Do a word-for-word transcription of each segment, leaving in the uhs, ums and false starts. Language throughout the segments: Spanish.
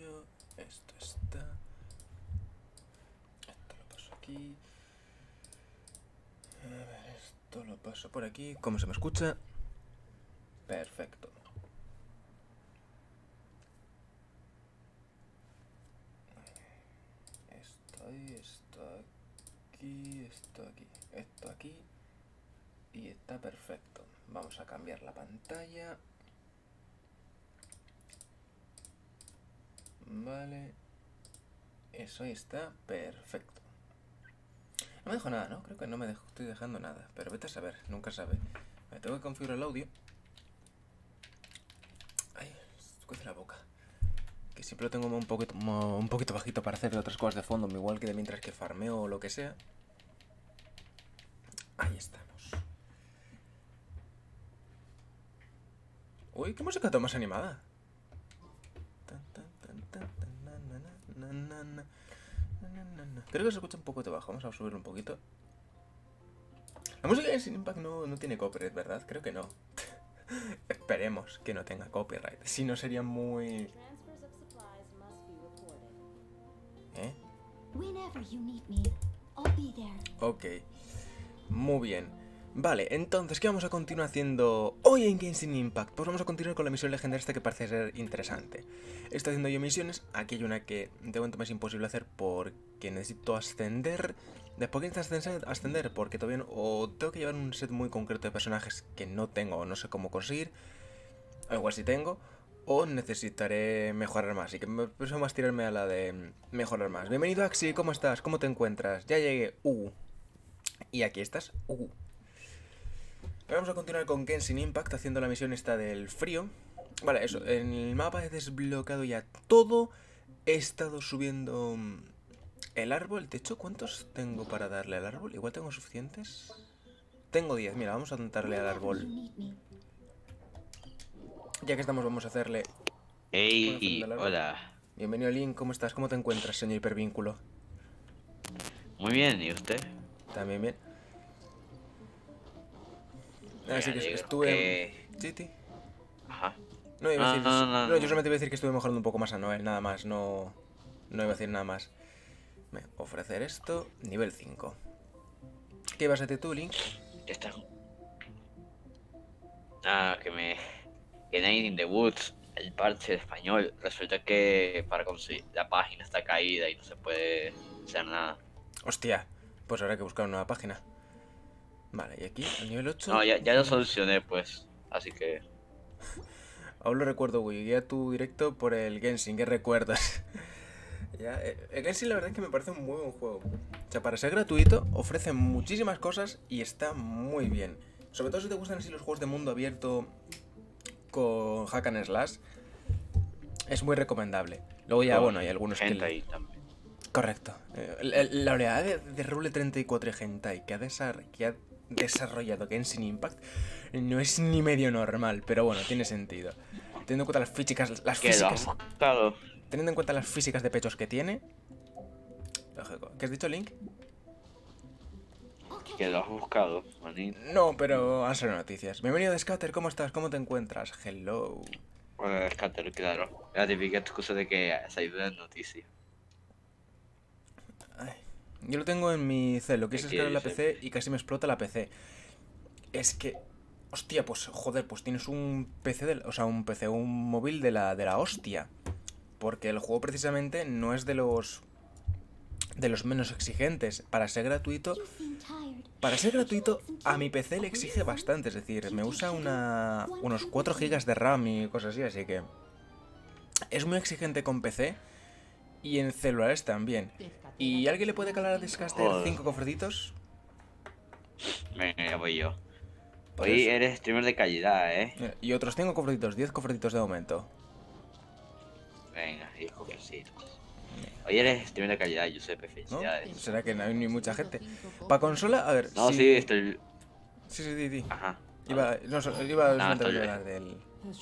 audio. Esto está. Esto lo paso aquí. A ver, esto lo paso por aquí. ¿Cómo se me escucha? Perfecto. Esto ahí, esto aquí, esto aquí, esto aquí. Y está perfecto. Vamos a cambiar la pantalla. Vale. Eso ahí está perfecto. No me dejo nada, ¿no? Creo que no me dejo, estoy dejando nada. Pero vete a saber, nunca sabe. Me tengo que configurar el audio. Ay, escuece la boca. Que siempre lo tengo un poquito, un poquito bajito para hacer otras cosas de fondo. Igual que de mientras que farmeo o lo que sea. Ahí estamos. Uy, qué música tan más animada. Creo que se escucha un poco de bajo. Vamos a subirlo un poquito. La música de Genshin Impact no, no tiene copyright, ¿verdad? Creo que no. Esperemos que no tenga copyright. Si no sería muy... ¿Eh? Ok. Muy bien. Vale, entonces, ¿qué vamos a continuar haciendo hoy en Genshin Impact? Pues vamos a continuar con la misión legendaria esta que parece ser interesante. Estoy haciendo yo misiones. Aquí hay una que de momento me es imposible hacer porque necesito ascender. Después que necesito ascender porque todavía no... O tengo que llevar un set muy concreto de personajes que no tengo o no sé cómo conseguir. O igual si tengo. O necesitaré mejorar más. Así que me prefiero más tirarme a la de mejorar más. Bienvenido, Axi, ¿cómo estás? ¿Cómo te encuentras? Ya llegué. Uh. Y aquí estás. Uh. Vamos a continuar con Genshin Impact haciendo la misión esta del frío. Vale, eso, en el mapa he desbloqueado ya todo. He estado subiendo el árbol, el techo. ¿Cuántos tengo para darle al árbol? Igual tengo suficientes. Tengo diez, mira, vamos a darle al árbol. Ya que estamos, vamos a hacerle... Hey, hola. Bienvenido, Link, ¿cómo estás? ¿Cómo te encuentras, señor hipervínculo? Muy bien, ¿y usted? También bien. Así que estuve... Que... Sí, sí. Ajá. No, iba a decir... No, no, no, no, yo no. solamente iba a decir que estuve mejorando un poco más a Noel, nada más, no... No iba a decir nada más. Me ofrecer esto, nivel cinco. ¿Qué ibas a hacer tú, Link? ¿Qué está? Ah, que me... Que Night in the Woods, el parche de español, resulta que para conseguir la página está caída y no se puede hacer nada. Hostia, pues habrá que buscar una nueva página. Vale, y aquí, al nivel ocho... No, ya, ya lo solucioné, pues, así que... Aún lo recuerdo, güey, guía tu directo por el Genshin, ¿qué recuerdas? Ya, el Genshin la verdad es que me parece un muy buen juego. O sea, para ser gratuito, ofrece muchísimas cosas y está muy bien. Sobre todo si te gustan así los juegos de mundo abierto con hack and slash, es muy recomendable. Luego ya, con bueno, hay algunos que... ahí también. Correcto. Eh, la oleada de, de Rule treinta y cuatro Hentai que ha, desar que ha desarrollado Genshin Impact no es ni medio normal, pero bueno, tiene sentido. Teniendo en cuenta las físicas... Las físicas... Claro. Teniendo en cuenta las físicas de pechos que tiene... ¿Qué has dicho, Link? Que lo has buscado, manito. No, pero han salido noticias. Bienvenido, Scatter, ¿cómo estás? ¿Cómo te encuentras? Hello. Bueno, Scatter, claro. La típica excusa de que ha salido la noticia. Ay, yo lo tengo en mi C, lo quise descargar en la P C y casi me explota la P C. Es que... Hostia, pues joder, pues tienes un P C, de, o sea, un P C, un móvil de la, de la hostia. Porque el juego precisamente no es de los... de los menos exigentes. Para ser gratuito... Para ser gratuito, a mi P C le exige bastante. Es decir, me usa una, unos cuatro gigas de RAM y cosas así, así que... Es muy exigente con P C y en celulares también. ¿Y alguien le puede calar a Discaster cinco cofrecitos? Venga, ya voy yo. Hoy eres streamer de calidad, ¿eh? Y otros cinco cofrecitos, diez cofrecitos de momento. Venga, diez cofrecitos. Hoy eres streamer de calidad, yo sé, felicidades. ¿No? ¿Será que no hay ni mucha gente? ¿Para consola? A ver, No, si... sí, estoy... Sí, sí, sí, sí. Ajá. Iba, no, iba a hablar del...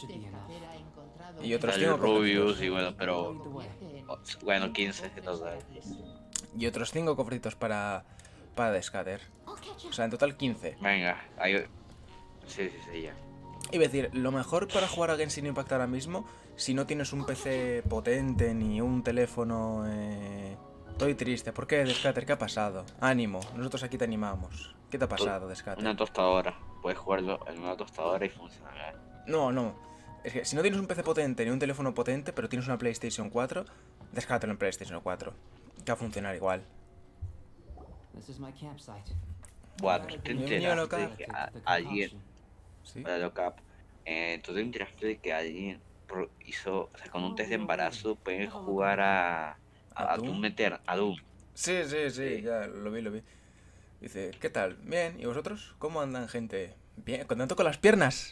Y otros cinco Rubius y bueno, pero... Bueno, quince, entonces... Y otros cinco cofrecitos para... Para Descater. O sea, en total quince. Venga, hay... Sí, sí, sí, ya. Iba a decir, lo mejor para jugar a Genshin Impact ahora mismo, si no tienes un P C potente ni un teléfono... Eh... Estoy triste. ¿Por qué, Descater? ¿Qué ha pasado? Ánimo, nosotros aquí te animamos. ¿Qué te ha pasado, Descater? Una tostadora. Puedes jugarlo en una tostadora y funcionará. No, no. Es que si no tienes un P C potente ni un teléfono potente, pero tienes una PlayStation cuatro, descárgatelo en PlayStation cuatro. Que va a funcionar igual. Bueno, tú te enteraste de que a- alguien... ¿Sí? Para lo cap, eh, tú te enteraste de que alguien pro- hizo, o sea, con un test de embarazo pueden jugar a... A, ¿A a Doom? Doom meter, a Doom. Sí, sí, sí, Sí. ya lo vi, lo vi. Dice, ¿qué tal? Bien, ¿y vosotros? ¿Cómo andan, gente? Bien, contento con las piernas.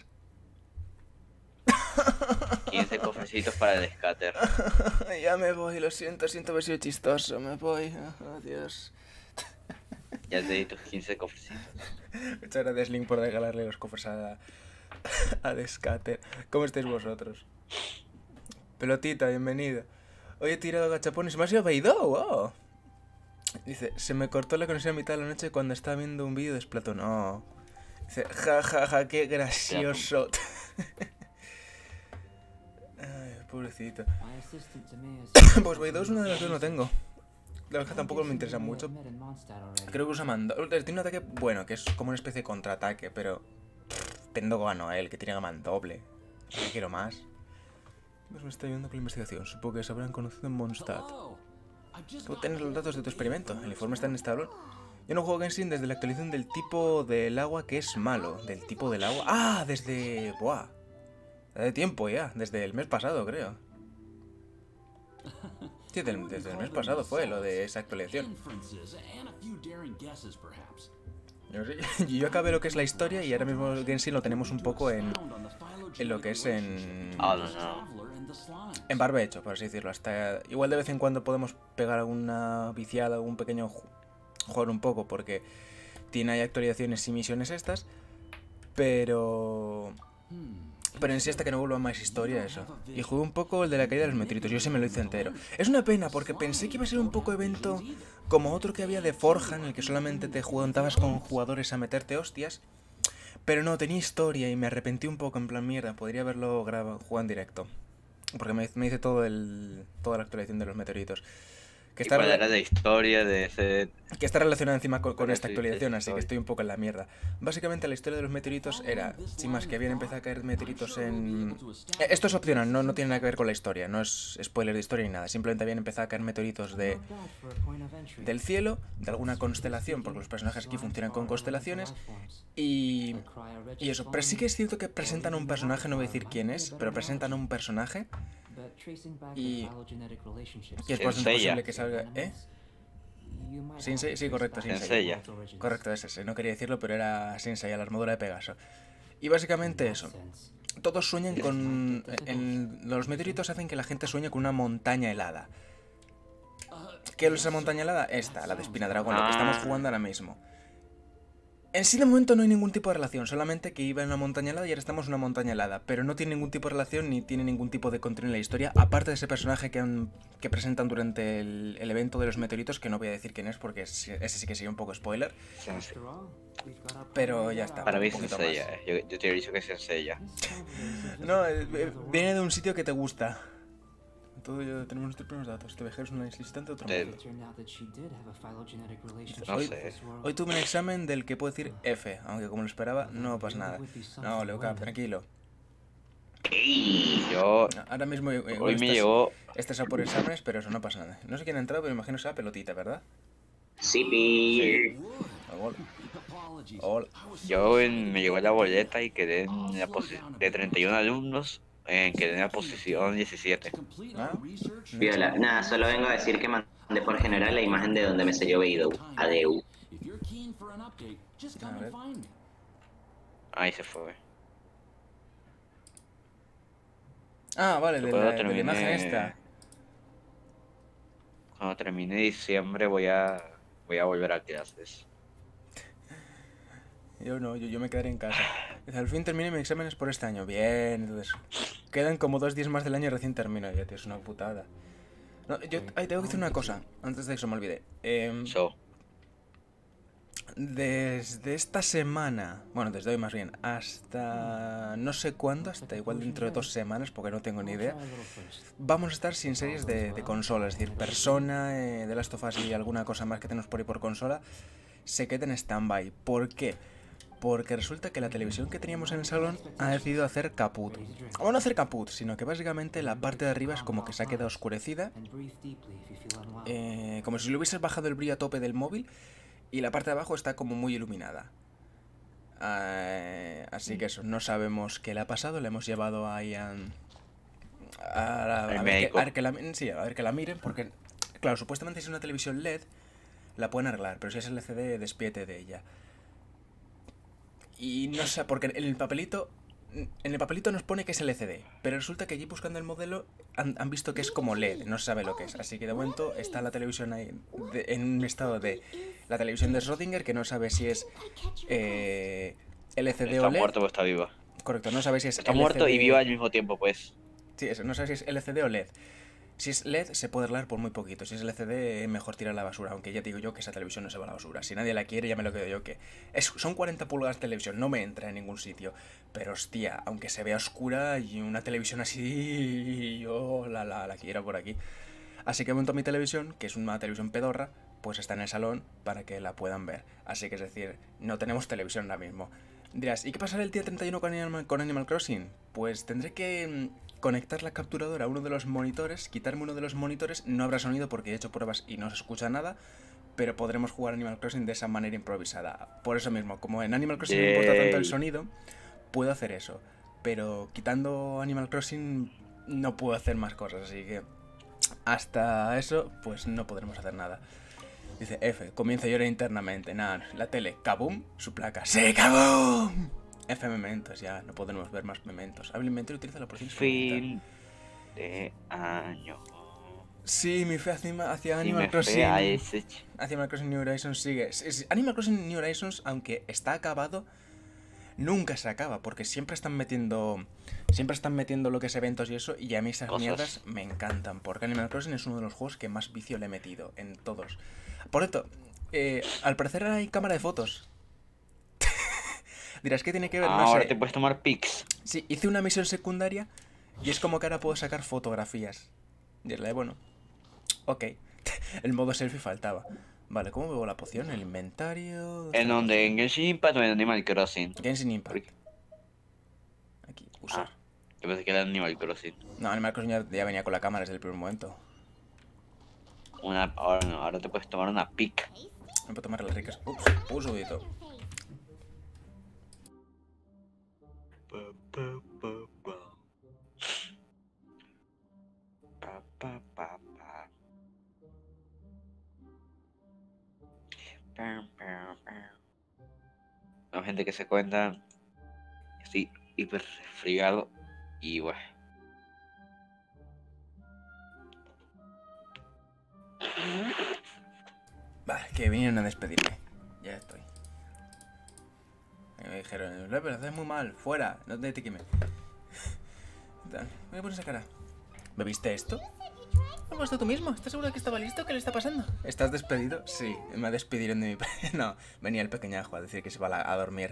quince cofrecitos para el scatter. Ya me voy, lo siento, siento haber sido chistoso, me voy. Adiós. Ya te di tus quince cofrecitos. Muchas gracias, Link, por regalarle los cofres a, a Descater. ¿Cómo estáis vosotros? Pelotita, bienvenido. Hoy he tirado gachapón y se me ha sido Beidou, wow. Dice, se me cortó la conexión a mitad de la noche cuando estaba viendo un vídeo de Splatoon. No. Dice, ja, ja, ja, qué gracioso. Ay, pobrecito. Pues Beidou es una de las que no tengo. La verdad es que tampoco me interesa mucho. Creo que usa mandoble. Tiene un ataque bueno, que es como una especie de contraataque, pero... Pff, tengo a Noel, que tiene mandoble. No quiero más. Pues me está ayudando con la investigación. Supongo que se habrán conocido en Mondstadt. Tú tienes los datos de tu experimento. El informe está en este tablón. Yo no juego Genshin desde la actualización del tipo del agua que es malo. ¿Del tipo del agua? ¡Ah! Desde... Buah. Hace tiempo ya. Desde el mes pasado, creo. Sí, del- desde el mes pasado fue lo de esa actualización. Yo, sí- yo acabé lo que es la historia y ahora mismo el Genshin lo tenemos un poco en... En lo que es en... Ah, no, no. En barbecho, por así decirlo. Hasta igual de vez en cuando podemos pegar alguna viciada, un pequeño ju- jugar un poco, porque tiene ahí actualizaciones y misiones estas, pero pero en sí hasta que no vuelva más historia eso. Y jugué un poco el de la caída de los meteoritos, yo sí me lo hice entero. Es una pena porque pensé que iba a ser un poco evento como otro que había de Forja, en el que solamente te juntabas con jugadores a meterte hostias. Pero no, tenía historia y me arrepentí un poco, en plan mierda, podría haberlo grabado, jugado en directo. Porque me, me hice todo el, toda la actualización de los meteoritos. Que ¿Y está, cuál rela- era la historia de ese...? que está relacionada encima con, con Pero esta sí, actualización, sí, así que estoy. estoy un poco en la mierda. Básicamente la historia de los meteoritos era, sin más, que habían empezado a caer meteoritos en... Eh, Esto es opcional, no, no tiene nada que ver con la historia, no es spoiler de historia ni nada. Simplemente habían empezado a caer meteoritos de, del cielo, de alguna constelación, porque los personajes aquí funcionan con constelaciones, y... Y eso, pero sí que es cierto que presentan a un personaje, no voy a decir quién es, pero presentan a un personaje y... Y es bastante Senseiya. posible que salga... ¿Eh? Sensei, sí, correcto, Sensei. Senseiya. Correcto, es ese. No quería decirlo, pero era Sensei, la armadura de Pegaso. Y básicamente eso. Todos sueñan con... En... Los meteoritos hacen que la gente sueñe con una montaña helada. ¿Qué es esa montaña helada? Esta, la de Espina Dragón, la que estamos jugando ahora mismo. En sí de momento no hay ningún tipo de relación, solamente que iba en una montaña helada y ahora estamos en una montaña helada, pero no tiene ningún tipo de relación ni tiene ningún tipo de contenido en la historia, aparte de ese personaje que, han, que presentan durante el, el evento de los meteoritos, que no voy a decir quién es porque es- ese sí que sería un poco spoiler, Sensei. pero ya está. Para mí un poquito Senseiya, más. eh. Yo, yo te he dicho que es Senseiya. No, eh, eh, viene de un sitio que te gusta. Todo yo, tenemos nuestros primeros datos. Este viajero es un asistente de otro Del- mundo. No Hoy, sé. hoy tuve un examen del que puedo decir F, aunque como lo esperaba, no pasa nada. No, Leocap, tranquilo. Yo... Ahora mismo igual Hoy me estás, llegó... estás a por exámenes, pero eso no pasa nada. No sé quién ha entrado, pero imagino que sea Pelotita, ¿verdad? Sí, pi. Sí. Hola. Hola. Yo en- me llegó la boleta y quedé en la posición... De treinta y uno alumnos, eh, quedé en la posición diecisiete. Ah, Viola. Nada, solo vengo a decir que mandé por general la imagen de donde me selló Beidou. Adeu. A ver. Ahí se fue. Ah, vale, de Yo cuando la, de la imagen termine- esta. Cuando termine diciembre voy a... Voy a volver a clases. Yo no, yo, yo me quedaré en casa. Dice, al fin terminé mis exámenes por este año. Bien, entonces... Quedan como dos días más del año y recién termino. Ya, tío, es una putada. No, yo ay, tengo que decir una cosa, antes de que se me olvide. Em, So, desde esta semana, bueno, desde hoy más bien, hasta no sé cuándo, hasta igual dentro de dos semanas, porque no tengo ni idea, vamos a estar sin series de, de consola, es decir, Persona, eh, The Last of Us y alguna cosa más que tenemos por ahí por consola, se queda en stand-by. ¿Por qué? Porque resulta que la televisión que teníamos en el salón ha decidido hacer caput. O no hacer caput, sino que básicamente la parte de arriba es como que se ha quedado oscurecida, eh, como si le hubieses bajado el brillo a tope del móvil, y la parte de abajo está como muy iluminada. Uh, así que eso, no sabemos qué le ha pasado, le hemos llevado ahí a... A, a, a, ver, que, a, ver, que la, sí, a ver que la miren, porque, claro, supuestamente si es una televisión L E D, la pueden arreglar, pero si es L C D, despídete de ella. Y no sé, porque en el papelito... En el papelito nos pone que es L C D, pero resulta que allí buscando el modelo han, han visto que es como L E D, no se sabe lo que es. Así que de momento está la televisión ahí de, en un estado de... La televisión de Schrödinger, que no sabe si es eh, L C D está o L E D. Está muerto o está viva. Correcto, no sabe si es Está L C D... muerto y viva al mismo tiempo, pues. Sí, eso, no sabe si es L C D o L E D. Si es L E D se puede arreglar por muy poquito, si es L C D mejor tirar a la basura, aunque ya digo yo que esa televisión no se va a la basura. Si nadie la quiere ya me lo quedo yo que... Es, son cuarenta pulgadas de televisión, no me entra en ningún sitio. Pero hostia, aunque se vea oscura y una televisión así... Yo la, la, la quiero por aquí. Así que monto mi televisión, que es una televisión pedorra, pues está en el salón para que la puedan ver. Así que es decir, no tenemos televisión ahora mismo. Dirás, ¿y qué pasará el día treinta y uno con Animal, con Animal Crossing? Pues tendré que conectar la capturadora a uno de los monitores, quitarme uno de los monitores, no habrá sonido porque he hecho pruebas y no se escucha nada, pero podremos jugar Animal Crossing de esa manera improvisada. Por eso mismo, como en Animal Crossing no importa tanto el sonido, puedo hacer eso. Pero quitando Animal Crossing no puedo hacer más cosas, así que hasta eso pues no podremos hacer nada. Dice F, comienza a llorar internamente. Nada, la tele, kaboom, su placa. ¡Sí, kaboom! F mementos, ya, no podemos ver más mementos. Habla inventario y utiliza la porción. Fin de año. Sí, mi fe hacia, hacia Sí, Animal Crossing. Ese... Hacia Animal Crossing New Horizons sigue. Animal Crossing New Horizons, aunque está acabado, nunca se acaba, porque siempre están metiendo. Siempre están metiendo lo que es eventos y eso, y a mí esas Cosas. mierdas me encantan, porque Animal Crossing es uno de los juegos que más vicio le he metido en todos. Por esto, eh, al parecer hay cámara de fotos. Dirás, ¿qué tiene que ver? Ah, no ahora sé. te puedes tomar pics. Sí, hice una misión secundaria y es como que ahora puedo sacar fotografías. Y es la de, bueno, ok. El modo selfie faltaba. Vale, ¿cómo veo la poción? El inventario... ¿En donde? ¿En Genshin Impact o en Animal Crossing? Genshin Impact. Aquí, usar. Ah, yo pensé que era Animal Crossing. No, Animal Crossing ya, ya venía con la cámara desde el primer momento. Una, ahora no, ahora te puedes tomar una pic. Me puedo tomar las ricas. Ups, un subidito. Hay gente que se cuenta, estoy hiper resfriado y bueno. Vale, que vinieron a despedirme. Ya estoy. Me dijeron, pero haces muy mal, fuera, no te etiqueme. Me pones esa cara. ¿Bebiste esto? ¿Lo has puesto tú mismo? ¿Estás seguro que estaba listo? ¿Qué le está pasando? ¿Estás despedido? Sí, me despidieron de mi... No, venía el pequeñajo a decir que se va a dormir.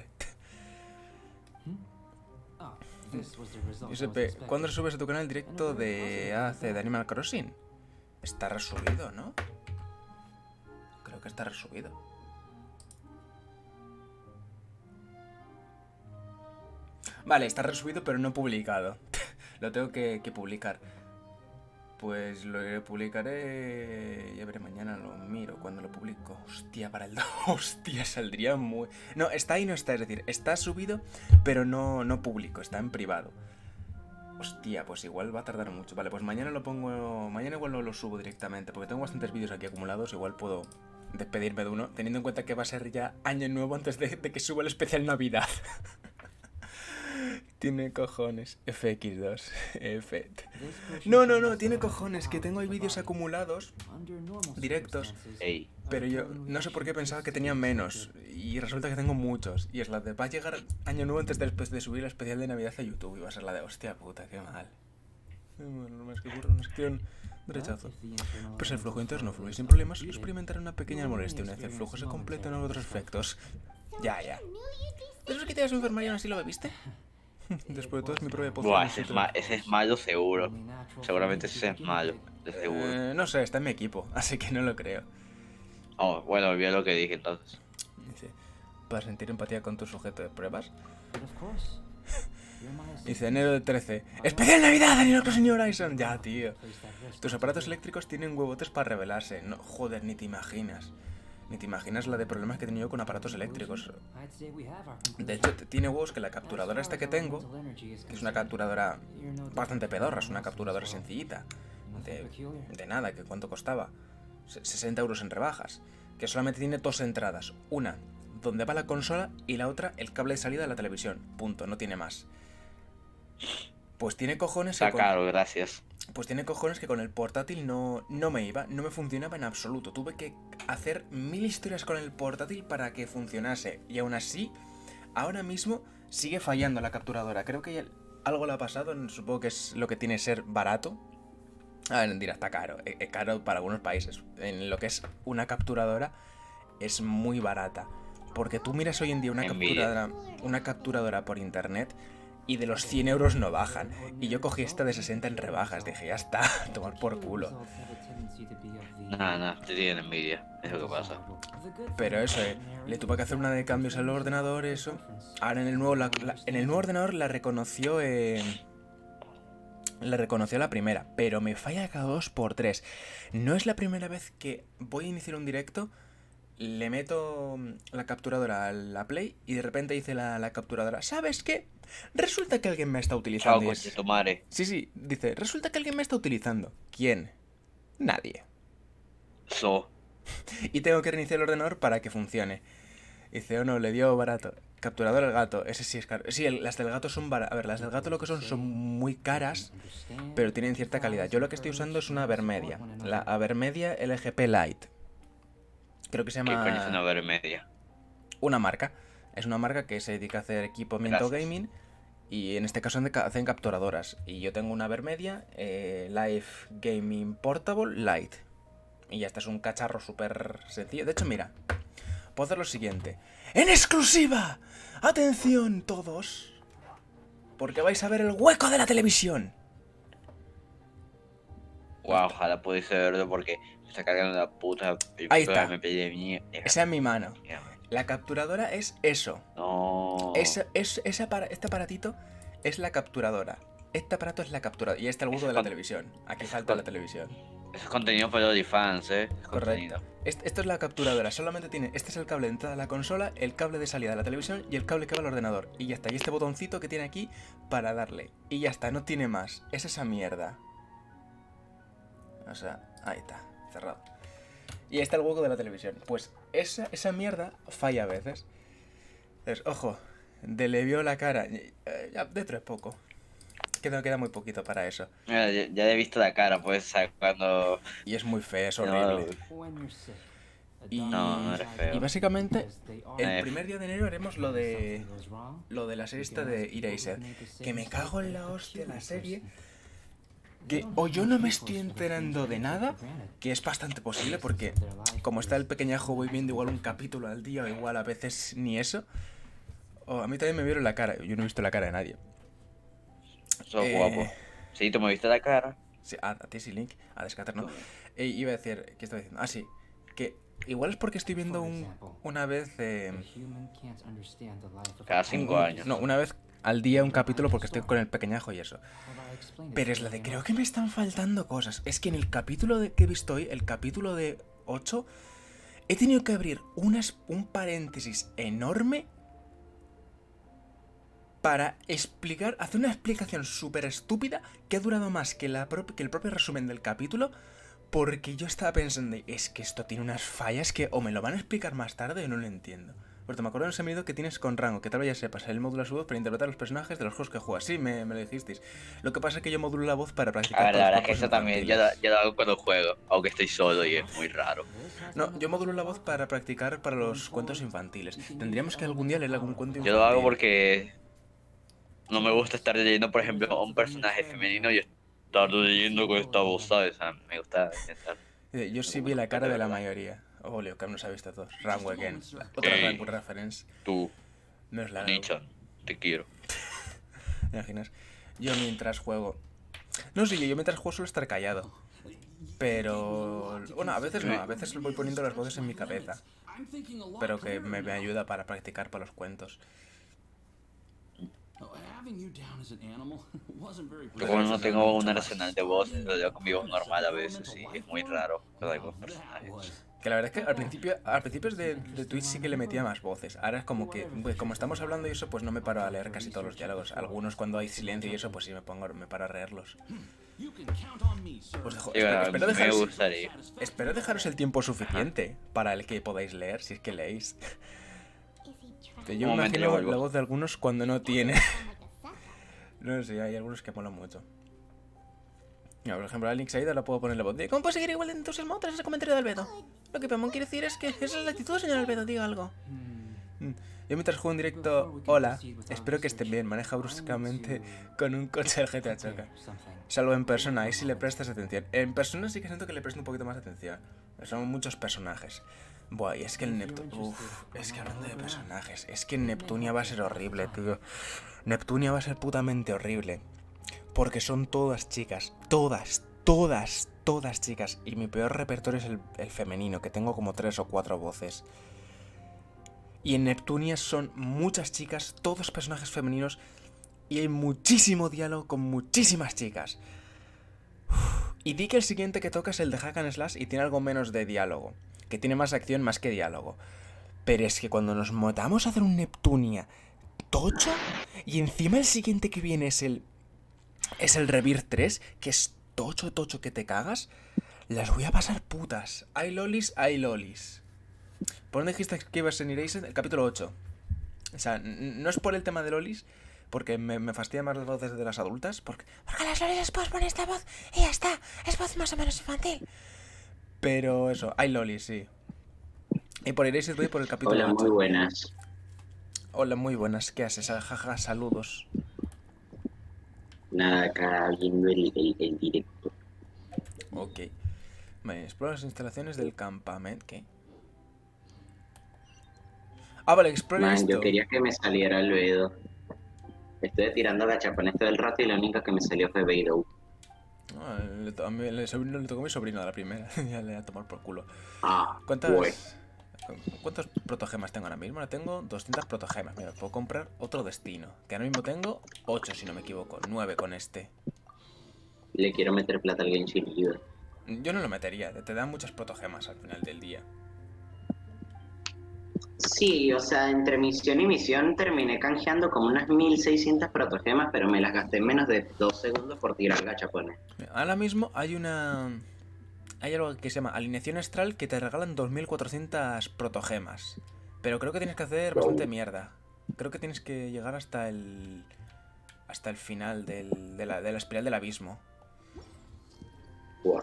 Giuseppe, ¿cuándo subes a tu canal directo de A C de Animal Crossing? Está resubido, ¿no? Creo que está resubido. Vale, está resubido pero no publicado. Lo tengo que, que publicar. Pues lo publicaré... Ya veré, mañana lo miro cuando lo publico. Hostia, para el... Hostia, saldría muy... No, está ahí no está, es decir, está subido, pero no, no público, está en privado. Hostia, pues igual va a tardar mucho. Vale, pues mañana lo pongo... Mañana igual no lo subo directamente, porque tengo bastantes vídeos aquí acumulados, igual puedo despedirme de uno, teniendo en cuenta que va a ser ya año nuevo antes de, de que suba el especial Navidad. Tiene cojones. F X dos. F. No, no, no, tiene cojones. Que tengo ahí vídeos acumulados. Directos. Ey. Pero yo no sé por qué pensaba que tenía menos. Y resulta que tengo muchos. Y es la de... Va a llegar año nuevo antes de, de subir el especial de Navidad a YouTube. Y va a ser la de... Hostia puta, qué mal. Qué mal, no me escribo una sección Derechazo. Pues el flujo interno fluye sin problemas, experimentará una pequeña molestia una vez el flujo se completa en otros efectos. Ya, ya. ¿Eso es que te ibas a enfermar y aún así lo bebiste? Después de todo es mi propia poción. Buah, ese es, ma ese es malo seguro. Seguramente ese es malo, de seguro. Eh, no sé, está en mi equipo, así que no lo creo. Oh, bueno, olvidé lo que dije entonces. Dice, para sentir empatía con tu sujeto de pruebas. Dice, enero del trece. ¡Especial Navidad, Animal Crossing New Horizons! Ya, tío. Tus aparatos eléctricos tienen huevotes para revelarse. No, joder, ni te imaginas. Ni te imaginas la de problemas que he tenido con aparatos eléctricos. De hecho, tiene huevos que la capturadora esta que tengo, que es una capturadora bastante pedorra, es una capturadora sencillita. De, de nada, que cuánto costaba. sesenta euros en rebajas. Que solamente tiene dos entradas. Una, donde va la consola, y la otra, el cable de salida de la televisión. Punto, no tiene más. Pues tiene cojones que Está con... caro, gracias. Pues tiene cojones que con el portátil no, no me iba, no me funcionaba en absoluto. Tuve que hacer mil historias con el portátil para que funcionase. Y aún así, ahora mismo sigue fallando la capturadora. Creo que ya algo le ha pasado, supongo que es lo que tiene ser barato. A ver, dirá, está caro, es caro para algunos países. En lo que es una capturadora, es muy barata. Porque tú miras hoy en día una capturadora, una capturadora por internet y de los cien euros no bajan. Y yo cogí esta de sesenta en rebajas, dije, ya está, tomar por culo. Nada, nada, te tienen envidia, es lo que pasa. Pero eso, eh, le tuve que hacer una de cambios al ordenador, eso. Ahora en el nuevo, la, la, en el nuevo ordenador la reconoció... Eh, La reconoció la primera, pero me falla cada dos por tres. No es la primera vez que voy a iniciar un directo, le meto la capturadora a la Play y de repente dice la, la capturadora, ¿sabes qué? Resulta que alguien me está utilizando. Chao, es... tu madre. Sí, sí, dice, resulta que alguien me está utilizando. ¿Quién? Nadie. So. Y tengo que reiniciar el ordenador para que funcione. Dice, oh no, le dio barato. Capturador el gato, ese sí es caro. Sí, el, las del gato son baratas. A ver, las del gato lo que son son muy caras, pero tienen cierta calidad. Yo lo que estoy usando es una Avermedia. La Avermedia L G P Lite. Creo que se llama... ¿Qué coño es una Avermedia? Una marca. Es una marca que se dedica a hacer equipamiento Gracias. gaming. Y en este caso hacen capturadoras. Y yo tengo una Avermedia eh, Live Gaming Portable Lite. Y ya está, es un cacharro súper sencillo. De hecho, mira, puedo hacer lo siguiente. ¡En exclusiva! ¡Atención todos! Porque vais a ver el hueco de la televisión. Wow, ojalá pudiese verlo porque me está cargando la puta... Ahí está. M P de mierda. Esa es mi mano. La capturadora es eso. No. Es, es, ese apara- este aparatito es la capturadora. Este aparato es la capturadora. Y este es el hueco de la con- televisión. Aquí falta la televisión. Eso es contenido para los fans, eh. Es Correcto. contenido. Est- esto es la capturadora. Solamente tiene... Este es el cable de entrada de la consola, el cable de salida de la televisión y el cable que va al ordenador. Y ya está. Y este botoncito que tiene aquí para darle. Y ya está. No tiene más. Es esa mierda. O sea, ahí está. Cerrado. Y ahí está el hueco de la televisión. Pues esa, esa mierda falla a veces. Entonces, ojo. De le vio la cara. Eh, ya dentro es poco. Queda, queda muy poquito para eso. Mira, ya, ya he visto la cara, pues, ¿sabes? Cuando... Y es muy feo, es No, horrible. Y, No, no eres feo. y básicamente, el Eh. primer día de enero haremos lo de lo de la serie esta de Eraser. Que me cago en la hostia la serie. Que o yo no me estoy enterando de nada, que es bastante posible porque como está el pequeñajo voy viendo igual un capítulo al día o igual a veces ni eso. O a mí también me vieron la cara, yo no he visto la cara de nadie. Sos Eh, guapo. Sí, tú me viste la cara. Sí, a, a ti sí, Link, a Descater no. E iba a decir, ¿qué estaba diciendo? Ah, sí, que igual es porque estoy viendo un, una vez... Eh, Cada cinco un- años. No, una vez al día un capítulo porque estoy con el pequeñajo y eso. Pero es la de creo que me están faltando cosas. Es que en el capítulo de, que he visto hoy, el capítulo de ocho, he tenido que abrir unas, un paréntesis enorme para explicar, hacer una explicación súper estúpida que ha durado más que, la prop- que el propio resumen del capítulo. Porque yo estaba pensando, es que esto tiene unas fallas que o me lo van a explicar más tarde o no lo entiendo. Porque me acuerdo de ese miedo que tienes con Rango, que tal vez ya sepas, el módulo a su voz para interpretar los personajes de los juegos que juegas. Sí, me, me lo dijisteis. Lo que pasa es que yo modulo la voz para practicar. A ver, con la los verdad es que cuerpos eso también yo lo, infantiles. yo lo hago cuando juego, aunque estoy solo y es muy raro. No, yo modulo la voz para practicar para los cuentos infantiles. Tendríamos que algún día leer algún cuento Yo infantil. lo hago porque no me gusta estar leyendo, por ejemplo, a un personaje femenino y estar leyendo con esta voz, ¿sabes? O sea, me gusta intentar. Dice, yo sí vi la cara de la mayoría. Oh, Leo, que no se ha visto todos. Rango again. Otra Ey. rango reference. Tú, No es la Nichan, te quiero. ¿Te imaginas? Yo mientras juego... No sé, yo, yo mientras juego suelo estar callado. Pero... Bueno, a veces no, a veces voy poniendo las voces en mi cabeza. Pero que me, me ayuda para practicar para los cuentos. Yo como no tengo un arsenal de voces, lo leo conmigo normal a veces y es muy raro con algunos personajes. Que la verdad es que al principio, al principio de, de Twitch sí que le metía más voces. Ahora es como que, pues, como estamos hablando y eso, pues no me paro a leer casi todos los diálogos. Algunos cuando hay silencio y eso, pues sí me pongo, me paro a leerlos. Pues dejo, Sí, espero, bueno, espero me dejaros, gustaría. espero dejaros el tiempo suficiente para el que podáis leer, si es que leéis. Que yo Un me momento, imagino yo vuelvo. la voz de algunos cuando no tiene. No sé, hay algunos que molan mucho. Mira, por ejemplo, a Link Saida la puedo poner la voz de ¿cómo puedes seguir igual de entusiasmado tras ese comentario de Albedo? Lo que Pamón quiere decir es que esa es la actitud, señor Albedo, diga algo. Mm. Yo mientras juego en directo, hola, espero que estén bien, maneja bruscamente con un coche del G T A choca. Salvo en persona, ahí sí le prestas atención. En persona sí que siento que le presto un poquito más atención. Son muchos personajes. Buah, y es que el Neptunia... Uff, es que hablando de personajes, es que Neptunia va a ser horrible, tío. Neptunia va a ser putamente horrible. Porque son todas chicas, todas, todas, todas chicas. Y mi peor repertorio es el, el femenino, que tengo como tres o cuatro voces. Y en Neptunia son muchas chicas, todos personajes femeninos. Y hay muchísimo diálogo con muchísimas chicas. Uf. Y di que el siguiente que toca es el de Hack and Slash y tiene algo menos de diálogo. Que tiene más acción más que diálogo. Pero es que cuando nos metamos a hacer un Neptunia tocho, y encima el siguiente que viene es el... Es el Rebirth tres, que es tocho, tocho que te cagas. Las voy a pasar putas. Hay lolis, hay lolis. ¿Por dónde dijiste que ibas en Erased? El capítulo ocho. O sea, no es por el tema de lolis, porque me, me fastidian más las voces de las adultas. Porque, porque a las lolis les puedes poner esta voz y ya está. Es voz más o menos infantil. Pero eso, hay lolis, sí. Y por Erased voy por el capítulo Hola, ocho. muy buenas. Hola, muy buenas. ¿Qué haces? Jaja, saludos. Nada, acá viendo el, el, el directo. Ok. Vale, explora las instalaciones del campamento. ¿Qué? Ah, vale, explora Man, esto. yo quería que me saliera Albedo. Estuve tirando gachapones todo el rato y la única que me salió fue Beidou. Ah, le, to- a mí- le, sobrino- le tocó a mi sobrino a la primera. Ya le voy a tomar por culo. Ah, ¿Cuántas, güey. ¿Cuántos protogemas tengo ahora mismo? Ahora tengo doscientas protogemas. Mira, puedo comprar otro destino. Que ahora mismo tengo ocho, si no me equivoco. nueve con este. Le quiero meter plata al Genshin Impact. Yo no lo metería. Te dan muchas protogemas al final del día. Sí, o sea, entre misión y misión terminé canjeando como unas mil seiscientas protogemas, pero me las gasté en menos de dos segundos por tirar gachapones. Mira, ahora mismo hay una... Hay algo que se llama alineación astral que te regalan dos mil cuatrocientas protogemas. Pero creo que tienes que hacer bastante mierda. Creo que tienes que llegar hasta el... Hasta el final del, de, la, de la espiral del abismo. Buah.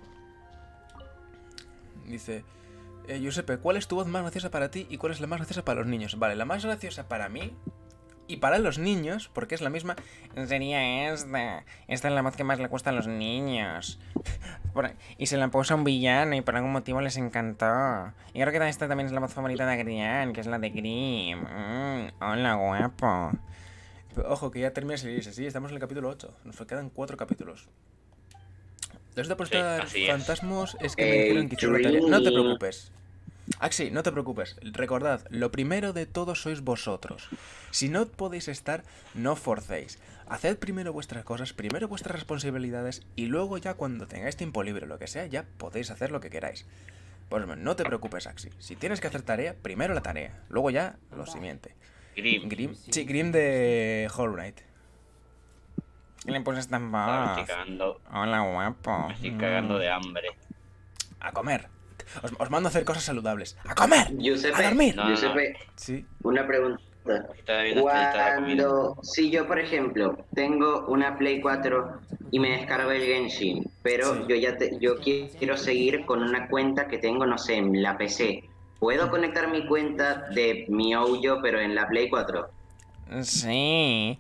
Dice... Eh, Giuseppe, ¿cuál es tu voz más graciosa para ti y cuál es la más graciosa para los niños? Vale, la más graciosa para mí y para los niños, porque es la misma, sería esta. Esta es la voz que más le gusta a los niños. Por- y se la puso a un villano y por algún motivo les encantó. Y creo que esta también es la voz favorita de Adrián, que es la de Grim. Mm, hola, guapo. Pero, ojo, que ya termina el series, sí, estamos en el capítulo ocho. Nos quedan cuatro capítulos. Los de apostar así es. fantasmas es que me Eh, dijeron que hicieron la tarea. No te Trini. preocupes. Axi, no te preocupes. Recordad, lo primero de todo sois vosotros. Si no podéis estar, no forcéis. Haced primero vuestras cosas, primero vuestras responsabilidades y luego ya cuando tengáis tiempo libre o lo que sea, ya podéis hacer lo que queráis. Pues no te preocupes, Axi. Si tienes que hacer tarea, primero la tarea. Luego ya lo siguiente. Grim. Grim, sí, Grim de Hollow Knight. ¿Qué le pones tan Ahora me voz? estoy cagando, Hola, guapo. me estoy cagando de hambre. A comer. Os, os mando a hacer cosas saludables. ¡A comer! Giuseppe, ¡A dormir! No, no, no. Giuseppe, Sí. una pregunta. Estaba viendo esta lista de la comida. Cuando, si yo por ejemplo tengo una Play cuatro y me descargo el Genshin, pero Sí. yo ya te- yo qui- quiero seguir con una cuenta que tengo, no sé, en la P C, ¿puedo conectar mi cuenta de mi Ouyo pero en la Play cuatro? Sí.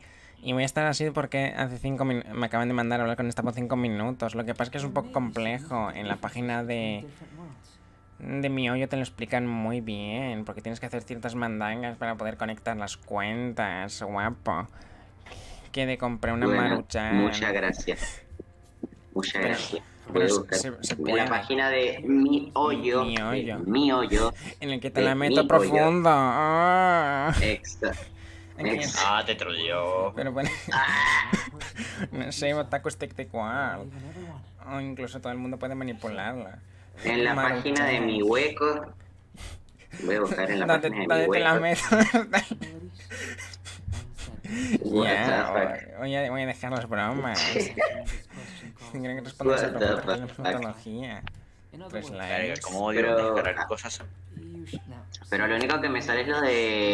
Y voy a estar así porque hace cinco min- me acaban de mandar a hablar con esta por cinco minutos. Lo que pasa es que es un poco complejo. En la página de, de mi hoyo te lo explican muy bien. Porque tienes que hacer ciertas mandangas para poder conectar las cuentas, guapo. Que de compré una Bueno, maruchan. muchas gracias. Muchas Pero- gracias. pero Voy a se- buscar se- se en puede. la página de mi hoyo. Mi hoyo. de mi hoyo. En el que te de la mi meto hoyo. profundo. Ah. Exa- Aquí ex- está. Ah, te troleó. Pero bueno, no sé, otaku es igual. O incluso todo el mundo puede manipularla. En la Maruchan. página de mi hueco. Voy a buscar en la ¿Dónde, página de dónde mi te la hueco. meto? What the Ya, fuck? voy a, voy a dejar las bromas. Quiero que respondas a What the preguntas de fuck? plantología. Tres Verga, likes. como odio Pero- descargar cosas. Pero lo único que me sale es lo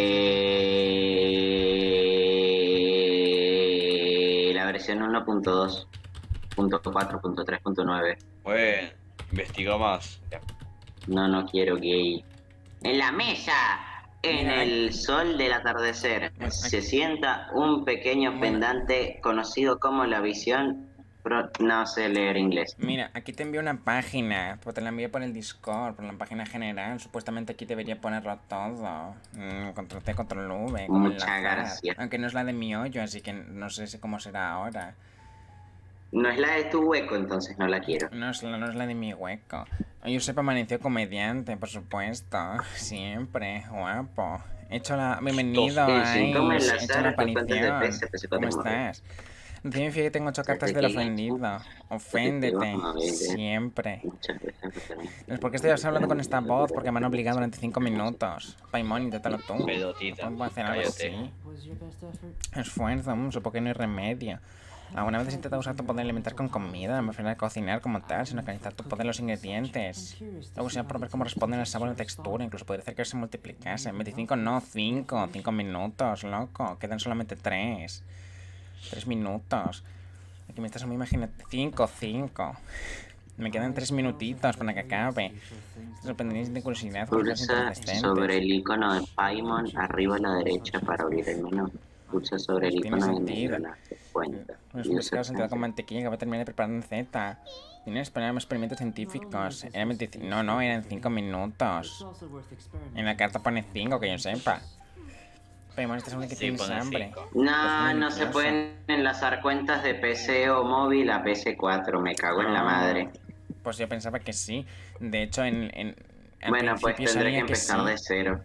de la versión uno punto dos punto cuatro punto tres punto nueve. Bueno, investiga más. Ya. No, no quiero gay. En la mesa, en Mira, el sol del atardecer, Bueno, se sienta un pequeño Bueno. pendante conocido como la visión. Pro- No sé leer inglés. Mira, aquí te envío una página, pues te la envío por el Discord, por la página general. Supuestamente aquí debería ponerlo todo. Mm, control T, control V, como Muchas enlazar. gracias. Aunque no es la de mi hoyo, así que no sé si- cómo será ahora. No es la de tu hueco, entonces no la quiero. No es, la, no es la de mi hueco. Josep amaneció comediante, por supuesto. Siempre, guapo. He hecho la... Bienvenido, Sí, Ais. sí, ¿cómo He hecho enlazar una tus cuentas de aparición. P S, P S cuatro ¿Cómo móvil? estás? Recibe que tengo ocho cartas del ofendido. Oféndete. Siempre. Muchas gracias. Es porque estoy hablando con esta voz, porque me han obligado durante cinco minutos. Paimon, inténtalo tú. Pedotita, No puedo hacer algo cállate. así. Esfuerzo, mm, supongo que no hay remedio. ¿Alguna vez has intentado usar tu poder alimentar con comida? Me refiero a cocinar como tal, sino organizar tu poder en los ingredientes. Luego sea por ver cómo responden el sabor y la textura. Incluso podría hacer que se multiplicase. veinticinco no, cinco. cinco minutos, loco. Quedan solamente tres. tres minutos. Aquí me estás muy imaginando. cinco, cinco. Me quedan tres minutitos para que acabe. Te sorprenderéis de curiosidad con cosas Pulsa interesantes. sobre el icono de Paimon arriba a la derecha para abrir el menú. Pulsa sobre el Tiene icono de sentido. engranaje. Cuenta. Los Y pescados usa sentado con mantequilla que va a terminar de preparar en Z. Tienen esperar experimentos científicos. Eran veinticinco. No, no, eran cinco minutos. En la carta pone cinco, que yo sepa. Pero bueno, esta es una que Sí, tienes pone hambre. cinco. No, Es muy no se delicioso. pueden enlazar cuentas de P C o móvil a P S cuatro. Me cago en la Ah, madre. Pues yo pensaba que sí. De hecho, en. en al Bueno, pues principio tendré salía que empezar sí. de cero.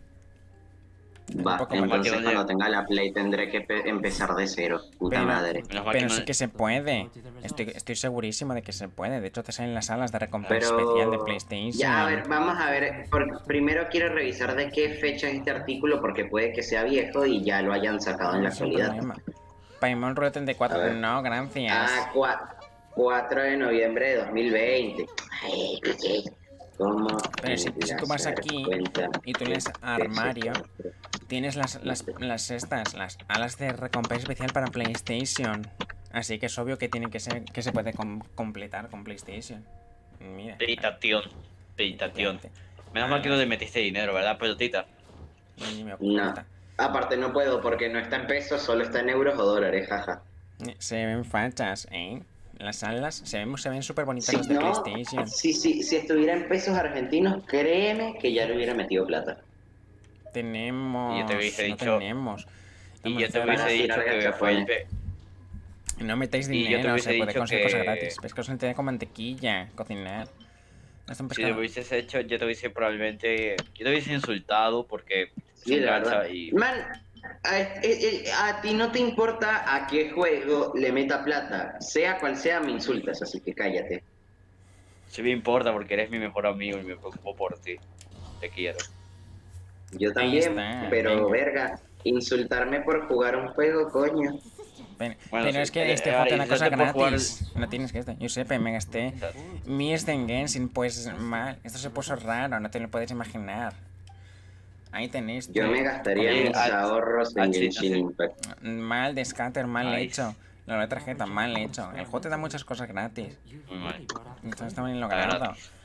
Va, poco entonces mal. cuando tenga la Play tendré que pe- empezar de cero. Puta Pero- madre. Menos mal Pero que sí no- que se puede. Estoy, estoy segurísimo de que se puede. De hecho, te salen las salas de recompensa Pero... especial de PlayStation. Ya, a ver, vamos a ver. por- Primero quiero revisar de qué fecha es este artículo porque puede que sea viejo y ya lo hayan sacado en la Sin actualidad. problema. Paimon Rule treinta y cuatro. A ver. No, gracias. Ah, cuatro de noviembre de dos mil veinte. Ay, ¿cómo? Pero si- si tú vas enlazar aquí cuenta y tú lees de armario, P S cuatro? tienes las, las, las estas, las alas de recompensa especial para PlayStation. Así que es obvio que tiene que ser, que se puede com- completar con PlayStation. Mira. Titación. Titación. Fíjate. Menos mal que no le metiste dinero, ¿verdad, pelotita? Ni me No. oculta. Aparte no puedo porque no está en pesos, solo está en euros o dólares, jaja. Se ven fachas, ¿eh? Las alas se ven se ven súper bonitas Si las de no, PlayStation. si, si, si estuviera en pesos argentinos, créeme que ya le hubiera metido plata. Tenemos. Y yo te hubiese no dicho- tenemos. Y Vamos yo a te hacer- hubiese van a dicho tirar que fue el... gachapones. pe- No metáis Y yo te dinero, hubiese se puede dicho conseguir cosas que- gratis. Pescados en té con mantequilla, cocinar. No es un Si pescado. lo hubieses hecho, yo te hubiese probablemente... Yo te hubiese insultado porque... Sí, son la gacha verdad. y... Man, a, eh, eh, a ti no te importa a qué juego le meta plata. Sea cual sea, me insultas, así que cállate. Sí me importa porque eres mi mejor amigo y me preocupo por ti. Te quiero. Yo Ahí también, está, pero venga. verga, insultarme por jugar un juego, coño. Pero, Bueno, pero sí, es que eh, este eh, juego te da Ari, una cosa yo te puedo jugar gratis. No tienes que esto. Yo sepa, me gasté mis de Genshin, pues mal. Esto se puso raro, no te lo puedes imaginar. Ahí tenéis. Yo tú. me gastaría Oye, mis ah, ahorros ah, en sí, Genshin no sé. Impact. Mal de scatter, mal Nice. hecho. La de tarjeta, mal hecho. El juego te da muchas cosas gratis. Muy mal. Entonces está bien Está logrado. gratis.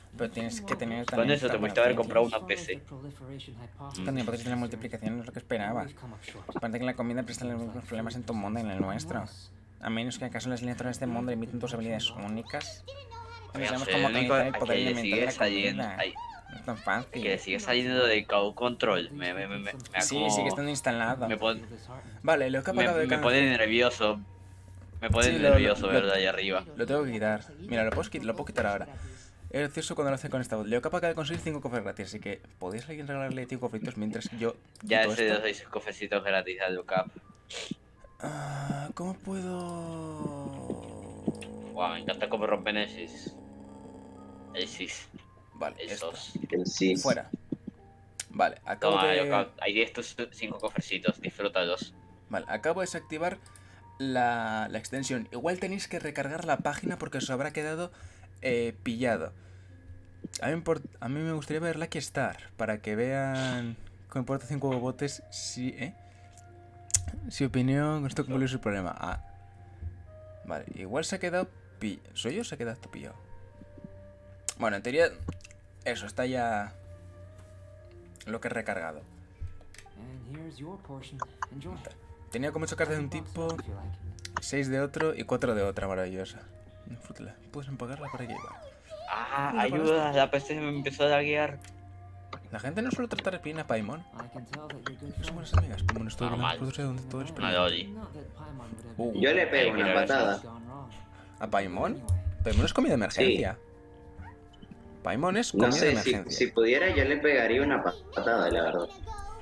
Pero tienes que tener Con también... eso te esta pudiste haber buena comprado ciencia. una P C. También podrías tener multiplicación, no es lo que esperaba. Aparte que la comida presta los mismos problemas en tu mundo y en el nuestro. A menos que acaso las líneas de este mundo limiten tus habilidades únicas. No No sabemos sé, cómo el único canalizar el a poder que le elemental de sigue la saliendo, comida. ay, No es tan que fácil. le sigue saliendo de Cloud Control. Me, me, me, me, me da Sí, como- sigue estando instalado. me, pon- Vale, lo que ha me, apagado de me pone cancelar. nervioso. Me pone Sí, lo- nervioso lo- verlo ahí arriba. Lo tengo que quitar. Mira, lo puedo, qui- lo puedo quitar ahora. Es gracioso cuando lo hace con esta voz. Leo que acaba de conseguir cinco cofres gratis, así que podéis alguien regalarle cinco cofritos mientras yo Ya quito ese de esto. los seis cofrecitos gratis a Lucap. Ah, ¿cómo puedo...? Guau, me encanta cómo rompen el sis. El sis. Vale, El esto. sos. El sí. Fuera. Vale, acabo Toma, de... Lucap, ahí de estos cinco cofrecitos, disfrútalos. Vale, acabo de desactivar la, la extensión. Igual tenéis que recargar la página porque os habrá quedado eh, pillado. A mí, me import- a mí me gustaría ver Lucky Star para que vean con importa cinco botes si, ¿eh? Si opinión, esto concluye su problema. Ah. Vale, igual se ha quedado pillado. ¿Soy yo o se ha quedado esto pillado? Bueno, en teoría, eso está ya lo que he recargado. Tenía como ocho cartas de un tipo, seis de otro y cuatro de otra, maravillosa. Disfrútala. Puedes empacarla para llevar. Ah, ayuda, la P C me empezó a guiar. La gente no suele tratar bien a Paimon. Son buenas amigas. Paimon estuvo Normal. en de donde todo el Una Loli. Uh, Yo le pego Ay, una mira, patada. ¿A Paimon? Paimon es comida de emergencia. Paimon es comida No de sé, si, emergencia. si pudiera yo le pegaría una patada, la verdad.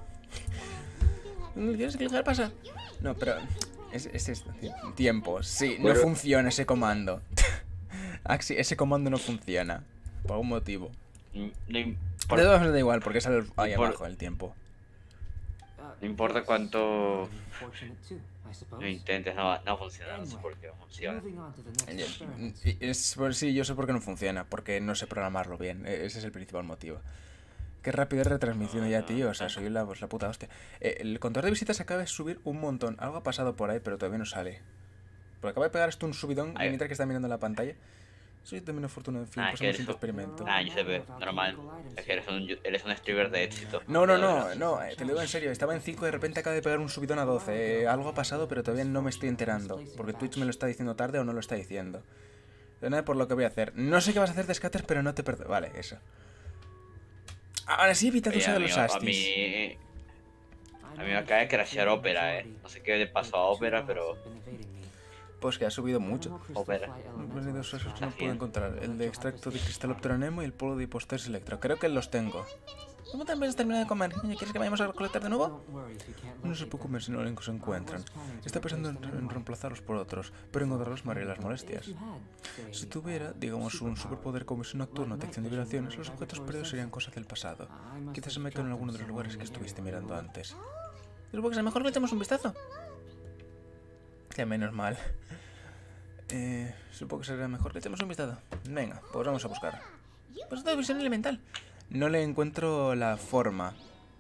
¿No tienes que dejar pasar? No, pero... Es, es esto. Tiempo. Sí, no Pero- funciona ese comando. Axi, ese comando no funciona. Por algún motivo. No, no im- De por- todas maneras da igual, porque sale ahí por- abajo el tiempo. no importa cuánto lo intentes, no, no funciona, no sé por qué no funciona. Y Es, pues sí, yo sé por qué no funciona, porque no sé programarlo bien. e- Ese es el principal motivo. Qué rápido es retransmisión ya, tío. O sea, soy la, pues, la puta hostia. Eh, el contador de visitas acaba de subir un montón. Algo ha pasado por ahí, pero todavía no sale. Porque acaba de pegar esto un subidón Ay. mientras que está mirando la pantalla. Soy también afortunado, en fin, Ah, pues que hemos eres hecho un- experimento. Ah, yo se ve, normal. Es que eres un, eres un streamer de éxito. No, no, no, no, eh, te lo digo en serio. Estaba en cinco y de repente acaba de pegar un subidón a doce. Eh, algo ha pasado, pero todavía no me estoy enterando. Porque Twitch me lo está diciendo tarde o no lo está diciendo. De nada por lo que voy a hacer. No sé qué vas a hacer de scatter, pero no te perdono. Vale, eso. Ahora sí, evita Oye, usar a, los mí, a, astis. mí, a mí me acaba de crashear Opera, eh. No sé qué le pasó a Opera, pero... Pues que ha subido mucho. Opera. Los dos esos que no Así puedo es. encontrar. El de extracto de Crystaloptera Nemo y el polvo de Hipostes Electro. Creo que los tengo. ¿Cómo también has terminado de comer? Oye, ¿quieres que vayamos a recolectar de nuevo? No se preocupen si no los encuentran. Está pensando en, en reemplazarlos por otros, pero encontrarlos me haría las molestias. Si tuviera, digamos, un superpoder como visión nocturna o detección de vibraciones, los objetos perdidos serían cosas del pasado. Quizás se metan en alguno de los lugares que estuviste mirando antes. Supongo que a lo mejor le echamos un vistazo. Que menos mal. Eh, supongo que será mejor que le echemos un vistazo. Venga, pues vamos a buscar. Pues esto es visión elemental. No le encuentro la forma.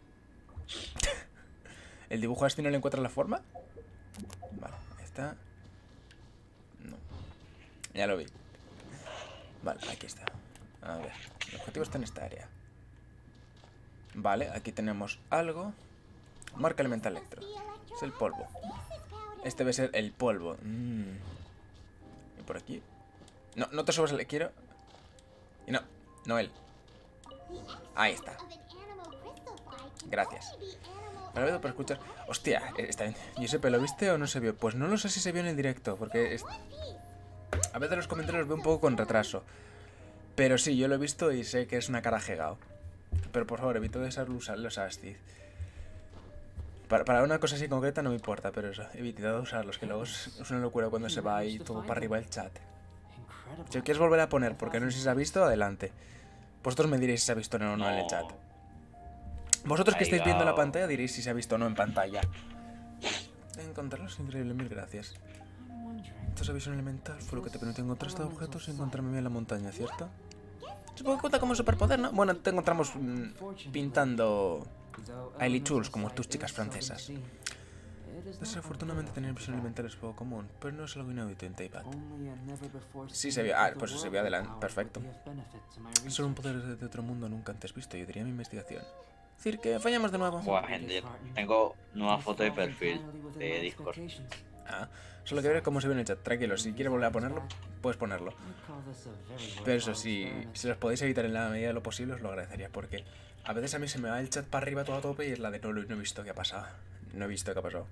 ¿El dibujo así no le encuentra la forma? Vale, está. No. Ya lo vi. Vale, aquí está. A ver, el objetivo está en esta área. Vale, aquí tenemos algo. Marca elemental electro. Es el polvo. Este debe ser el polvo. Mm. ¿Y por aquí? No, no te subas, le quiero. Y no, no él. Ahí está. Gracias. Ahora veo para escuchar. Hostia, está bien. Giuseppe, ¿lo viste o no se vio? Pues no lo sé si se vio en el directo, porque es... a veces los comentarios los veo un poco con retraso. Pero sí, yo lo he visto y sé que es una cara jegao. Pero por favor, evito de usar los astis. Para, para una cosa así concreta no me importa, pero eso, he evitado usarlos, que luego es, es una locura cuando se va ahí todo para arriba el chat. Si lo quieres volver a poner, porque no sé si se ha visto, adelante. Vosotros me diréis si se ha visto o no, no en el chat. Vosotros que estáis viendo la pantalla diréis si se ha visto o no en pantalla. Encontrarlos increíble, mil gracias. Esta visión elemental fue lo que te permitió encontrar estos objetos y encontrarme bien en la montaña, ¿cierto? Supongo que cuenta como superpoder, ¿no? Bueno, te encontramos mmm, pintando a Ellie Chulz como tus chicas francesas. Desafortunadamente tener visión elemental es poco común, pero no es algo inaudito en Teyvat. Sí, se vio. Ah, pues se vio adelante. Perfecto. Es solo un poder de otro mundo nunca antes visto, yo diría mi investigación. Es decir, que fallamos de nuevo. Buah, gente, tengo nueva foto de perfil de Discord. Ah, solo que ver cómo se ve en el chat. Tranquilo, si quieres volver a ponerlo, puedes ponerlo. Pero eso sí, si los podéis evitar en la medida de lo posible, os lo agradecería, porque a veces a mí se me va el chat para arriba todo a tope y es la de no, no he visto qué ha pasado. No he visto qué ha pasado.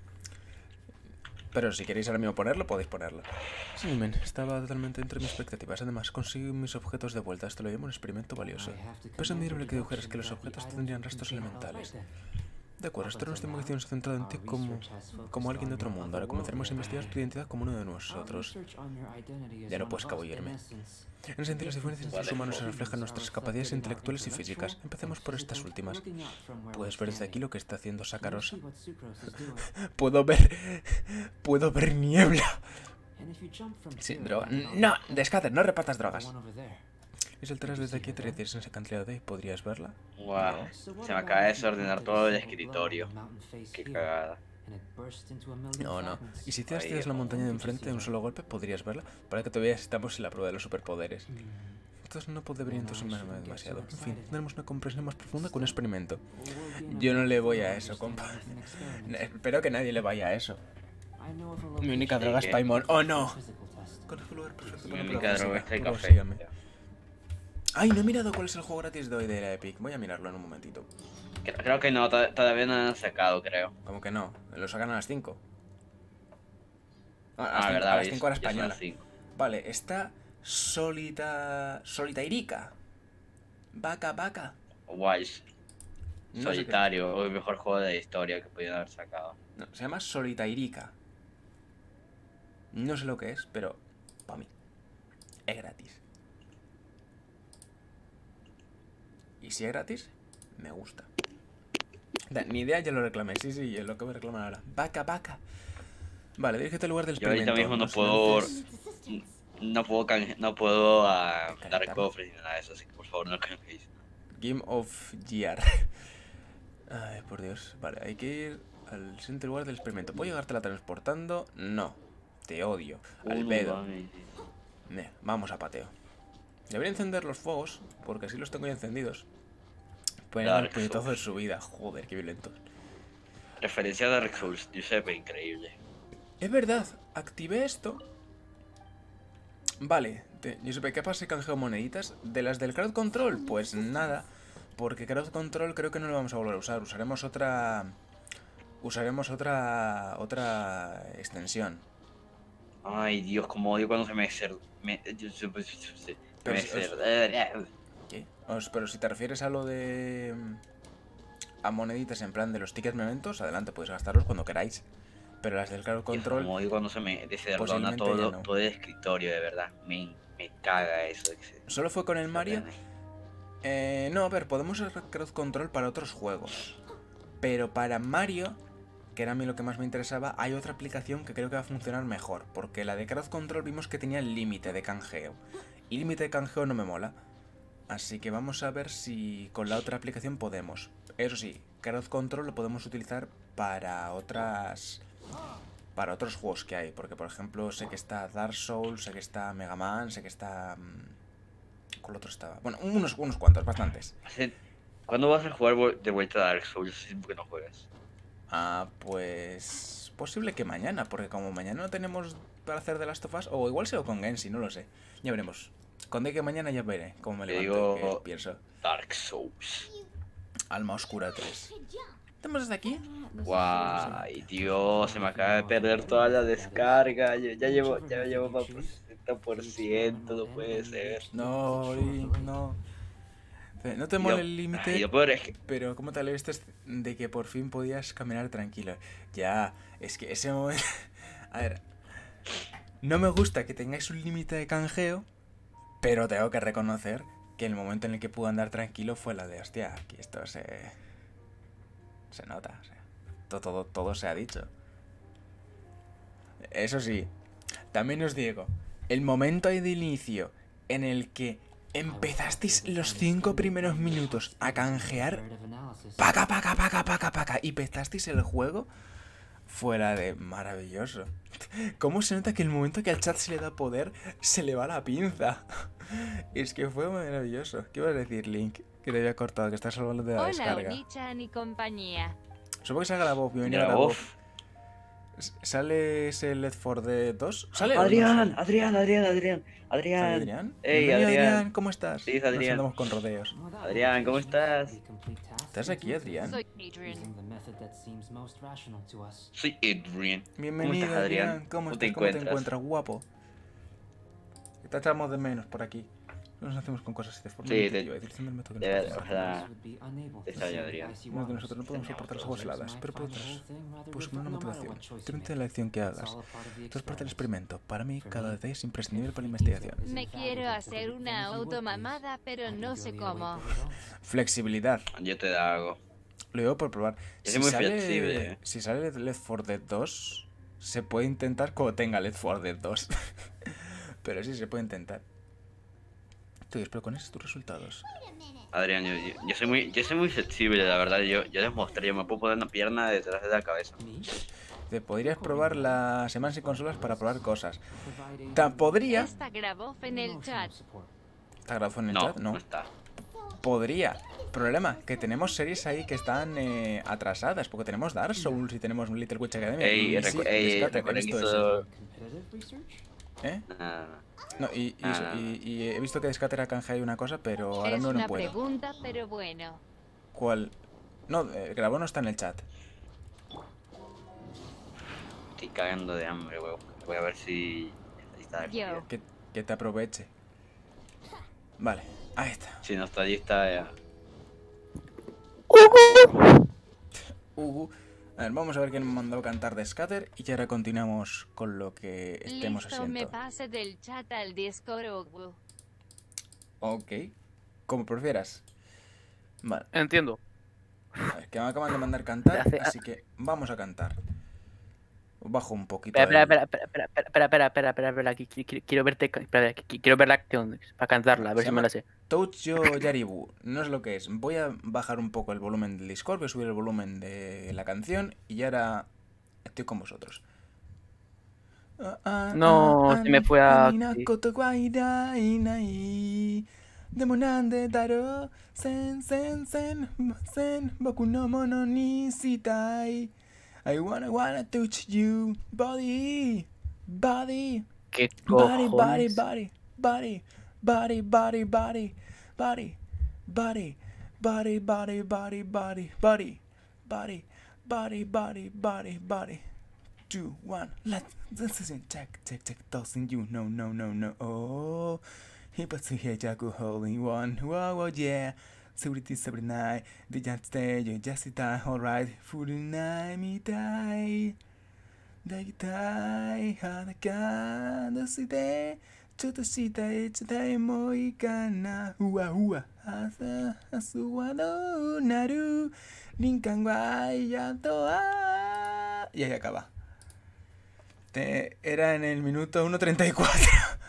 Pero si queréis ahora mismo ponerlo, podéis ponerlo. Sí, men, estaba totalmente entre mis expectativas. Además, conseguí mis objetos de vuelta. Esto lo llamo un experimento valioso. Pero es admirable que dijeras que los objetos tendrían restos elementales. De acuerdo, esto era nuestra investigación centrada en ti como, como alguien de otro mundo. Ahora comenzaremos a investigar tu identidad como uno de nosotros. Ya no puedes escabullirme. En sentido, las diferencias entre los humanos se reflejan en nuestras capacidades intelectuales y físicas. Empecemos por estas últimas. ¿Puedes ver desde aquí lo que está haciendo Sakarosa? Puedo ver... Puedo ver niebla. Sí, droga. No, Descater, no repartas drogas. Y saltarás desde aquí y te retires en ese acantilado de ahí. ¿Podrías verla? Wow, se me acaba de desordenar todo el escritorio. Qué cagada. No, no. Y si tiras tiras la montaña de enfrente de un solo golpe, ¿podrías verla? Para que todavía estamos en la prueba de los superpoderes. Entonces no debería entusiasmarme demasiado. En fin, tendremos una comprensión más profunda con un experimento. Yo no le voy a eso, compa. Espero que nadie le vaya a eso. Mi única droga es Paimon. ¡Oh, no! Conozco el lugar perfecto Mi para única probar droga música. es el Por favor, café. sígame. Ay, no he mirado cuál es el juego gratis de hoy de la Epic. Voy a mirarlo en un momentito. Creo, creo que no, to- todavía no han sacado, creo. ¿Cómo que no? Lo sacan a las cinco. Ah, a las Ah, cinco, verdad, a las ya- cinco hora ya son española. las cinco. Vale, está Solita... Solitairica. Vaca, vaca. Guay. No sé qué- Solitario, el mejor juego de la historia que pudieron haber sacado. No, se llama Solitairica. No sé lo que es, pero para mí es gratis. Y si es gratis, me gusta. Da, ni idea, ya lo reclamé. Sí, sí, es lo que voy a reclamar ahora. Vaca, vaca. Vale, dirígete al lugar del Yo ahorita experimento. mismo no Los puedo... enlaces- No puedo, canje- no puedo ah, dar Calentar. cofres ni nada de eso, así que por favor no canjeéis. Game of Year. Ay, por Dios. Vale, hay que ir al siguiente lugar del experimento. ¿Puedo llegártela transportando? No. Te odio. Albedo. Ne, vamos a pateo. Debería encender los fuegos, porque así los tengo ya encendidos. Pueden dar el Dark puñetazo de Souls. su vida. Joder, qué violentos. Referencia a Dark Souls, Giuseppe, increíble. Es verdad, activé esto. Vale, te, Giuseppe, ¿qué pasa si canjeo moneditas? ¿De las del Crowd Control? Pues nada, porque Crowd Control creo que no lo vamos a volver a usar. Usaremos otra... Usaremos otra... Otra extensión. Ay, Dios, como odio cuando se me cer... Me... Pero me si- cer- ¿Qué? Os- pero si te refieres a lo de... A moneditas en plan de los tickets mementos, adelante, podéis gastarlos cuando queráis. Pero las del Crowd Dios, Control... como odio cuando se me desordena posiblemente todo, ya no. todo el escritorio, de verdad. Me, me caga eso. que se- ¿Solo fue con el se Mario? ordene. Eh, no, a ver, podemos usar Crowd Control para otros juegos. Pero para Mario, que era a mí lo que más me interesaba, hay otra aplicación que creo que va a funcionar mejor. Porque la de Crowd Control vimos que tenía el límite de canjeo. Y límite de canjeo no me mola. Así que vamos a ver si con la otra aplicación podemos. Eso sí, Crowd Control lo podemos utilizar para otras... Para otros juegos que hay. Porque, por ejemplo, sé que está Dark Souls, sé que está Mega Man, sé que está... mm, ¿Cuál otro estaba? Bueno, unos, unos cuantos, bastantes. Hace- ¿Cuándo vas a jugar vol- de vuelta a Dark Souls? Hace tiempo que no juegas. Ah, pues... Posible que mañana, porque como mañana no tenemos para hacer The Last of Us, o igual sea con Genshin, no lo sé. Ya veremos. Con de que mañana ya veré cómo me Te levanto y digo- qué pienso. Dark Souls. Alma Oscura tres. ¿Estamos desde aquí? Guay, Dios, se me acaba de perder toda la descarga. Ya, ya llevo, ya llevo más por sesenta por ciento, no puede ser. No, y no. Fe- No te Y mola lo- el y límite, lo peor es que pero ¿cómo te alegraste de que por fin podías caminar tranquilo? Ya, es que ese momento... A ver, no me gusta que tengáis un límite de canjeo, pero tengo que reconocer que el momento en el que pude andar tranquilo fue la de, hostia, aquí esto se... Se nota, o sea, todo, todo, todo se ha dicho. Eso sí, también os digo, el momento ahí de inicio en el que empezasteis los cinco primeros minutos a canjear, paca, paca, paca, paca, paca, y empezasteis el juego, fuera de maravilloso. ¿Cómo se nota que el momento que al chat se le da poder, se le va la pinza? Es que fue maravilloso. ¿Qué ibas a decir, Link? Que te había cortado, que estás salvando de la Hola, descarga. Onichan y compañía. Supongo que salga la voz. Bienvenido a la La voz. voz. ¿Sale ese Left four Dead dos? ¿Sale? Adrián, Adrián, Adrián, Adrián, ¿Sale Adrián. Adrián? Ey, Bienvenido, Adrián. ¿Cómo estás? Sí, es Nos Adrián. andamos con rodeos. Adrián, ¿cómo estás? ¿Estás aquí, Adrián? Soy Adrian. Soy Adrián. Bienvenido, ¿Cómo estás, Adrián? Adrián. ¿Cómo, ¿Cómo estás? te ¿Cómo te encuentras? encuentras, guapo? Te echamos de menos por aquí. No nos hacemos con cosas así de forma Sí, intuitiva, te- y decir, me toca de el verdad, corazón. ojalá te extraño, Adrián. Uno de nosotros no podemos soportar las aguas heladas, pero por otras, pues con una motivación. Diferente de la acción que hagas. Esto es parte del experimento. Para mí, cada detalle es imprescindible para la investigación. Me quiero hacer una automamada, pero no sé cómo. Flexibilidad. Yo te la hago. Lo digo por probar. Yo soy muy sale, flexible. Si sale Left four Dead dos, se puede intentar como tenga Left four Dead dos. Pero sí, se puede intentar. Tú, espero con esos tus resultados. Adrián, yo, yo, yo soy muy, yo soy muy flexible, la verdad. Yo, yo les mostré, yo me puedo poner una pierna detrás de la cabeza. Te podrías probar las semanas y consolas para probar cosas. Ta- podría. Esta grabó en el chat. ¿Está grabado en el No, chat? no No. está. Podría. Problema, que tenemos series ahí que están eh, atrasadas. Porque tenemos Dark Souls y tenemos Little Witch Academia. Ey, y sí, recu- ey, descarte, he recuerden que visto eso. eso... ¿Eh? Nada, No, y, y, Ah. y- y he visto que Descater canje hay una cosa, pero ahora Es no, no una puedo. pregunta, pero bueno. ¿Cuál? No, eh, grabó no está en el chat. estoy cagando de hambre, huevo. Voy a ver si está aquí. Yo. Que, que te aproveche. Vale, ahí está. Si no está lista, ya. Ugu. A ver, vamos a ver quién me mandó cantar de Scatter y ahora continuamos con lo que estemos Listo, me haciendo. pase del chat al Discord. Ugu. Ok, como prefieras. Vale, Entiendo. a ver, que me acaban de mandar cantar, Hace- así que vamos a cantar. Bajo un poquito. Espera, el- espera, espera, espera, espera, espera, espera, espera, espera, espera, que qui- qui- quiero verte, ca- espera, que- que quiero ver la acción para cantarla, a ver Se si me llama- la sé. Toucho Yaribu, no es lo que es. Voy a bajar un poco el volumen del Discord, voy a subir el volumen de la canción y ahora estoy con vosotros. No, se me fue a- Demonande daro sen sen sen sen boku no mono ni shitai. I wanna wanna touch you body body ¿Qué body body cojones? body body body body body body body body body body body body body body body body body two one let's this is check check check tossing you no no no no oh Hipatsu Heijaku holding one wow wow yeah Surity Sabrinai the just stay you just die alright Furunai mitai Daitai Hanaka Dosite Choto shita echitai mo ikana Ua ua Asa Asuwa no naru Rinkan wa yato wa Y ahí acaba. Te- era en el minuto uno treinta y cuatro.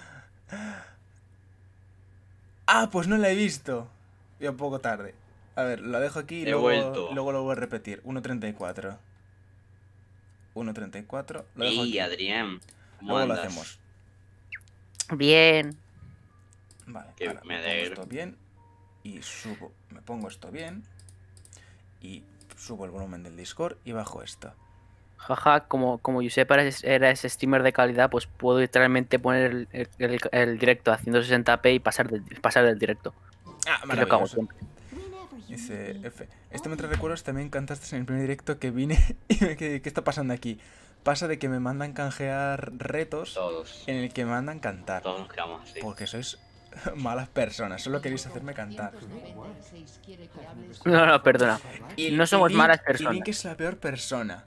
Ah, pues no la he visto. Ya un poco tarde. A ver, la dejo aquí y He luego, vuelto. luego lo voy a repetir. uno treinta y cuatro. uno treinta y cuatro. Lo dejo Ey, aquí. Adrián. ¿Cómo Luego lo andas? hacemos. Bien. Vale, Que ahora me me pongo alegro. esto bien. Y subo. Me pongo esto bien. Y subo el volumen del Discord y bajo esto. Jaja, como, como Josep era ese, era ese streamer de calidad, pues puedo literalmente poner el, el- el- el directo a ciento sesenta p y pasar del, pasar del directo. Ah, Que es lo que hago maravilloso. siempre. Dice F. Este me trae recuerdos, también cantaste en el primer directo que vine y me quedé, ¿qué está pasando aquí? Pasa de que me mandan canjear retos Todos. en el que me mandan cantar. Todos nos quedamos así. Porque sois malas personas, solo queréis hacerme cantar. No, no, perdona. No somos Link- malas Y personas. Link es la peor persona.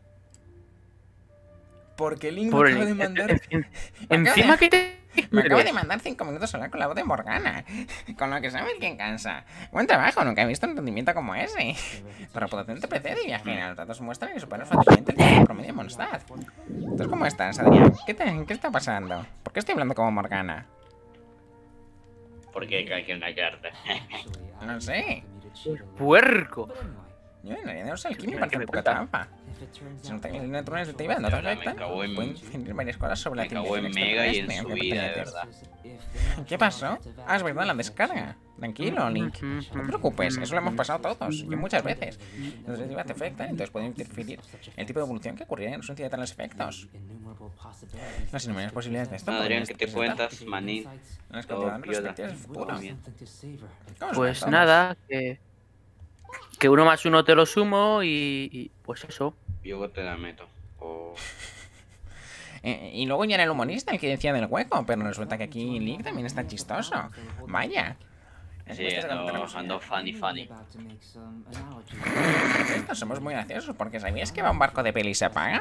Porque Link me Pobre acaba de Link. mandar... En- en- Encima que te... Me acaba de mandar cinco minutos a hablar con la voz de Morgana, con lo que sabes quién cansa. Buen trabajo, nunca he visto un rendimiento como ese. Tu reputación te precede y viaje en los datos muestran que superas fácilmente el tiempo promedio de Mondstadt. Entonces, ¿cómo estás, Adrián? ¿Qué, te- ¿Qué está pasando? ¿Por qué estoy hablando como Morgana? Porque hay que engañarte. No sé. Puerco. Yo en realidad no sé, el Kimi ¿Qué parece me un poco cuentas? trampa. Se nota que las líneas naturales de Teiba no te Ahora me afectan. cago en- Pueden definir varias cosas sobre la Me cago en civilización Mega y en extraterrestre, su aunque vida, de perteneces. verdad. ¿Qué pasó? Ah, es verdad, la descarga. Tranquilo, Link. No te preocupes, eso lo hemos pasado todos, yo muchas veces. Los de Teiba te afectan, entonces pueden interferir el tipo de evolución que ocurriría en ausencia de tales efectos. Las innumerables posibilidades de esto Adrián, podrían ¿qué te presentar cuentas, manín? las Todo cautivadoras piola. perspectivas del futuro. Todo bien. ¿Cómo os Pues va, todos? nada, que, que uno más uno te lo sumo y, y pues eso. Yo te la meto. Oh. Eh, y luego ya era el humorista el que decía del hueco, pero resulta que aquí Link también está chistoso. Vaya. Sí, ando, ando funny, funny. Estos somos muy graciosos porque ¿sabías que va un barco de peli y se apaga?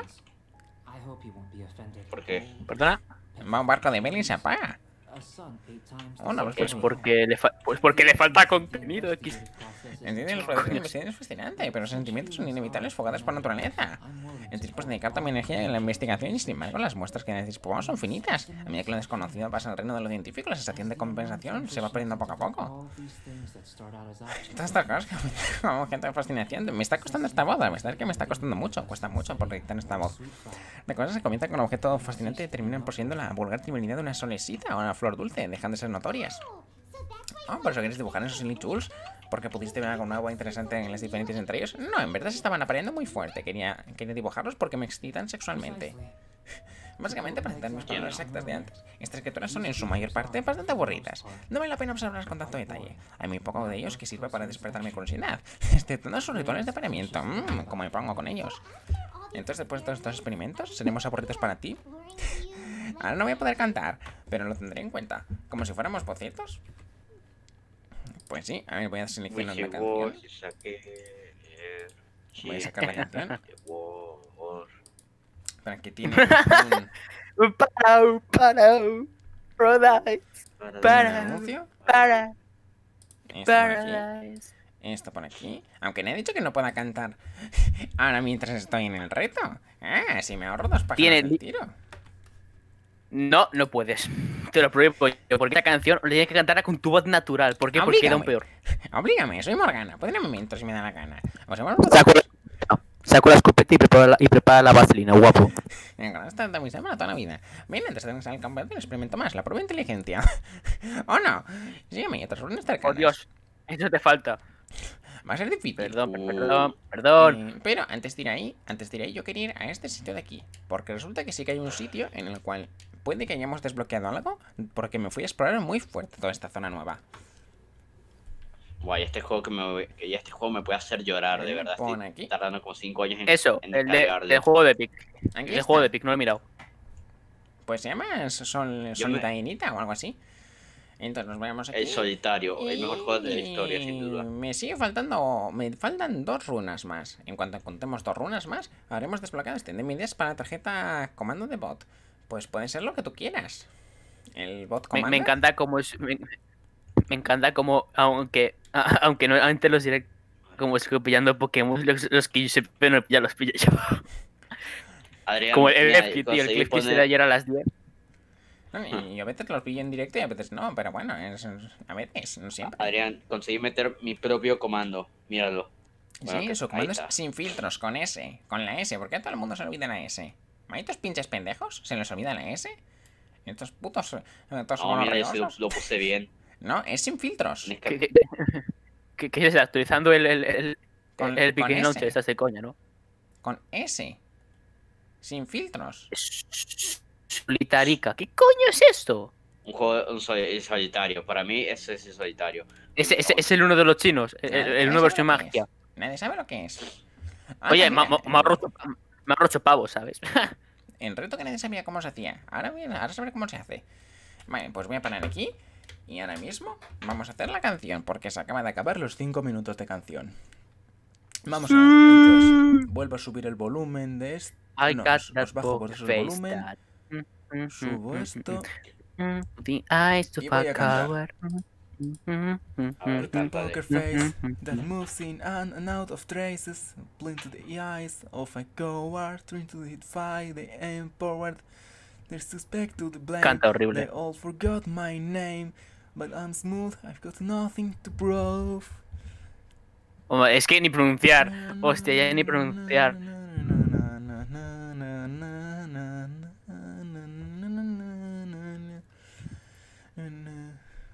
¿Por qué? ¿Perdona? Va un barco de peli y se apaga. Bueno, pues, Pues pues, porque le, fa- pues porque le falta contenido X. entienden los procesos de investigación es fascinante, pero los sentimientos son inevitables fogados por naturaleza. En tiempos de dedicar también energía en la investigación y sin embargo las muestras que disponemos son finitas. A medida que lo desconocido pasa al reino de lo científico, la sensación de compensación se va perdiendo poco a poco. Todas estas cosas que como gente de fascinación. Me está costando esta voz, me está que me está costando mucho, cuesta mucho por dictar esta voz. De cosas que comienzan con un objeto fascinante y terminan por siendo la vulgar trivialidad de una solesita o una flor dulce, dejan de ser notorias. Oh, por eso quieres dibujar en esos Silly Tools, porque pudiste ver algo nuevo e interesante en las diferencias entre ellos. No, en verdad se estaban apareando muy fuerte. Quería, quería dibujarlos porque me excitan sexualmente. Básicamente, para citar mis palabras exactas de antes, estas criaturas son en su mayor parte bastante aburridas. No vale la pena observarlas con tanto detalle. Hay muy poco de ellos que sirva para despertar mi curiosidad, exceptuando sus rituales de apareamiento. Mmm, como me pongo con ellos. Entonces, después de todos estos experimentos, ¿seremos aburridos para ti? Ahora no voy a poder cantar, pero lo tendré en cuenta. Como si fuéramos bocetos. Pues sí, a ver, voy a seleccionar la canción. Voy a sacar la canción. Para que tiene un, Parau, parau, Paradise, un para, anuncio. para, Esto por aquí. Paradise. Esto por aquí. Aunque no he dicho que no pueda cantar ahora mientras estoy en el reto. Ah, si me ahorro dos páginas Tiene del li- tiro. No, no puedes. Te lo prohíbo yo, porque la canción le tienes que cantarla con tu voz natural. ¿Por qué? Porque queda un Oblígame. peor. Oblígame, soy Morgana. Podría momentos si me da la gana. O sea, bueno, Saco la, saco la escopeta y prepara la, y prepara la vaselina, guapo. venga, esta es mi semana toda la vida. Bien, antes de empezar el combate, experimento más. La prueba de inteligencia. ¿O no? Sígueme y otras órdenes cercanas. Por Dios, eso te falta. Va a ser difícil. Perdón, Uh. perdón, perdón. Eh, pero antes de ir ahí, antes de ir ahí, yo quería ir a este sitio de aquí. Porque resulta que sí que hay un sitio en el cual puede que hayamos desbloqueado algo. Porque me fui a explorar muy fuerte toda esta zona nueva. Guay, este juego que me que ya este juego me puede hacer llorar, de verdad. Pon Estoy aquí. tardando como cinco años en, Eso, en el de, descargarlo. del juego de Epic. Aquí El está. juego de Epic, no lo he mirado. Pues se llama Sol, Yo Solita me- Inita o algo así. Entonces nos vamos aquí. El solitario, el mejor juego de la historia, sin Y duda. me sigue faltando. Me faltan dos runas más. En cuanto contemos dos runas más, habremos desbloqueado este. Denme ideas para la tarjeta comando de bot. Pues puede ser lo que tú quieras. El bot Me, comando. me encanta como es. Me, me encanta como, aunque a- aunque no antes los diré como es que pillando Pokémon, los, los que yo siempre no, ya los pillo yo. Adrián, Como el mira, F Q, tío, el conseguí clip que hice poner- de ayer a las diez. No, y a veces los pillo en directo y a veces no, pero bueno, es- a veces, no siempre. Adrián, conseguí meter mi propio comando. Míralo. Bueno, Sí, que- su ahí comando es está. sin filtros, con S, con la S. ¿Por qué a todo el mundo se olvida la S? ¿Malditos pinches pendejos? ¿Se les olvida la S? Estos putos. eh, Estos No, mira, yo sí lo, gonorreosos. lo puse bien. No, es sin filtros. Tienes Que, que- que, que, que es actualizando el, el, el, Con- el con Epic ese. Launcher, estás de coña, ¿no? Con S. Sin filtros. Solitarica. ¿Qué coño es esto? Un juego un sol- el solitario. Para mí, ese es el solitario. Es, es, es el uno de los chinos, el, el, el uno versión Nadie sabe lo que magia. es. Nadie sabe lo que es. Ah, Oye, también, me me ahorro ocho- me ahorro ocho pavos, ¿sabes? el reto que nadie sabía cómo se hacía. Ahora bien, ahora sabré cómo se hace. Vale, pues voy a parar aquí. Y ahora mismo vamos a hacer la canción. Porque se acaba de acabar los cinco minutos de canción. Vamos a ver. Entonces, vuelvo a subir el volumen de esto. I No, got os- that os bajo por poker eso el face volumen. that- Mm, mm, Subo mm, esto. mm, mm, The eyes of Y voy a a cantar. coward. Mm, mm, mm, A ver, mm, canta. mm, Poker mm, face mm, that mm. moves in and, and out of traces, blind to the eyes of a coward, trying to defy the empowered. They suspect to the blame. Canta horrible. They all forgot my name, but I'm smooth. I've got nothing to prove. Hombre, es que ni pronunciar. Hostia, ya ni pronunciar.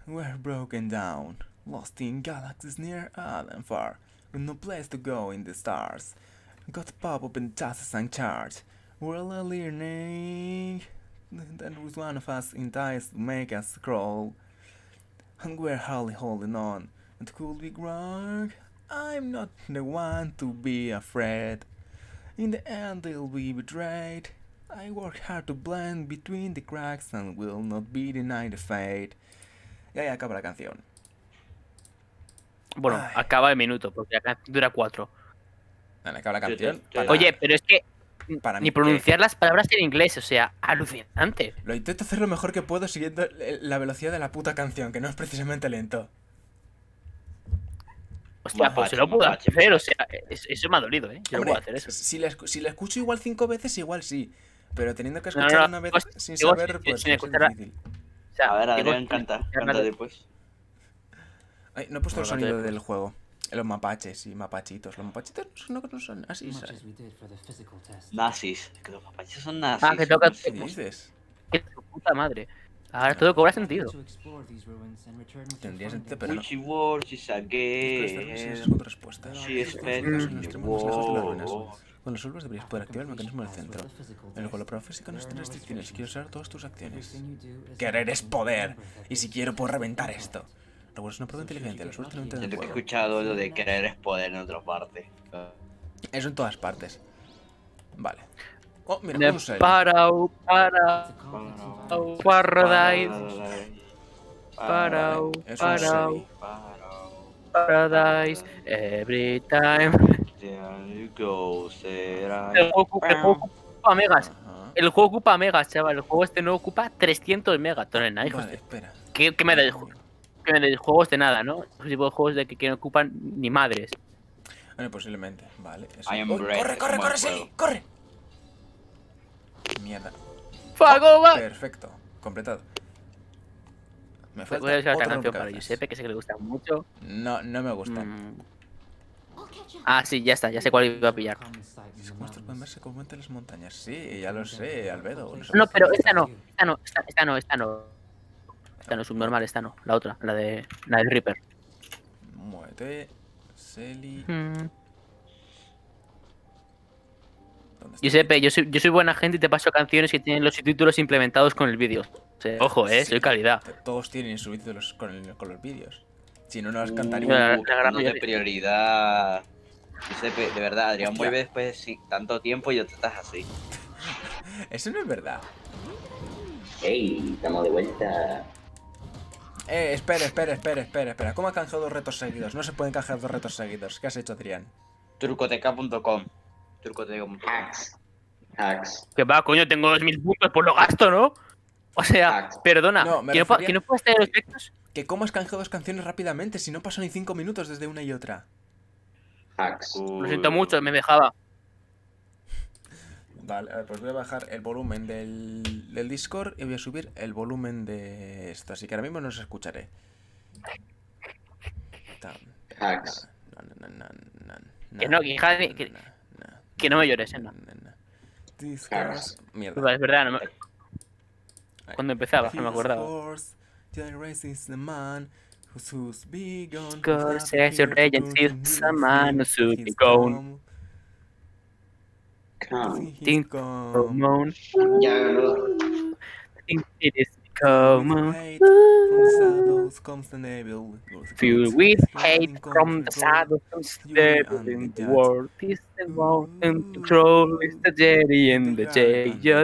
We're broken down, lost in galaxies near and far, with no place to go in the stars. Got pop up in tasks and charge. We're all learning. Then was one of us enticed to make us crawl. And we're hardly holding on. It could be wrong. I'm not the one to be afraid. In the end, they'll be betrayed. I work hard to blend between the cracks and will not be denied the fate. Y ahí acaba la canción. Bueno, Ay. acaba el minuto, porque la canción dura cuatro. Vale, acaba la Yo- canción. yo- para- Oye, pero es que para ni mí, pronunciar las palabras en inglés, o sea, alucinante. Lo intento hacer lo mejor que puedo siguiendo el- la velocidad de la puta canción, que no es precisamente lento. Hostia, pues se lo Mapache, puedo mapache, hacer, o mapache. sea, es- eso me ha dolido, ¿eh? Yo no Hombre, puedo hacer eso. Si la, escu- si la escucho igual cinco veces, igual sí. Pero teniendo que No, no, escuchar no, una vez digo, sin digo, saber, sin- pues sin va a ser escucharla. difícil. O sea, A ver, digo, Adrián, canta, escucharla canta de- después. Ay, no he puesto No, el no te sonido dejo. del juego. Los mapaches y mapachitos. Los mapachitos no, no son así, Much ¿sabes? as we did for the physical test. Nazis, que los mapaches son nazis. Ah, que toca- ¿Qué dices? ¡Qué su puta madre! Ahora todo cobra sentido. To explore these ruins and return with your Tendría sentido, findings. pero no. Which words is Espera, espera, again? esa es otra respuesta. She is Los fed lejos in nos the tenemos lejos de las ruinas. war. Cuando resuelvas deberías poder activar el mecanismo del centro. En el cual la prueba física no There es are no restricciones. Quiero restrictions. usar todas tus acciones. Everything you do is Querer es poder. remember that Y si this quiero, is puedo the reventar final. esto. Recuerda, es una prueba inteligente. La suerte no entra en el Siento que he juego. escuchado lo de querer es poder en otra parte. Eso en todas partes. Vale. Oh, mira, De un Selly. Parau, Parau, It's a complex environment. Parau, Paradise, Parau, Es un Parau, Selly. Paradise, every time. There you go, será. El juego, ocupa- el juego ocupa megas. Ajá. El juego ocupa megas, chaval. El juego este no ocupa trescientos megas. Entonces, nada, hijos Vale, de- espera. ¿Qué, qué me da el juego? ¿Qué me da el juegos de nada, no? Ese tipo de juegos de que, que no ocupan ni madres. Bueno, posiblemente. Vale. Eso. I am ¡Oh, Brett, corre, es corre, un corre, buen Selly! juego. ¡Corre! Mierda. ¡Fago, va! Perfecto. Completado. Me falta Voy a usar otro otra canción para rompecabezas. Giuseppe, que sé que le gusta mucho. No, no me gusta. Mm. Ah, sí, ya está, ya sé cuál iba a pillar. Common sight in Los the monstruos pueden mountains. verse comúnmente en las montañas. Sí, ya lo sé, Albedo. No sé No, por qué. pero esta no, esta no, esta, esta no, esta no. Esta no es subnormal, esta no. La otra, la de la del Reaper. Muévete. Selly. Mm. ¿Dónde está? Giuseppe, yo soy, yo soy buena gente y te paso canciones que tienen los subtítulos implementados con el vídeo. O sea, ojo, eh, Sí, soy calidad. t- Todos tienen subtítulos con, el- con los vídeos. Si no, no los Uh, cantaría. la- la gran no de mayoría. prioridad. Giuseppe, de verdad, Adrián, Hostia. vuelve después de sí, tanto tiempo y yo te estás así. Eso no es verdad. Ey, estamos de vuelta. Eh, espera, espera, espera, espera, espera. ¿Cómo ha canjeado dos retos seguidos? No se pueden canjear dos retos seguidos. ¿Qué has hecho, Adrián? Turcoteca punto com. Turcoteca punto com. Hacks. Hacks. Que va, coño, tengo dos mil puntos, pues lo gasto, ¿no? O sea, Hacks. perdona, No, me ¿que, no, pa- refería- que no puedes tener efectos? Que cómo has canjeado dos canciones rápidamente si no pasó ni cinco minutos desde una y otra. Hacks. Lo siento mucho, me dejaba. Vale, a ver, pues voy a bajar el volumen del, del Discord y voy a subir el volumen de esto. Así que ahora mismo no os escucharé. Tam, Hacks. na, na, na, na, na, Que no, que hija de- que- na, na, que no me llores, eh, no. na, na. Discord. Mierda. Es verdad, no me- Ahí. cuando empezaba, no me His acordaba. horse, Jairus is the man whose- who's big on- Cause who's as your happy regent to is do a man the who should thing be he's gone. come. Come. He's Think gone. Come on, Ya lo. think it is come on. Hate from the shadows comes the devil. Filled with hate Running from the control. shadows comes You the and devil in the the judge. world. Is the mountain control, is the jetty in the J-Yacht.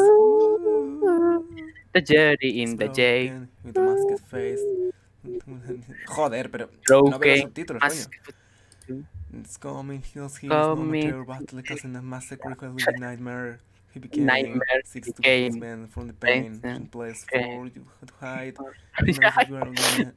The jetty in the J. Broken with a masked face. Joder, pero no veo los Broken. subtítulos, As- coño. It's coming, heals his Coming. momentary battle, causing a massacre with a nightmare. He became Nightmare six to became policemen from the pain, pain, and place pain. for you to hide. Ya. Knows you are gonna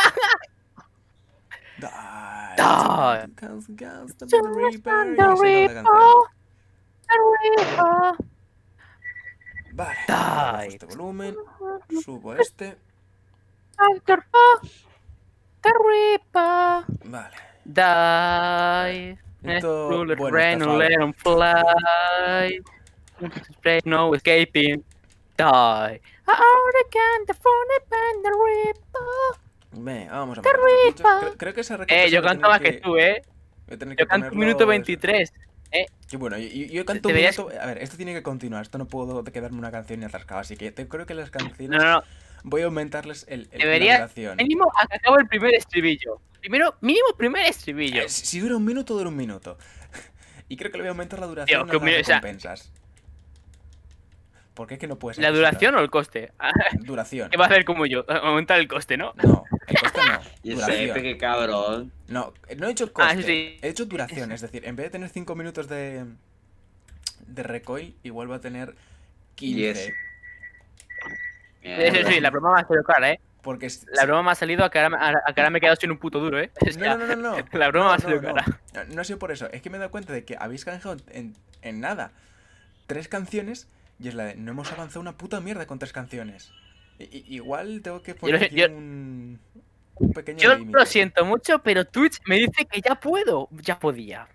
die. Die. Cause Ghost of Just the Reaper. on Y the así acaba la Reaper, canción. the Reaper. Vale, Die. bajo este volumen, subo este. After the the Reaper. Vale. Die. Esto, Let it bueno, rain está and fácil. let 'em fly. Spray, no escaping. Die. I already can the front and the Reaper. Ve, vamos a ver. esto. Yo creo, creo que esa recompensa Eh, yo voy a canto más tener que tú, eh. voy a tener Yo que canto un ponerlo- minuto veintitrés. Y bueno, yo, yo canto un Deberías- minuto... A ver, esto tiene que continuar. Esto no puedo quedarme una canción y atascado. Así que te, creo que las canciones No, no, no. voy a aumentarles el, el, la Debería. duración. Mínimo a que acabe el primer estribillo. Primero, mínimo primer estribillo. Eh, si si dura un minuto, dura un minuto. Y creo que le voy a aumentar la duración Tío, a que las me- o sea- recompensas. ¿Por qué es que no puedes ¿La duración o el coste? Duración. ¿Qué va a hacer como yo? Aumentar el coste, ¿no? No, el coste no. Y ese Duración. Epe, qué cabrón. No, no he hecho coste. Ah, sí. He hecho duración. Es decir, en vez de tener cinco minutos de, de recoil, igual va a tener quince. Yes. Sí, sí, Mierda. sí, la broma me ha salido cara, eh. Porque es- La broma me ha salido a que ahora, a- a que ahora me he quedado sin un puto duro, eh. O sea, No, no, no, no. La broma me ha No, salido no, cara. no. No ha sido por eso. Es que me he dado cuenta de que habéis canjeado en, en nada tres canciones y es la de no hemos avanzado una puta mierda con tres canciones. I- i- igual tengo que poner Yo- aquí yo- un, un pequeño Yo límite. lo siento mucho, pero Twitch me dice que ya puedo. Ya podía.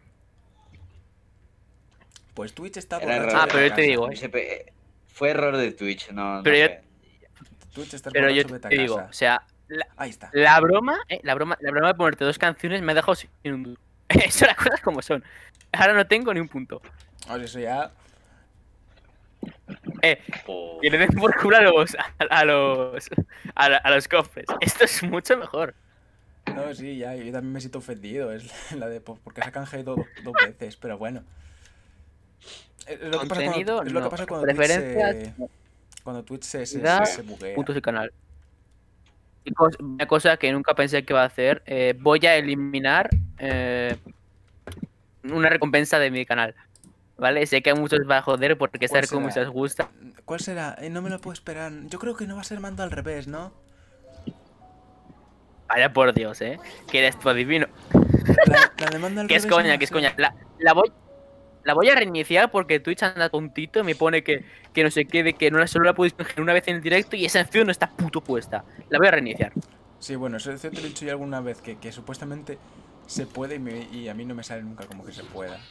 Pues Twitch está Era borracho error de Ah, de pero yo te casa. digo, eh. Ese Epe, fue error de Twitch, no, no Pero yo- fue. Twitch está Pero yo borracho, vete a te digo, casa. o sea, la, Ahí está. la broma, eh, la broma, la broma de ponerte dos canciones me ha dejado sin un duro. Eso las cosas como son. Ahora no tengo ni un punto. Oye, eso ya. Eh, Po- que le den por culo a los a, a los a, la- a los cofres. Esto es mucho mejor. No, sí, ya. Yo también me siento ofendido. Es la de. pues, porque se ha canjeado dos, dos veces, pero bueno. Es lo que pasa Contenido, cuando, es lo que no. pasa cuando Preferencias, Twitch se, cuando Twitch se, se, Calidad, se, se buguea. puntos y canal. Y cos- una cosa que nunca pensé que iba a hacer, eh, voy a eliminar eh, una recompensa de mi canal. ¿Vale? Sé que a muchos va a joder porque esta ¿Cuál recompensa será? os gusta. ¿Cuál será? Eh, no me lo puedo esperar. Yo creo que no va a ser mando al revés, ¿no? Vaya por Dios, ¿eh? Que eres tu adivino. La, la de mando al Que es revés no va coña, a que es ser. coña. La, la voy la voy a reiniciar porque Twitch anda tontito y me pone que, que no sé qué, de que no solo la puedes coger una vez en el directo y esa acción no está puto puesta. La voy a reiniciar. Sí, bueno, eso, eso te lo he dicho yo alguna vez, que, que supuestamente se puede y, me- y a mí no me sale nunca como que se pueda.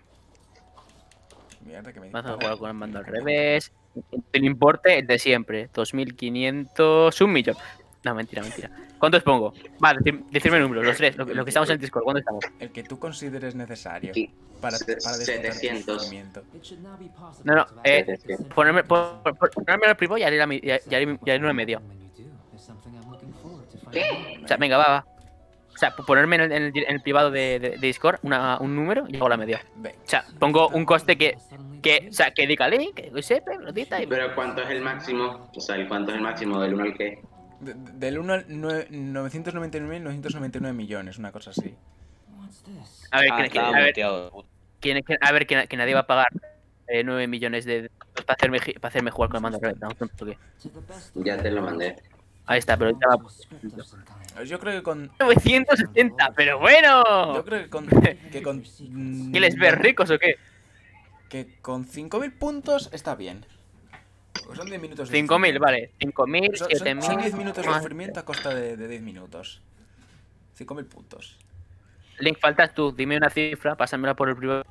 Mierda, que me Vamos a dispara. jugar con el mando al revés. El importe, el de siempre. dos mil quinientos, un millón. No, mentira, mentira. ¿Cuántos pongo? Va, decir, decirme números, los tres, lo, que- lo que estamos en Discord. ¿Cuándo estamos? El que tú consideres necesario Aquí. para, Se- para disfrutar tu setecientos. sufrimiento. It should now be possible No, no, to eh, access the central Ponerme, nervous por, por- ponerme al primo y haré, la, mi- ya, ya haré, ya haré una media. When you do, is something I'm looking forward to ¿Qué? finding out. O sea, venga, va, va. O sea, ponerme en el, en el, en el privado de, de- de Discord una- un número y hago la media. Ve, O sea, pongo un coste que, que, o sea, que diga link, que sepa, notita y... Pero ¿cuánto es el máximo? O sea, ¿el ¿cuánto es el máximo del uno al que? de- de- del uno al nue- novecientos noventa y nueve mil novecientos noventa y nueve millones, una cosa así. What's this? A ver, Ah, que, que- estaba a ver, muteado. que, que- a ver, que, que nadie va a pagar eh, nueve millones de, de para hacerme, gi- para hacerme jugar con el mando. al revés, no, no, ¿por qué? To the best of Ya my te lo knowledge, mandé. Ahí está, pero ahorita va... to a script of some kind. Yo creo que con. novecientos setenta, pero bueno. Yo creo que con. Que con. mm, ¿Qué les ves ricos o qué? Que con cinco mil puntos está bien. Porque son diez minutos de cinco mil, sufrimiento. vale. cinco mil, Son, siete son, mil... son diez minutos de más. sufrimiento a costa de, de diez minutos. cinco mil puntos. Link, faltas tú. Dime una cifra, pásamela por el privado.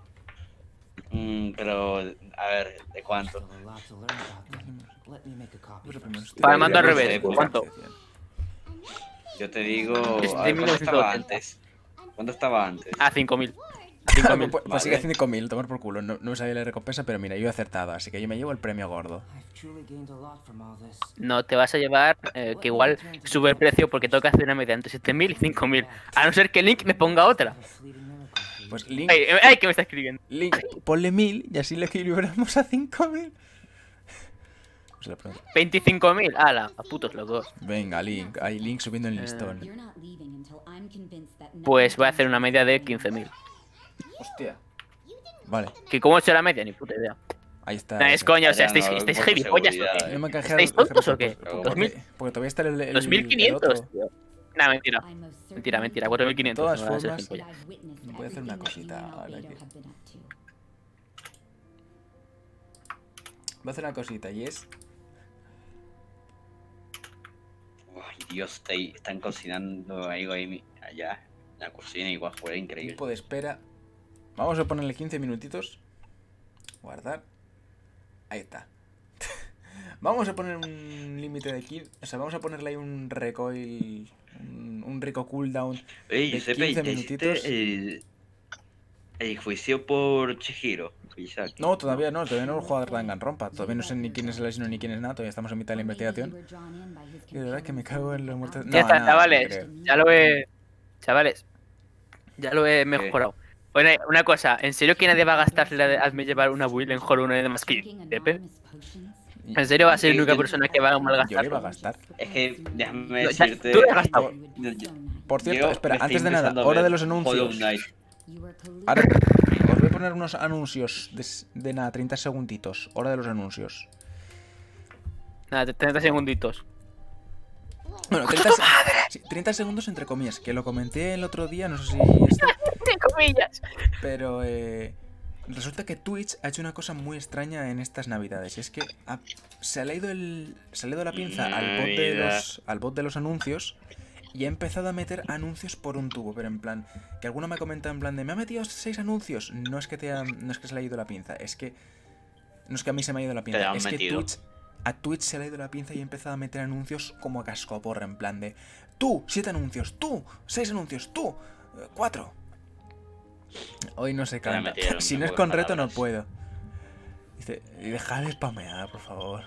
Mm, pero, a ver, ¿de cuánto? Still a lot to learn about them. Let me make a copy Pues lo first. primero es- Para el mando al no revés, sé, pues. ¿cuánto? Yo te digo. Es A de ver, ¿cuánto estaba mil novecientos ochenta. antes? ¿Cuánto estaba antes? Ah, cinco mil. Pues, cinco mil. pues Vale. sigue haciendo cinco mil, tomar por culo. No, no me salió la recompensa, pero mira, yo he acertado, así que yo me llevo el premio gordo. I've truly gained a lot from all this. No te vas a llevar, eh, que igual sube el precio porque tengo que hacer una media entre siete mil y cinco mil. A no ser que Link me ponga otra. A fleeting miracle for you. Pues Link, Ay, eh, ay, que me está escribiendo. Link, ponle mil y así le equilibramos a cinco mil. Pues la pregunta. veinticinco mil. Ala, a putos los dos. Venga, Link, hay Link subiendo Eh, el listón. Pues voy a hacer una media de quince mil. Hostia. Vale, ¿Que cómo será la media? Ni puta idea. ahí está. Nah, es coña, o sea, Ya no, estáis, estáis por gilipollas. seguridad, ¿o qué? No me han canjeado ¿Estáis los tontos o ejemplos, qué? Pero dos mil, Porque, porque todavía está el, el, dos mil el quinientos, otro. tío. Nah, mentira. Mentira, mentira. cuatro mil quinientos. De todas no voy a ser formas, gilipollas. voy a hacer una cosita ahora que- Voy a hacer una cosita y es. Ay, Dios, te- están cocinando ahí, ahí allá. En la cocina igual fue increíble. Tiempo de espera. Vamos a ponerle quince minutitos. Guardar. Ahí está. Vamos a poner un límite de kill. O sea, vamos a ponerle ahí un recoil. Un, un rico cooldown. Oye, de Giuseppe, quince ¿ya hiciste minutitos. el, el juicio por Chihiro? Miyazaki? No, todavía no, todavía no he jugado a Danganronpa. Todavía no sé ni quién es el asesino ni quién es nada. Todavía estamos en mitad de la investigación. Y de verdad que me cago en los muertos. Ya está, no, chavales. no creo. Ya lo he. Chavales. Ya lo he mejorado. Bueno, una cosa, ¿en serio que nadie va a gastarse la de hazme llevar una build en Hollow Knight de más que Giuseppe? ¿En serio va a ser la única persona que va a Yo le malgastar? iba a gastar. Es que déjame No, ya, decirte. tú lo has gastado. Yo- yo- Por cierto, yo espera, estoy antes de nada, empezando a hora ver de los Hollow anuncios. Knight. Ahora os voy a poner unos anuncios de, de nada, treinta segunditos. Hora de los anuncios. Nada, treinta segunditos. Bueno, treinta, se- sí, treinta segundos entre comillas, que lo comenté el otro día, no sé si esto, Entre comillas. pero eh, resulta que Twitch ha hecho una cosa muy extraña en estas navidades. Y es que ha- se ha leído el, se ha leído la pinza al bot de los, al bot de los anuncios y ha empezado a meter anuncios por un tubo, pero en plan, que alguno me ha comentado en plan de me ha metido seis anuncios. No es que te ha- no es que se le haya ido la pinza, es que no es que a mí se me ha ido la Te pinza, la han es que metido. Twitch a Twitch se le ha ido la pinza y ha empezado a meter anuncios como a cascoporra, en plan de tú, siete anuncios, tú, seis anuncios, tú, eh, cuatro. Hoy no se Te la canta. metieron, Si no no es puedo con reto, no palabras. puedo. Dice, y dejad de spamear, por favor.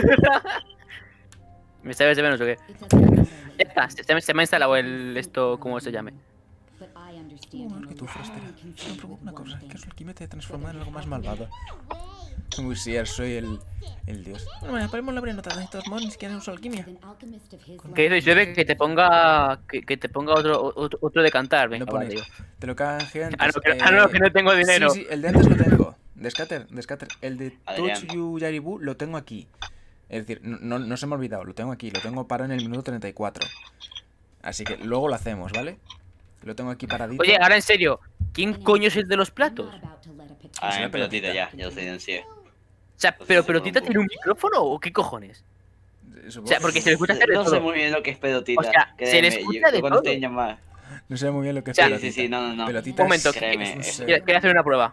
¿Me sabes de menos o qué? Ya está, se, se me- se me ha instalado el esto, ¿cómo se llame? Bueno, que tú, Frostera. Solo provoco una cosa, que Alquimia te transforma en algo más malvado. Uy, sí, ahora soy el, el dios. Bueno, bueno, ponemos la nota de estos monos que han usado alquimia. ¿Qué dices, Bebe? Que te ponga. Que, que te ponga otro, otro, otro de cantar, venga, No vale, pones. tío. Te lo canjeé antes. Ah, no, que, ah, no, que no tengo dinero. Sí, sí, el de antes lo tengo. De Scatter, de Scatter. El de Adrián. Touch You Yaribu lo tengo aquí. Es decir, no, no, no se me ha olvidado, lo tengo aquí. Lo tengo parado en el minuto treinta y cuatro. Así que luego lo hacemos, ¿vale? Lo tengo aquí paradito. Oye, ahora en serio, ¿quién coño es el de los platos? Ah, Es una en pelotita pelotita. ya, ya lo silencié. O sea, Pues ¿pero sí, Pelotita por un tiene un micrófono o qué cojones? Supongo- O sea, porque se le escucha hacer de No sé todo. muy bien lo que es pelotita. O sea, se le créeme, escucha yo- de yo cuando todo. te llamar. No sé muy bien lo que es O sea, Sí, pelotita. sí, sí, no, no, no. Pelotita Un momento, es- que- créeme, es un es- ser- Quiero, quiero hacer una prueba.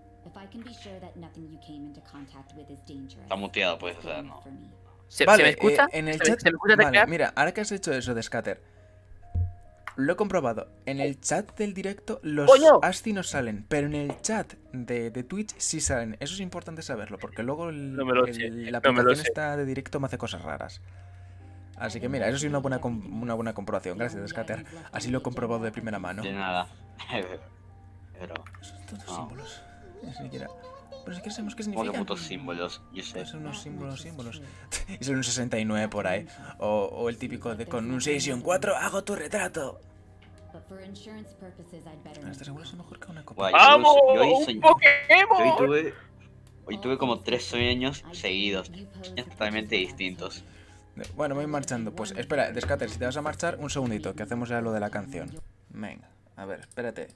Está muteado, pues, o sea, no. ¿Se, Vale, ¿se me escucha? eh, en el ¿Se, chat. ¿Se me escucha Vale, teclear? mira, ahora que has hecho eso de Scatter, lo he comprobado. En el chat del directo los ¡Coño! ASCII no salen, pero en el chat de, de Twitch sí salen. Eso es importante saberlo, porque luego el- No me lo el- sé, la no me lo aplicación sé. esta de directo me hace cosas raras. Así que mira, eso sí una buena, com- una buena comprobación. Gracias, Scatter. Así lo he comprobado de primera mano. De nada. Pero, Son todos No. símbolos. Ni siquiera. Pero si quieres sabemos qué ¿cómo que significan. putos símbolos? Yo sé. Son unos símbolos, símbolos. Y son un sesenta y nueve por ahí. O, o el típico de con un seis y un cuatro hago tu retrato. ¿Estás seguro? Es mejor que una copa. Guay, yo- ¡Vamos! yo hoy ¡Un soñ- Pokémon! Yo hoy tuve, hoy tuve como tres sueños seguidos, sueños totalmente distintos. Bueno, me voy marchando. Pues espera, Descater, si te vas a marchar, un segundito, que hacemos ya lo de la canción. Venga, a ver, espérate.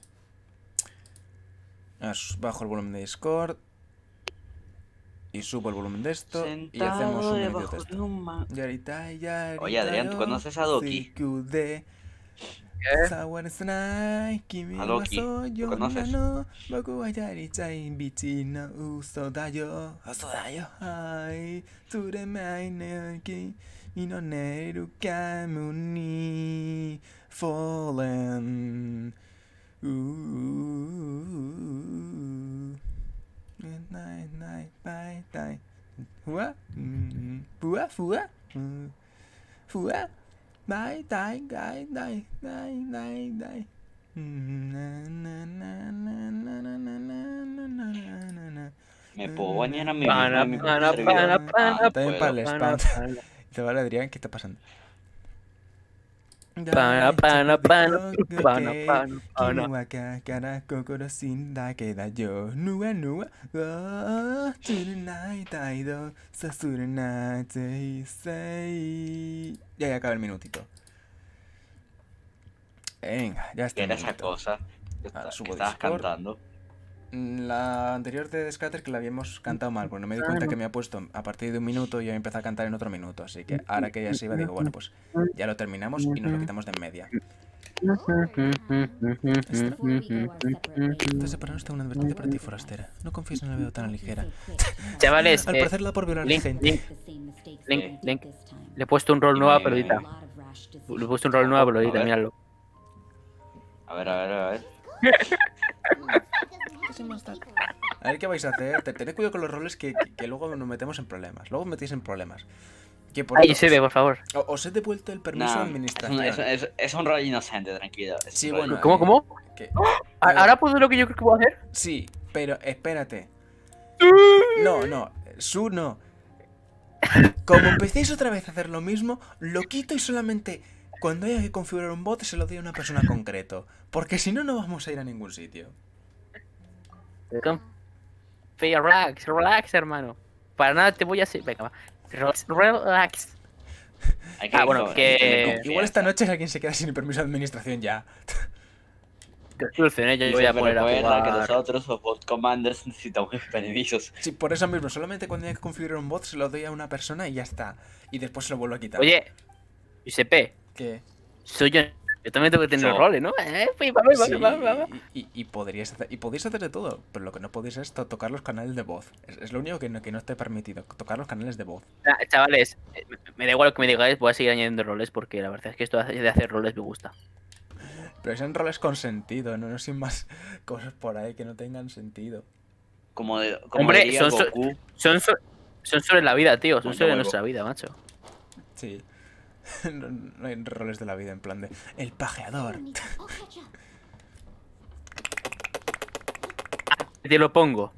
As- Bajo el volumen de Discord. Y subo el volumen de esto. Y hacemos un minutito de esto. un Yarita, yarita, Oye, Adrián, ¿tú yo, conoces a Doki? Sikude. ¿Qué? Sawara sanai, kimi A wa Doki, soyo ¿lo conoces? no, boku wa yaritai bichi no uso da yo, uso da yo, ai, tsuremai ne ki, mi no neru kamu ni fallen. Ooh. Nai nai bai dai. Hua? Mm, Fua fua. Mm, Fua. Bye, die, die, die, die, die, die. Na, na, na, na, na, na, na, na, na, na, na. Me puedo bañar a mí Pana, mismo en mi pana, servidor? pana, Ah, pana, También puedo. para el Pana, spam. pana. Te vale, Adrián, ¿qué está pasando? Pana, pana, pana, pana, pana, pana. Waka kara kokoro shinda queda yo. Nua nua. Oh, tonight taido. Sasura nate sei. Ya, ya acaba el minutito. Venga, ya está. ¿Qué el era esa minutito. cosa que, Ahora esta- subo que estabas Discord. cantando? Mm, La anterior de Scatter que la habíamos cantado mal, porque no me di cuenta que me ha puesto a partir de un minuto y yo empecé a cantar en otro minuto. Así que ahora que ya se iba, digo, bueno, pues ya lo terminamos y nos lo quitamos de en media. Antes de separarnos tengo una advertencia para ti, forastera. No confíes en la vida tan ligera. Chavales, Al eh, parecer la por violar Link, gente. Link, Link, Link. Le he puesto un rol nuevo a Pelodita. Le he puesto un rol nuevo a Pelodita, A ver. míralo. A ver, a ver, a ver. A ver qué vais a hacer. Te- Tened cuidado con los roles que, que, que luego nos metemos en problemas. Luego os metéis en problemas. Que por Ay, os, se ve, por favor. o- os he devuelto el permiso Nah, de es, administración. un, es, es, es un rol inocente, tranquilo. Es Sí, un rol bueno. ¿Cómo, eh, cómo? que- ¿A- ¿Ahora puedo lo que yo creo que puedo hacer? Sí, pero espérate. No, no, Su no. Como empecéis otra vez a hacer lo mismo, lo quito y solamente cuando haya que configurar un bot se lo doy a una persona en concreto. Porque si no, no vamos a ir a ningún sitio. Confía, relax, relax, hermano. Para nada te voy a hacer. Venga, va. Relax, relax. Hay que- Ah, bueno, hay que- tener Igual confianza. esta noche alguien se queda sin el permiso de administración ya. Que solucioné, yo Y voy a siempre poner a recuerda que jugar. nosotros, los bot commanders, necesitamos permisos. Sí, por eso mismo, solamente cuando haya que configurar un bot se lo doy a una persona y ya está. Y después se lo vuelvo a quitar. Oye, Giuseppe, ¿Qué? soy yo. Yo también tengo que tener So- roles, ¿no? Eh, pues, vamos, Sí, vamos, vamos, vamos. y, y, y podríais hacer, y podéis hacer de todo, pero lo que no podéis es to- tocar los canales de voz. Es, es lo único que no, que no esté permitido, tocar los canales de voz. Nah, chavales, eh, me- me da igual lo que me digáis, voy a seguir añadiendo roles porque la verdad es que esto de hacer roles me gusta. Pero son roles con sentido, no, no sin más cosas por ahí que no tengan sentido. Como, de, como Hombre, diría son so- Goku. Son, so- son sobre la vida, tío, son Bueno, sobre huevo. nuestra vida, macho. Sí. No, no hay roles de la vida en plan de el pajeador. Te lo pongo.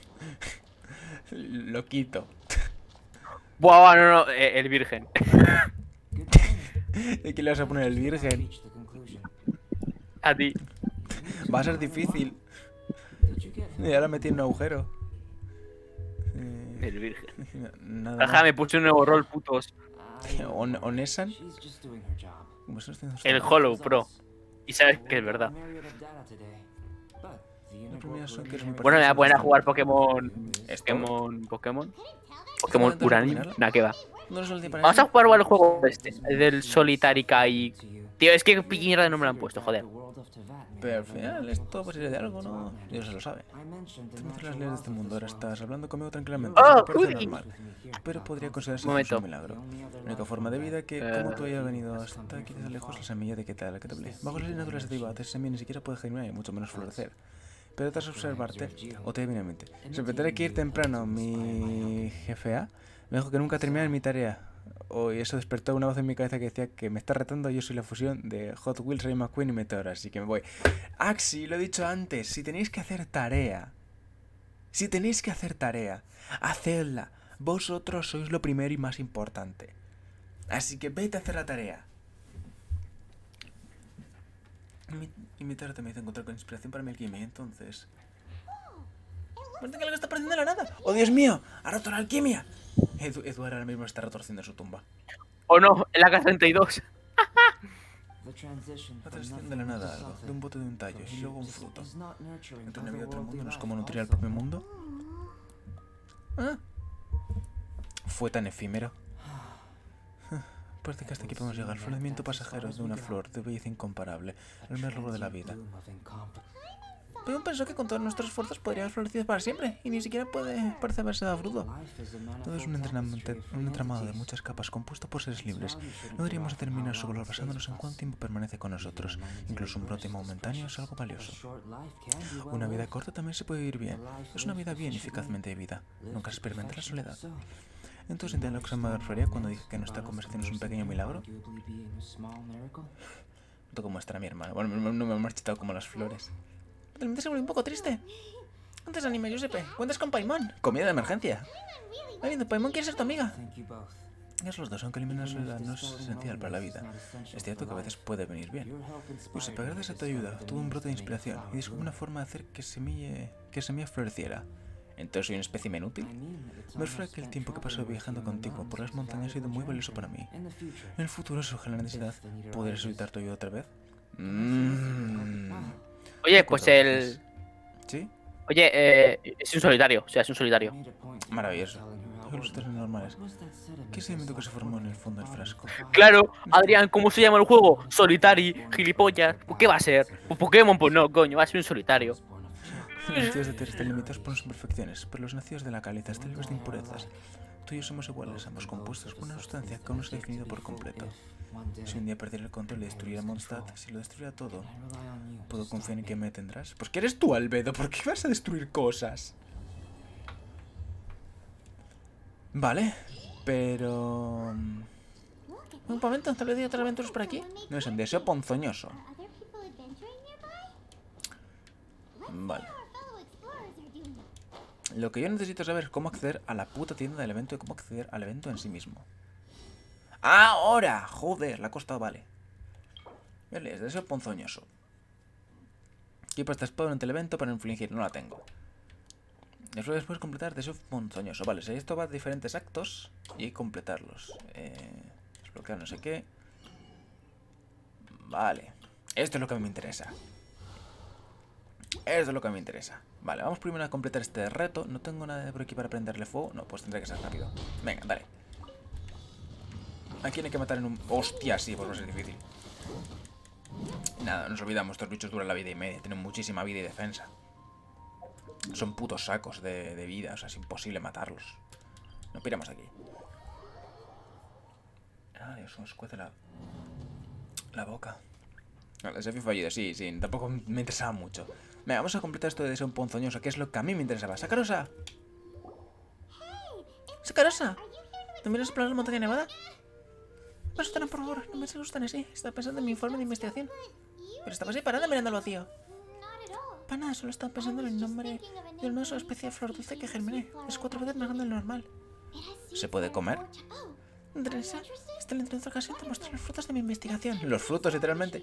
Lo quito. Buah, buah, no, no, eh, el virgen. Good timing. ¿Y qué le vas a poner el virgen? Reached the conclusion. A ti. Va a ser difícil. Did you get Y ahora metí en un agujero. Eh, El virgen. Nada Ajá, más. me puse un nuevo rol, putos. I- On- Onesan. She's just doing her job. ¿Cómo se haciendo El esto? Hollow Pro. Y sabes que es verdad. Myriad of data today. But the La integral primera son que es muy collision- Bueno, me voy a poner a jugar Pokémon. Esto. Pokémon. Pokémon. Pokémon ¿Antes de Uranium. terminarlo? Nada, que va. No es el tiempo para Vamos a eso. jugar al juego este, el del Solitary Kai. Tío, es que piñera de nombre han puesto, joder. Pero al final esto pues irá de algo, ¿no? Dios se lo sabe. Te conoces las leyes de este mundo, ahora estás hablando conmigo tranquilamente. ¡Oh, me parece Cudi! normal. Pero podría considerarse Un incluso momento. un milagro. La única forma de vida que, Eh. como tú hayas venido hasta aquí de lejos, la semilla de que tal, que te hablé. Bajo las leyes naturales de Iba, esa semilla ni siquiera puede germinar y mucho menos florecer. Pero tras observarte, o te viene a mente. Siempre tendré que ir temprano, mi jefe A me dijo que nunca terminara mi tarea. Oh, y eso despertó una voz en mi cabeza que decía que me está retando, yo soy la fusión de Hot Wheels, Ray McQueen y Meteor, así que me voy. Axi, lo he dicho antes, si tenéis que hacer tarea, si tenéis que hacer tarea, hacedla. Vosotros sois lo primero y más importante. Así que vete a hacer la tarea. Mi, y mi tarde me hizo encontrar con inspiración para mi alquimia, entonces... Parece que algo está apareciendo de la nada. ¡Oh, Dios mío! ¡Ha roto la alquimia! Edu, Eduard ahora mismo está retorciendo su tumba. O no, en la K treinta y dos. The transition La from transición de la nothing nada a to algo, de something un bote de un tallo from y luego un shoots fruto. is not nurturing Entre una vida y otro mundo no es otherworldly como life nutrir al also. propio mundo. Ah. Fue tan efímero. Parece que hasta aquí podemos llegar. Florecimiento pasajero de una flor de belleza incomparable. El mejor logro de la vida. Bloom of incomparable. Pero pensó que con todos nuestros esfuerzos podría haber florecido para siempre. Y ni siquiera puede parece haberse dado fruto. Life is a Todo es un, manifold entrenamiento, tapestry of un free entramado de entities. muchas capas compuesto por seres libres. Now you shouldn't No deberíamos forget determinar how su valor long stays basándonos en with cuánto us. tiempo permanece con nosotros. Incluso un brote momentáneo es algo valioso. A short life can be well Una vida lived. corta también se puede vivir bien. Es una vida bien y eficazmente vivida. Nunca se experimenta la soledad. So, Entonces entiendo lo que se me refería cuando dije que nuestra conversación es un pequeño milagro. arguably being a small miracle. Noto cómo está mi hermano. Bueno, no me he marchitado como las flores. Realmente se vuelve un poco triste. Antes anime, Giuseppe. ¿Cuentas con Paimon? Comida de emergencia. Va viendo, Paimon quiere ser tu amiga. Thank you both. Es los dos, aunque eliminar la soledad no es esencial para la vida. Es cierto que a veces puede venir bien. Your help Giuseppe, inspired me gracias a to tu ayuda, discover the tuve un new brote de state of inspiración y flower descubrí una bloom. forma de hacer que semilla, que semilla floreciera. ¿Entonces soy un espécimen I útil? mean that the time Me I refiero a que el spent tiempo que pasé traveling with viajando you in the contigo por las mountains was montañas ha sido muy valuable valioso para mí. in the future. ¿En el futuro surge la necesidad? If the need ¿Podré arises. solicitar tu ayuda otra vez? Mmm... Oye, pues el. ¿Sí? Oye, eh, es un solitario, o sea, es un solitario. I made a point to Maravilloso. telling her how los tres normales. ¿Qué sedimento que se formó en el fondo del frasco? Claro, Adrián, ¿cómo se llama el juego? Solitari, gilipollas. ¿Qué va a ser? ¿Un Pokémon? Pues no, coño, va a ser un solitario. Los nacidos de Tierra están limitados por las imperfecciones, pero los nacidos de la caliza están libres de impurezas. Tú y yo somos iguales, ambos compuestos por una sustancia que aún no se ha definido por completo. Si un día perdiera el control y destruyera Mondstadt, si lo destruyera todo, ¿puedo confiar en que me tendrás? Pues que eres tú, Albedo, ¿por qué vas a destruir cosas? Vale, pero... Un momento, tal vez hay otras aventuras por aquí. No es un deseo ponzoñoso. Vale. Lo que yo necesito saber es cómo acceder a la puta tienda del evento y cómo acceder al evento en sí mismo. ¡Ahora! Joder, le ha costado, vale. Vale, es deseo ponzoñoso. Equipa esta espada durante el evento para infligir, no la tengo. Después después completar deseo ponzoñoso. Vale, si esto va a diferentes actos y completarlos. Eh, desbloquear no sé qué. Vale. Esto es lo que me interesa. Esto es lo que me interesa. Vale, vamos primero a completar este reto. No tengo nada por aquí para prenderle fuego. No, pues tendré que ser rápido. Venga, dale. ¿A quién hay que matar en un...? ¡Hostia! Sí, pues va a ser difícil. Nada, nos olvidamos. Estos bichos duran la vida y media. Tienen muchísima vida y defensa. Son putos sacos de, de vida. O sea, es imposible matarlos. No piramos de aquí. Ah, Dios, nos cuece la... La boca. El desafío fallido, sí, sí. Tampoco me interesaba mucho. Venga, vamos a completar esto de deseo ponzoñoso, que es lo que a mí me interesaba. ¡Sacarosa! ¡Sacarosa! ¿Tú vienes a explorar la montaña nevada? No asustan, por favor. No me asustan así. Estaba pensando en mi informe de investigación. Pero estabas ahí parada mirando al vacío. Para nada, solo estaba pensando en el nombre de una sola especie de flor dulce que germiné. Es cuatro veces más grande del normal. ¿Se puede comer? Teresa, esta es la otra ocasión te mostré los frutos de mi investigación. Los frutos, literalmente.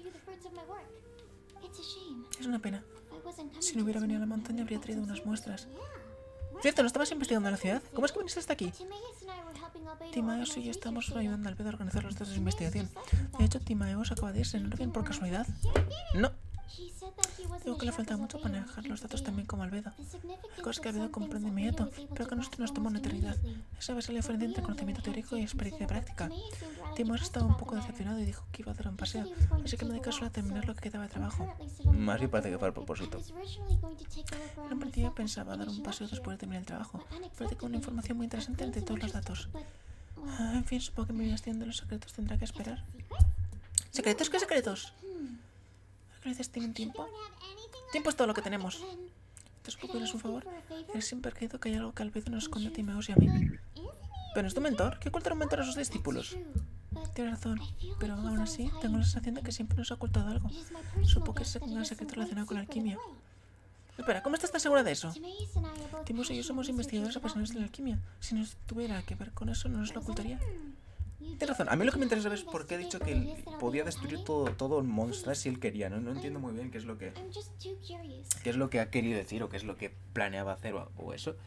Es una pena. Si no hubiera venido a la montaña, habría traído unas muestras. Cierto, ¿no estabas investigando en la ciudad? ¿Cómo es que viniste hasta aquí? Timaeus y yo estamos ayudando a Albedo a organizar los datos de investigación. De hecho, Timaeus acaba de irse, ¿no lo ven por casualidad? No. Digo que le falta mucho para manejar los datos también como Albedo. Hay cosas que Albedo comprende inmediato, pero que a nosotros nos toma una eternidad. Esa vez la diferencia entre conocimiento teórico y experiencia práctica. Timaeus estaba un poco decepcionado y dijo que iba a dar un paseo, así que me di caso a terminar lo que quedaba de trabajo. Más y parece que fue a propósito. En principio pensaba dar un paseo después de terminar el trabajo, pero tengo una información muy interesante entre todos los datos. Ah, en fin, supongo que mi investigación de los secretos tendrá que esperar. ¿Secretos? ¿Qué secretos? ¿Qué dices? ¿Tienen tiempo? Tiempo es todo lo que tenemos. ¿Te os puedo pedir un favor? Él siempre ha creído que hay algo que Albedo nos esconde a Timaeus y a mí. ¿Pero es tu mentor? ¿Qué ocultará un mentor a sus discípulos? Tienes razón, pero aún así tengo la sensación de que siempre nos ha ocultado algo. Supongo que es un secreto relacionado con la alquimia. Espera, ¿cómo estás tan segura de eso? Timaeus y yo somos investigadores apasionados de la alquimia. Si no tuviera que ver con eso, no nos lo ocultaría. Tienes razón. A mí lo que me interesa saber es por qué he dicho que él podía destruir todo, todo el monstruo si él quería. No, no entiendo muy bien qué es lo que qué es lo que ha querido decir o qué es lo que planeaba hacer o, o eso.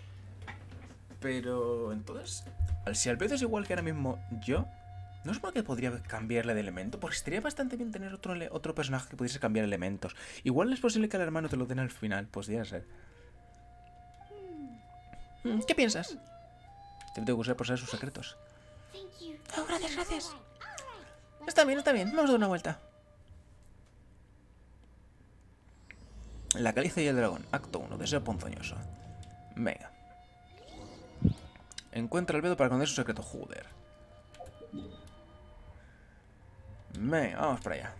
Pero entonces, al si Albedo es igual que ahora mismo yo, no es porque podría cambiarle de elemento, porque estaría bastante bien tener otro, otro personaje que pudiese cambiar elementos. Igual es posible que al hermano te lo den al final, podría ser. ¿Qué piensas? Te tengo que usar por saber sus secretos. Oh, gracias, gracias. Está bien, está bien. Vamos a dar una vuelta. La caliza y el dragón. Acto uno. Deseo ponzoñoso. Venga. Encuentra Albedo para conocer su secreto. Joder. Venga, vamos para allá.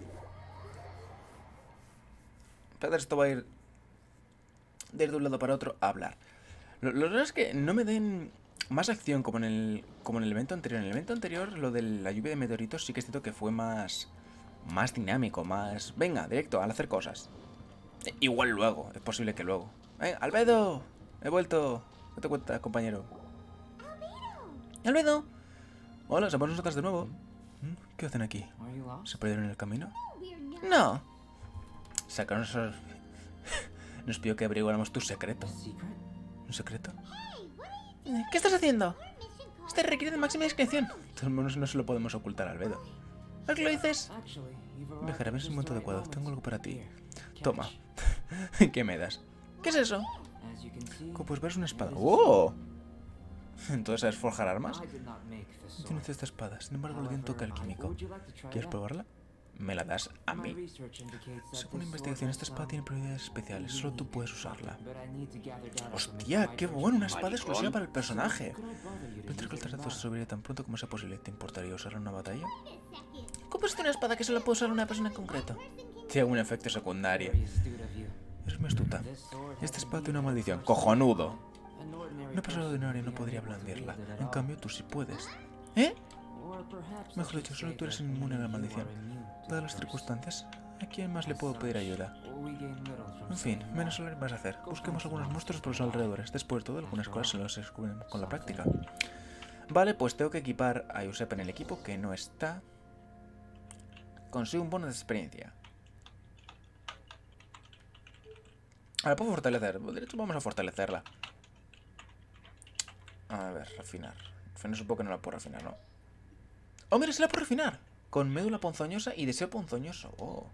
Pero esto va a ir de ir de un lado para otro a hablar. Lo, lo raro es que no me den más acción como en el como en el evento anterior. En el evento anterior, lo de la lluvia de meteoritos sí que es cierto que fue más más dinámico, más... Venga, directo, al hacer cosas. E, igual luego, es posible que luego. ¡Eh, Albedo! He vuelto. ¿Qué te cuentas, compañero? ¡Albedo! Hola, somos nosotras de nuevo. ¿Qué hacen aquí? ¿Se perdieron en el camino? No. Sacaron esos... Nos pidió que averiguáramos tu secreto. ¿Un secreto? ¿Qué estás haciendo? Este requiere de máxima discreción. De todos modos, no se lo podemos ocultar a Albedo. ¿Por qué lo dices? Viajar, a ver si es el momento adecuado. Tengo algo para ti. Toma. ¿Qué me das? ¿Qué es eso? Como puedes ver, es una espada. ¡Oh! Entonces, ¿sabes forjar armas? I did not make this Tienes sword. esta espada, sin embargo le di un However, toque I- alquímico. would you like to try ¿Quieres that? probarla? Me la das a My mí. research indicates that Según la this investigación, sword esta has espada tiene some propiedades especiales, solo tú puedes usarla. But I need to gather data to ¡Hostia, make qué my bueno! Una version. espada exclusiva para el personaje. Could I bother you to Pensé que el use it trato now? se resolvería tan pronto como sea posible. ¿Te importaría usarla en una batalla? ¿Cómo es una espada que solo puede usar una persona en concreto? Tiene un efecto secundario. Very astute of you. Eres muy astuta. This sword Esta has espada a tiene una unique maldición. personal ¡Cojonudo! An ordinary Una persona person ordinaria no would be podría unable to blandirla. wield it at En all. cambio, tú sí puedes. ¿Eh? Or perhaps Mejor I dicho, should solo say tú eres that inmune a la only you maldición. are immune to Dadas the las curse. circunstancias, ¿a quién más le As puedo pedir such, ayuda? we gain little from En fin, solving menos that. lo vas a hacer. Busquemos algunos monstruos por los alrededores. Después de todo, algunas cosas se los descubren con la práctica. Vale, pues tengo que equipar a Giuseppe en el equipo, que no está. Consigo un bono de experiencia. Ahora puedo fortalecer. De hecho, vamos a fortalecerla. A ver, refinar. Refinar supongo que no la puedo refinar, ¿no? ¡Oh, mira, se la puedo refinar! Con médula ponzoñosa y deseo ponzoñoso. Oh.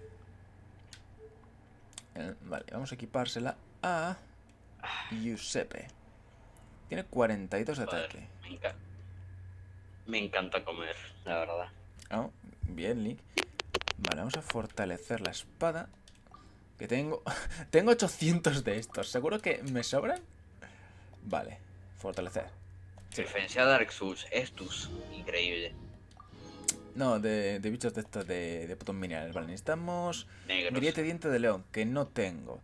Eh, Vale, vamos a equipársela a Giuseppe. Tiene cuarenta y dos de Joder, ataque. me, enca- me encanta comer, la verdad. Oh, bien, Link. Vale, vamos a fortalecer la espada. Que tengo... tengo ochocientos de estos. ¿Seguro que me sobran? Vale, fortalecer. Diferencia de Dark Souls, Estus, increíble. No, de, de bichos de estos de, de putos minerales. Vale, necesitamos... Negros. Grillete diente de león, que no tengo.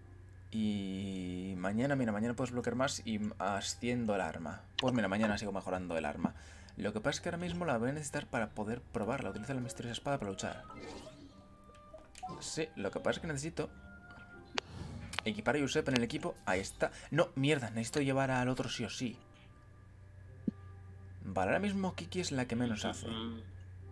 Y mañana, mira, mañana puedes bloquear más y asciendo el arma. Pues mira, mañana sigo mejorando el arma. Lo que pasa es que ahora mismo la voy a necesitar para poder probarla. Utiliza la misteriosa espada para luchar. Sí, lo que pasa es que necesito equipar a Giuseppe en el equipo. Ahí está. No, mierda, necesito llevar al otro sí o sí. Vale, ahora mismo Kiki es la que menos hace. Mm,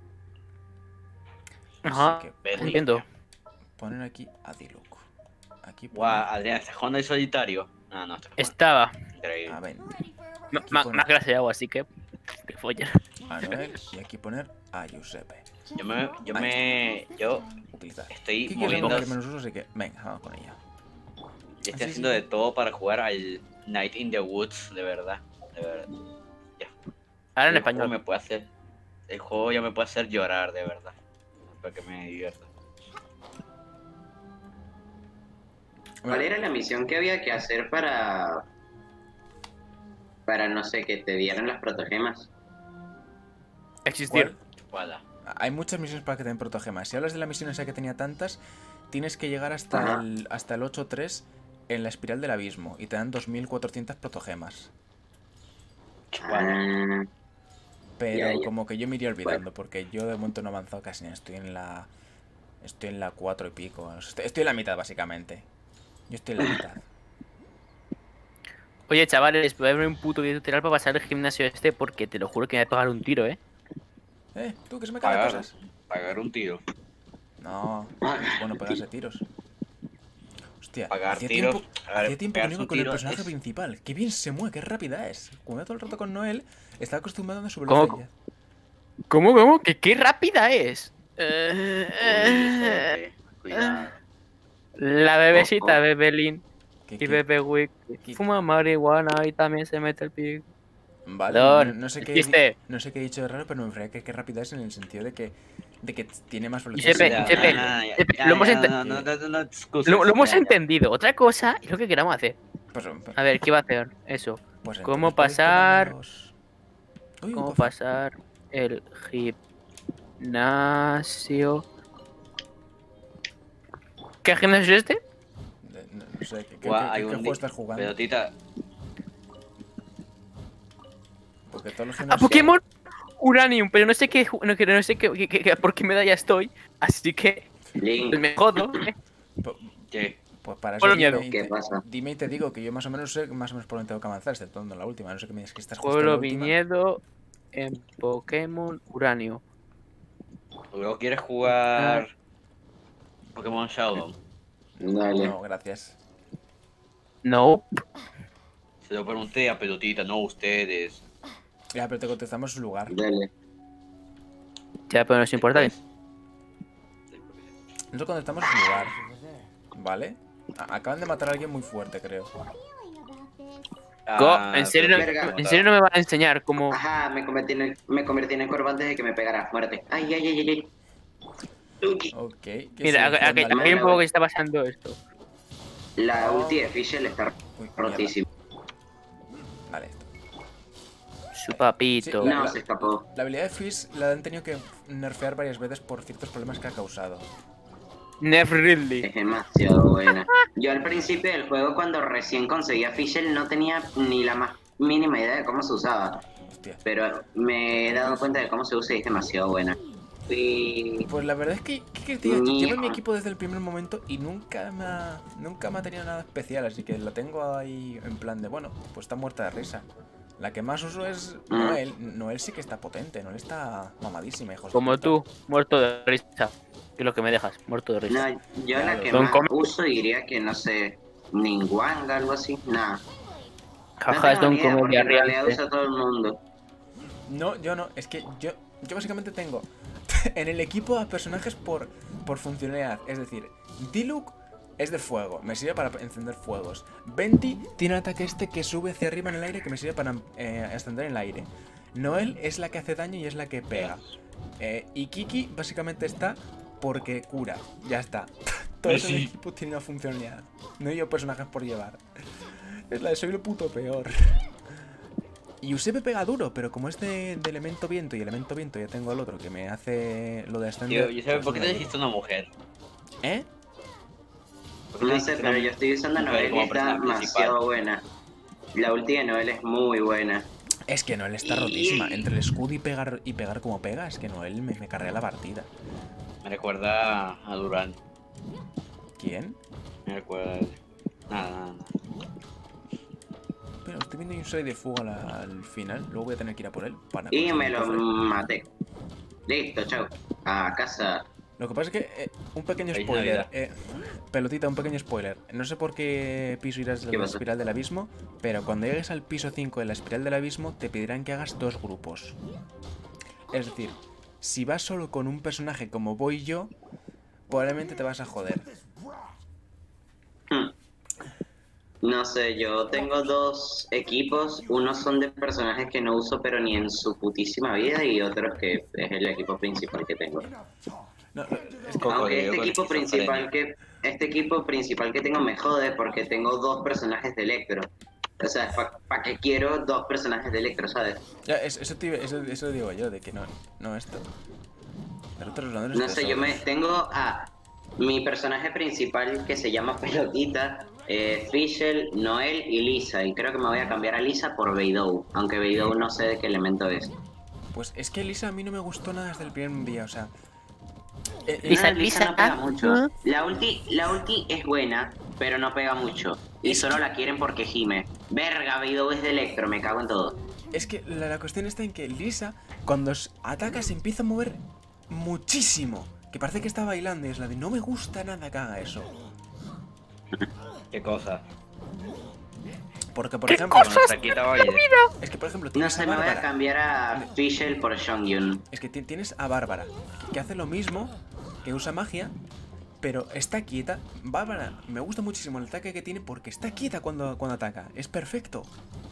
Ajá, Así que Berry. entiendo. poner aquí a Diluc. Aquí Guau, poner Adrián, ¿estás jugando en solitario? No, no, está jugando. Estaba. Increíble. a Ben. Ma- Aquí ma- poner Más clase de agua, así que. Que folla. a Noel y aquí poner a Giuseppe. Yo me, yo Ahí me, yo Utilizar. estoy Kiki es la moviendo, que yo menos uso, así que venga, vamos con ella. estoy sí, haciendo sí. de todo para jugar al Night in the Woods, de verdad, de verdad. Ahora en El juego español. me puede hacer, el juego ya me puede hacer llorar, de verdad, para que me divierta. ¿Cuál era la misión que había que hacer para... para, no sé, que te dieran las protogemas? Existir. Voilà. Hay muchas misiones para que te den protogemas. Si hablas de la misión esa que tenía tantas, tienes que llegar hasta Ajá. el, hasta el ocho tres en la espiral del abismo y te dan dos mil cuatrocientas protogemas. Ah, Pero Ya, ya. como que yo me iría olvidando porque yo de momento no he avanzado casi nada. Estoy en la... Estoy en la cuatro y pico. O sea, Estoy, estoy en la mitad básicamente. Yo estoy en la mitad. Oye, chavales, voy a ver un puto video tutorial para pasar el gimnasio este porque te lo juro que me voy a pegar un tiro, ¿eh? Eh, tú que se me caen Pagar, cosas. pagar un tiro. No, es bueno pegarse tiros. Hostia, Pagar hacía tiros, tiempo, pagar- hacía tiempo que no pegarse iba un con el tiro personaje es- principal. Qué bien se mueve, qué rápida es. Cuando iba todo el rato con Noel, estaba acostumbrado a su ¿Cómo? velocidad. ¿Cómo, cómo? ¿Que qué rápida es? Eh, Uy, eh, Giuseppe, cuidado. La bebecita, Bebelín ¿Qué- y qué- Bebe Wick qué- fuma marihuana y también se mete el pico. Vale, no, Perdón, no sé qué, chiste. no sé qué he dicho de raro, pero me refiero a que qué rápida es en el sentido de que, de que tiene más Giuseppe, velocidad. Ya, Giuseppe, ya, ya, ya, Giuseppe, ya, lo hemos ya, ente- no, no, no, no, no te excuses, Lo, lo hemos ya, ya. entendido. Otra cosa es lo que queramos hacer. Pues, A ver, ¿qué va a hacer? Eso. pues ¿cómo entonces podéis pasar- ponerme los- Uy, un ¿Cómo cofre. pasar el gimnasio? ¿Qué gimnasio es este? De- No, no sé, ¿qué, qué- Guau, qué- hay qué un juego di- estás jugando? Pelotita, Porque todos los ¡A gimnasios... Pokémon Uranium! Pero no sé qué, ju- no, que- no sé qué, qué- qué- por qué medalla estoy. Así que Link, me jodo. ¿eh? Po- ¿qué? Pues para eso Ponlo dime miedo. y, ¿Qué te, pasa? dime y te digo que yo más o menos sé más o menos por dónde tengo que avanzar, excepto en la última. No sé qué me dices que estás justo en la Pueblo última. Viñedo en Pokémon Uranio. Luego quieres jugar Pokémon Shadow. dale. No, gracias. No. Se lo pregunté a Pelotita, no a ustedes. Ya, pero te contestamos su lugar. Dale. Ya, pero nos importa. Después- Nosotros contestamos su lugar, over there. ¿vale? A- acaban de matar a alguien muy fuerte, creo. Go, Ah, ¿En serio, no, pero Verga. como ¿En tal. serio no me van a enseñar cómo...? Ajá, me convertí en el, me convertí en el corvo antes de que me pegara. Muerte. Ay, ay, ay, ay, ay. Uy. Ok. ¿qué Mira, sigue? aquí, aquí- Ronda aquí hay un la poco voy. que está pasando esto. La Oh. ulti de Fischl está Uy, rotísima. Vale, esto. Su papito. Sí, la- No, la- se escapó. La habilidad de Fizz la han tenido que nerfear varias veces por ciertos problemas que ha causado. Never really. Es demasiado buena. Yo al principio del juego, cuando recién conseguía Fischl, no tenía ni la más mínima idea de cómo se usaba. Hostia. Pero me he dado cuenta de cómo se usa y es demasiado buena. Y... Pues la verdad es que, ¿qué quieres que te diga? Ni- Llevo en mi equipo desde el primer momento y nunca me ha, nunca me ha tenido nada especial, así que la tengo ahí en plan de, bueno, pues está muerta de risa. La que más uso es Noel. Noel sí que está potente, Noel está mamadísima, hijos de Como puta. tú, muerto de risa. Que es lo que me dejas, muerto de risa. No, yo la que Don más Come- uso diría que, no sé, Ningwanga, algo así. Nada. No Jaja, es tengo Don ni idea, porque Comedia en realidad Real. usa todo el mundo. No, yo no, es que yo, yo básicamente tengo en el equipo a personajes por, por funcionalidad. Es decir, Diluc es de fuego, me sirve para encender fuegos. Venti tiene un ataque este que sube hacia arriba en el aire que me sirve para eh, extender en el aire. Noel es la que hace daño y es la que pega. Eh, y Kiki básicamente está porque cura, ya está. Todo Sí. el equipo tiene una funcionalidad. No hay yo personajes por llevar. Es la de soy lo puto peor. Y Usepe pega duro, pero como es de, de elemento viento y elemento viento ya tengo el otro que me hace lo de extender. Tío, yo sé, pues ¿por qué no te me dijiste una mujer? ayuda. ¿Eh? ¿Por qué te No dijiste sé, una pero yo estoy usando a mujer Noel y como está personaje demasiado principal? buena. La ulti de Noel es muy buena. Es que Noel está rotísima. Entre el escudo y pegar y pegar como pega, es que Noel me, me carrea la partida. Me recuerda a Durán. ¿Quién? Me recuerda a... Nada, nada, nada. Pero estoy viendo un slide de fuego al, al final. Luego voy a tener que ir a por él para Y conseguir me un lo cofre. maté. Listo, chao. A casa. Lo que pasa es que, eh, un pequeño Feliz spoiler. Navidad. eh, pelotita, un pequeño spoiler. No sé por qué piso irás de ¿Qué la pasa? espiral del abismo, pero cuando llegues al piso cinco de la espiral del abismo, te pedirán que hagas dos grupos. Es decir, si vas solo con un personaje como voy yo, probablemente te vas a joder. Hmm. No sé, yo tengo dos equipos. Unos son de personajes que no uso pero ni en su putísima vida y otros que es el equipo principal que tengo. No, no, es que- Coco, Aunque yo este con equipo esquizofrenia. principal que este equipo principal que tengo me jode porque tengo dos personajes de Electro. O sea, ¿para qué quiero dos personajes de Electro, sabes? ya, es- eso, te- eso, eso digo yo, de que no, no esto. Pero otros ladrones No de sé, yo me tesoros. tengo a mi personaje principal que se llama Pelotita, eh, Fischl, Noel y Lisa. Y creo que me voy a cambiar a Lisa por Beidou, aunque Beidou no sé de qué elemento es. Pues es que Lisa a mí no me gustó nada desde el primer día, o sea. eh, eh, Lisa, No, Lisa, no pega ah, mucho. ah. La ulti, la ulti es buena, pero no pega mucho. Y Es solo que- la quieren porque gime. Verga, Beidou es de Electro, me cago en todo. Es que la, la cuestión está en que Lisa, cuando s- ataca, se empieza a mover muchísimo. Que parece que está bailando y es la de no me gusta nada que haga eso. ¿Qué cosa? Porque, por ¿Qué ejemplo, cosas? Nuestra quita baile. es que, por ejemplo, No tienes sé, a me voy a Bárbara. cambiar a Fischl por Songyun. Es que ti- tienes a Bárbara, que, que hace lo mismo, que usa magia, pero está quieta. Bárbara, me gusta muchísimo el ataque que tiene porque está quieta cuando, cuando ataca. Es perfecto.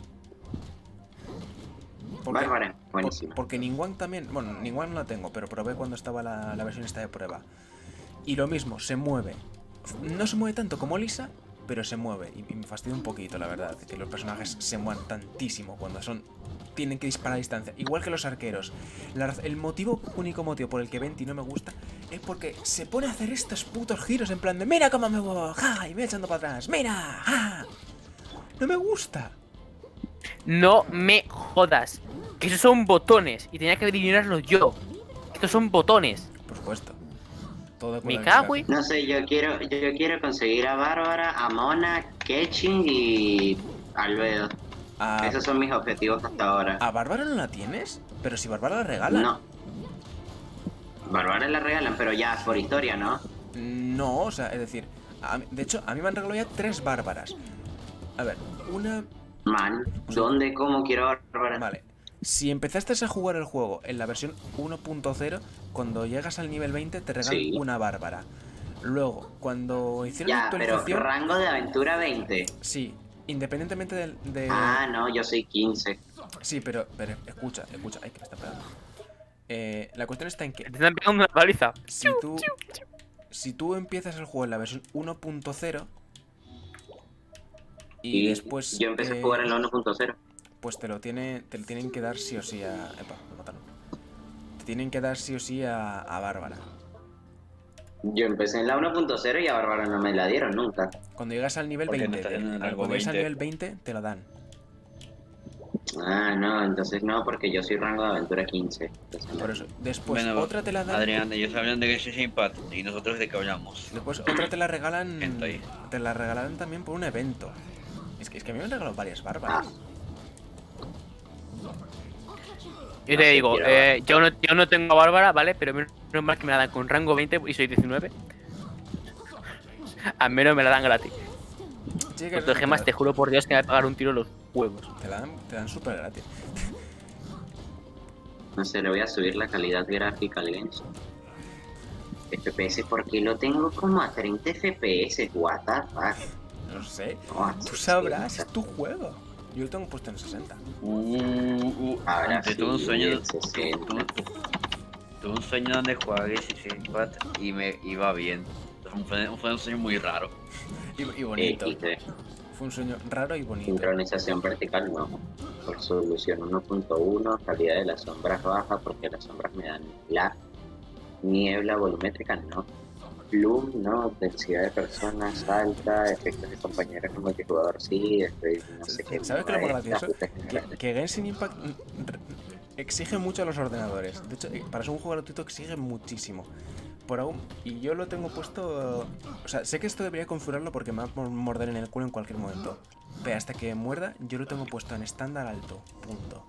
Porque- Bárbara, por- buenísimo. porque Ningguang también, bueno, Ningguang no la tengo, pero probé cuando estaba la, la versión esta de prueba. Y lo mismo, se mueve. No se mueve tanto como Lisa, pero se mueve. Y, y me fastidia un poquito, la verdad, que los personajes se muevan tantísimo cuando son tienen que disparar a distancia. Igual que los arqueros. La raz- el motivo, único motivo por el que Venti no me gusta es porque se pone a hacer estos putos giros en plan de mira cómo me muevo, ja, y me voy echando para atrás, mira, ja. No me gusta. No me jodas. Que esos son botones. Y tenía que adivinarlos yo. Estos son botones. Por supuesto. Todo Me con la cago habilidad. en... No sé, yo quiero, yo quiero conseguir a Bárbara, a Mona, Ketching y Albedo. A, Esos son mis objetivos hasta ahora. ¿A Bárbara no la tienes? Pero si Bárbara la regala. No. Bárbara la regalan, pero ya por historia, ¿no? No, o sea, es decir, a mí- de hecho, a mí me han regalado ya tres Bárbaras. A ver, una... Man, ¿dónde? ¿Cómo quiero a Bárbara? Vale. Si empezaste a jugar el juego en la versión uno punto cero, cuando llegas al nivel veinte te regalan Sí. una Bárbara. Luego, cuando hicieron la Ya, pero actualización... rango de aventura veinte. Sí, Independientemente del- de... Ah, no, yo soy quince. Sí, pero, pero escucha, escucha. Ay, que me está pegando. Eh, la cuestión está en que Te están pegando una paliza. si tú, si tú empiezas el juego en la versión uno punto cero y, Y después yo empecé eh, a jugar en la uno punto cero. pues te lo tiene, te lo tienen que dar sí o sí a... Epa, me mataron. Te tienen que dar sí o sí a, a Bárbara. Yo empecé en la uno punto cero y a Bárbara no me la dieron nunca. Cuando llegas al nivel Porque no veinte, estás en el te- rango cuando llegas al veinte. nivel veinte, te lo dan. Ah, no, entonces no, porque yo soy rango de aventura quince. Entonces no. Por eso. Después Bueno, otra te la dan. Adrián, ellos hablan de Genshin Impact y nosotros de qué hablamos. Después otra te la regalan. Hentai. Te la regalan también por un evento. Es que, es que a mí me han regalado varias bárbaras. Yo No te sé, digo, quiero- eh, yo, no, yo no tengo a Bárbara, ¿vale? Pero menos mal que me la dan con rango veinte y soy diecinueve. Al menos me la dan gratis. Sí, que Con eso tus te gemas la- te juro por Dios que me va a pagar un tiro los huevos. Te la dan, te dan súper gratis. No sé, le voy a subir la calidad gráfica al Genshin. F P S porque lo tengo como a treinta F P S, what the fuck. No sé. No, Tú sabrás, es tu juego. Yo lo tengo puesto en sesenta. Uh, uh, Ahora antes sí, tuve un sueño. el sesenta. Tuve, tuve un sueño donde jugaba Genshin Impact y me iba bien. Fue, fue un sueño muy raro. Y, y bonito. X D. Fue un sueño raro y bonito. Sincronización vertical no. Resolución uno punto uno, calidad de las sombras baja porque las sombras me dan lag. Niebla volumétrica no. Bloom no, densidad de personas alta, efectos de compañeros en multijugador sí, estoy no sé qué. ¿Sabes qué es lo más eh, gracioso? las rutas Que, que Genshin Impact mm, r- exige mucho a los ordenadores. De hecho, eh, para ser un juego gratuito exige muchísimo. Por aún, y yo lo tengo puesto. O sea, sé que esto debería configurarlo porque me va a morder en el culo en cualquier momento. Pero hasta que muerda, yo lo tengo puesto en estándar alto. Punto.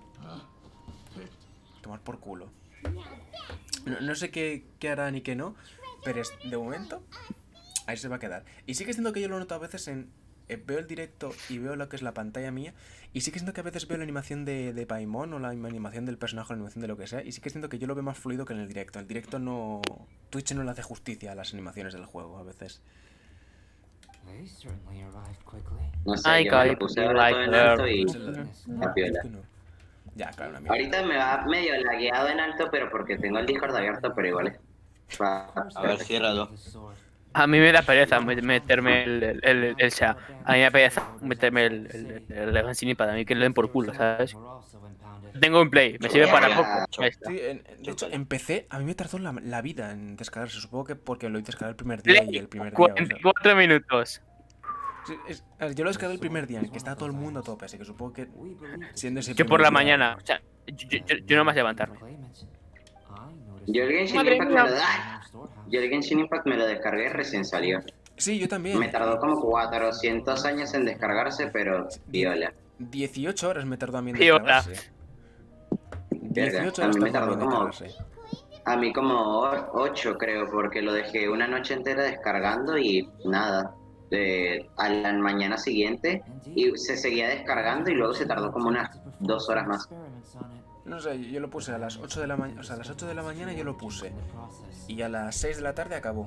Tomar por culo. No, no sé qué, qué hará ni qué no, pero es, de momento, ahí se va a quedar. Y sí que siento que yo lo noto a veces en. eh, veo el directo y veo lo que es la pantalla mía. Y sí que siento que a veces veo la animación de, de Paimon o la animación del personaje o la animación de lo que sea. Y sí que siento que yo lo veo más fluido que en el directo. El directo no. Twitch no le hace justicia a las animaciones del juego a veces. They certainly arrived quickly. No sé, Ay, yo me caray, lo puse like ahora todo en alto y Pues el- la piola. no. Ya, claro, una mierda. Ahorita me va medio lagueado en alto, pero porque tengo el Discord abierto, pero igual es. va- A ver, ciérralo. The sword. A mí me da pereza met- meterme el, el, el, el- o sea, a mí me da pereza meterme el, el, el, el Genshin Impact, a mí que lo den por culo, ¿sabes? Were also impounded. Tengo un play, me sirve para poco. Ya. Ahí está. Sí, en- de hecho, empecé. A mí me tardó la, la vida en descargarse. Supongo que porque lo descargué el primer día y el primer día. o sea, cuarenta y cuatro minutos. sí, es- a ver, yo lo descargué el primer día en el que estaba todo el mundo a tope, así que supongo que We believe siendo ese Yo por la primer día- mañana, o sea, yo, yo, yo no más levantarme. claimants. I noticed Yo el Genshin Madre Impact mía. me lo in da. our storehouse. Yo el Genshin Impact me lo descargué recién salió. Sí, yo también. Me tardó como cuatrocientos años en descargarse, pero viola. dieciocho horas me tardó a mí en Viola. descargarse. dieciocho A horas mí me tardó a mí tardó en como- descargarse. A mí como ocho creo, porque lo dejé una noche entera descargando y nada. Eh, a la mañana siguiente y se seguía descargando y luego se tardó como unas dos horas más. Experiments on it. No sé, yo lo puse a las ocho de la mañana. O sea, a las ocho de la mañana yo lo puse. In the process. Y a las seis de la tarde acabó.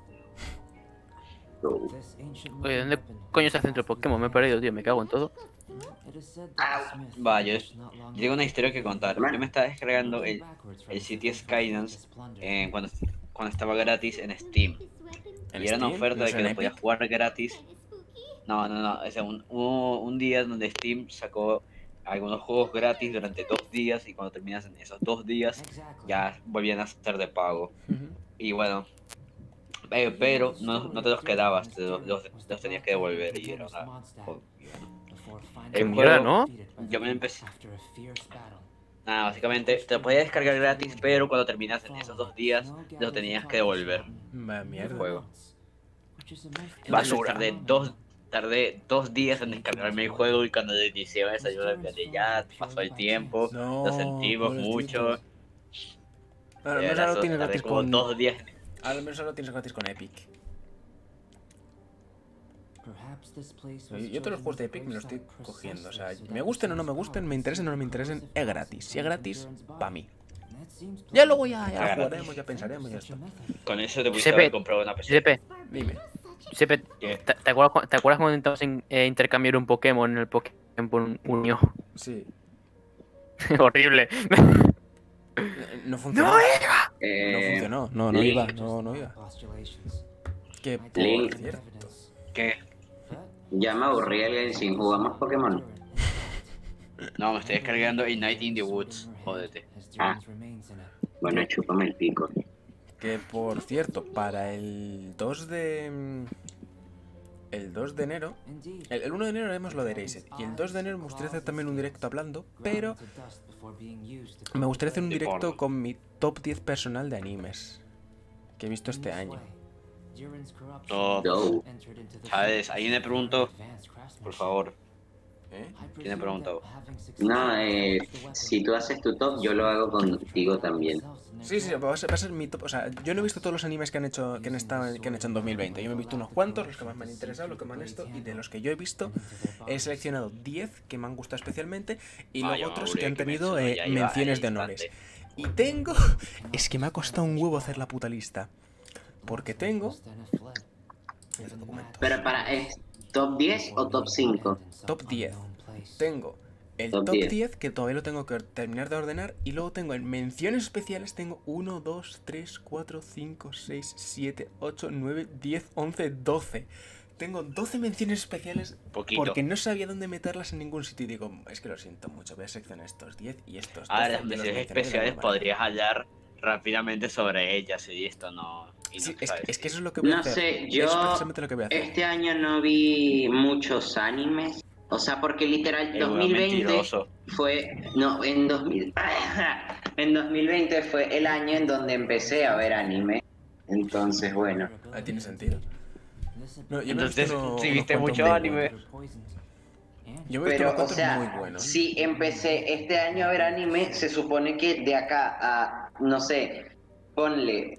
This ancient Oye, ¿dónde weapon coño está el centro Pokémon? Me he perdido, tío, me cago en todo. It is said that Au. the Smith Va, yo, was not long yo tengo una historia que contar. Yo me estaba descargando el, backwards from el the sitio second Skydance Francis plunder. eh, cuando, cuando estaba gratis en Steam. ¿En Y era una Steam? oferta ¿No de es que en lo podías Epic? jugar gratis. No, no, no. O sea, un, hubo un día donde Steam sacó algunos juegos gratis durante dos días y cuando terminas en esos dos días Exactly. ya volvían a ser de pago. Ujú. Y bueno, eh, pero no, no te los quedabas, te los, los- los tenías que devolver y era una... jo- Qué El mierda, juego- ¿no? yo me empecé- Nada, básicamente te lo podías descargar gratis, pero cuando terminas en esos dos días lo tenías que devolver. Vaya mierda. Juego. Basura. Entonces, Tardé dos, tardé dos días en descargarme el juego y cuando inicié esa yo de ya pasó el tiempo, No, lo sentimos pobrecito. mucho. Bueno, al y menos ahora ahora lo so- tienes tardé gratis como con. dos días. Al menos ahora lo tienes gratis con Epic. Yo, yo todos los juegos de Epic me los estoy cogiendo. O sea, me gusten o no me gusten, me interesen o no me interesen, es gratis. Si es gratis, pa' mí. Ya luego ya, ya Claro. jugaremos, ya pensaremos, ya está. Con eso te pudiste Giuseppe. haber comprado una P C. Giuseppe, Dime. Siempre, ¿Qué? ¿te, te acuerdas, cu- te acuerdas cuando intentamos in- eh, intercambiar un Pokémon en el Pokémon Unión? Sí. Horrible. Eh, No funcionó. ¡No, No Eh, funcionó. No, no Link. iba. No, no iba. Postulations. Que I por don't Link. have cierto. evidence. ¿Qué? But ya me aburrí alguien sin jugamos Pokémon. No, me estoy descargando A Night in the Woods. Jódete. Ah. Bueno, chúpame el pico. Que por cierto, para el dos de. mm, El dos de enero. El, el uno de enero haremos lo de Erased. Y el dos de enero me gustaría hacer también un directo hablando. Pero me gustaría hacer un De directo porno. con mi top diez personal de animes que he visto este año. Oh, Go. ¿sabes? Ahí me pregunto, por favor. ¿Eh? ¿Quién me preguntó? No, eh, si tú haces tu top, yo lo hago contigo también. Sí, sí, va a, ser, va a ser mi top. O sea, yo no he visto todos los animes que han hecho que han, estado, que han hecho en dos mil veinte. Yo me he visto unos cuantos, los que más me han interesado, los que me han esto. Y de los que yo he visto, he seleccionado diez que me han gustado especialmente. Y Vaya, luego otros hombre, que han que tenido menciono, eh, ya iba menciones ahí de honores. bastante. Y tengo... Es que me ha costado un huevo hacer la puta lista. Porque tengo... Pero para, ¿es top diez o top cinco? Top diez. Tengo el Top top diez. diez, que todavía lo tengo que terminar de ordenar. Y luego tengo en menciones especiales, tengo uno, dos, tres, cuatro, cinco, seis, siete, ocho, nueve, diez, once, doce. Tengo doce menciones especiales Poquito. porque no sabía dónde meterlas en ningún sitio. Y digo, es que lo siento mucho, voy a seleccionar estos diez y estos doce. Ahora, las y los menciones mencioné de especiales alguna manera. podrías hablar rápidamente sobre ellas y esto no. Y no Sí, te es, sabes. es que eso es lo que voy a No hacer. sé, Es yo precisamente lo que voy a hacer. este año no vi muchos animes. O sea, porque literal El dos weón mil veinte mentiroso. fue... No, en dos mil... en dos mil veinte fue el año en donde empecé a ver anime. Entonces, bueno. Ah, tiene sentido. No, yo me he Entonces, visto uno- si unos viste cuantos mucho muy anime. buenos. Yo me he visto Pero, unos o cuantos sea, muy buenos. si empecé este año a ver anime, se supone que de acá a, no sé, ponle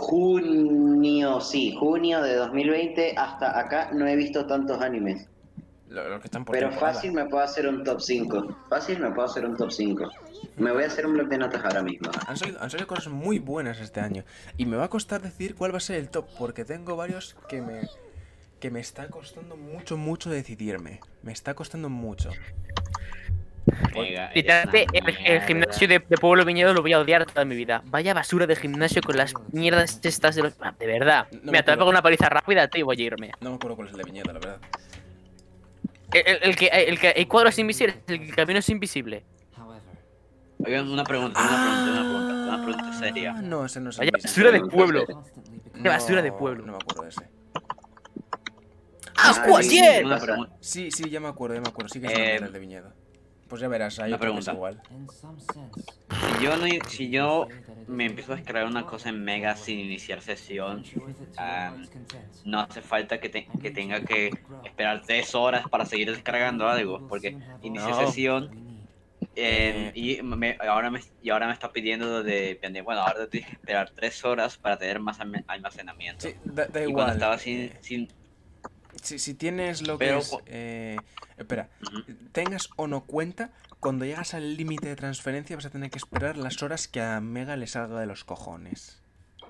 junio, sí, junio de dos mil veinte hasta acá no he visto tantos animes. Lo- Los que están por Pero temporada. fácil me puedo hacer un top cinco. Fácil me puedo hacer un top cinco. Me voy a hacer un blog de notas ahora mismo. Han salido, han salido cosas muy buenas este año. Y me va a costar decir cuál va a ser el top, porque tengo varios que me, que me está costando mucho, mucho decidirme. Me está costando mucho. Mega, eres Literalmente, una el, el mierda. gimnasio de, de Pueblo Viñedo lo voy a odiar toda mi vida. Vaya basura de gimnasio con las mierdas estas de los... Ah, de verdad. No me Mira, te voy a acuerdo. pegar una paliza rápida, tío, y voy a irme. No me acuerdo cuál es el de Viñeta, la verdad. El, el- el que, el que el cuadro es invisible, el que el camino es invisible. Oigan, una pregunta, una pregunta, una pregunta, una pregunta Ah, seria. no, ese no es el Vaya mismo. basura de Pregunta pueblo. seria. Qué basura de No, pueblo. No me acuerdo de ese. ¡Ah, Ah, Squatier! sí. Una pasa? pregunta. Sí, sí, ya me acuerdo, ya me acuerdo. Sí que es Eh, el de Viñedo. Pues ya verás, hay una otro que es pregunta. igual. Si yo, no, si yo me empiezo a descargar una cosa en Mega sin iniciar sesión, ah, no hace falta que, te- que tenga que esperar tres horas para seguir descargando algo, porque inicié No. sesión eh, y, me, ahora me, y ahora me está pidiendo de, de, bueno, ahora tienes que esperar tres horas para tener más alme- almacenamiento. Sí, da, da y igual. cuando estaba sin, eh, sin Si, si tienes lo que Pero es... cu- eh, espera, Ujú. tengas o no cuenta, cuando llegas al límite de transferencia vas a tener que esperar las horas que a Mega le salga de los cojones.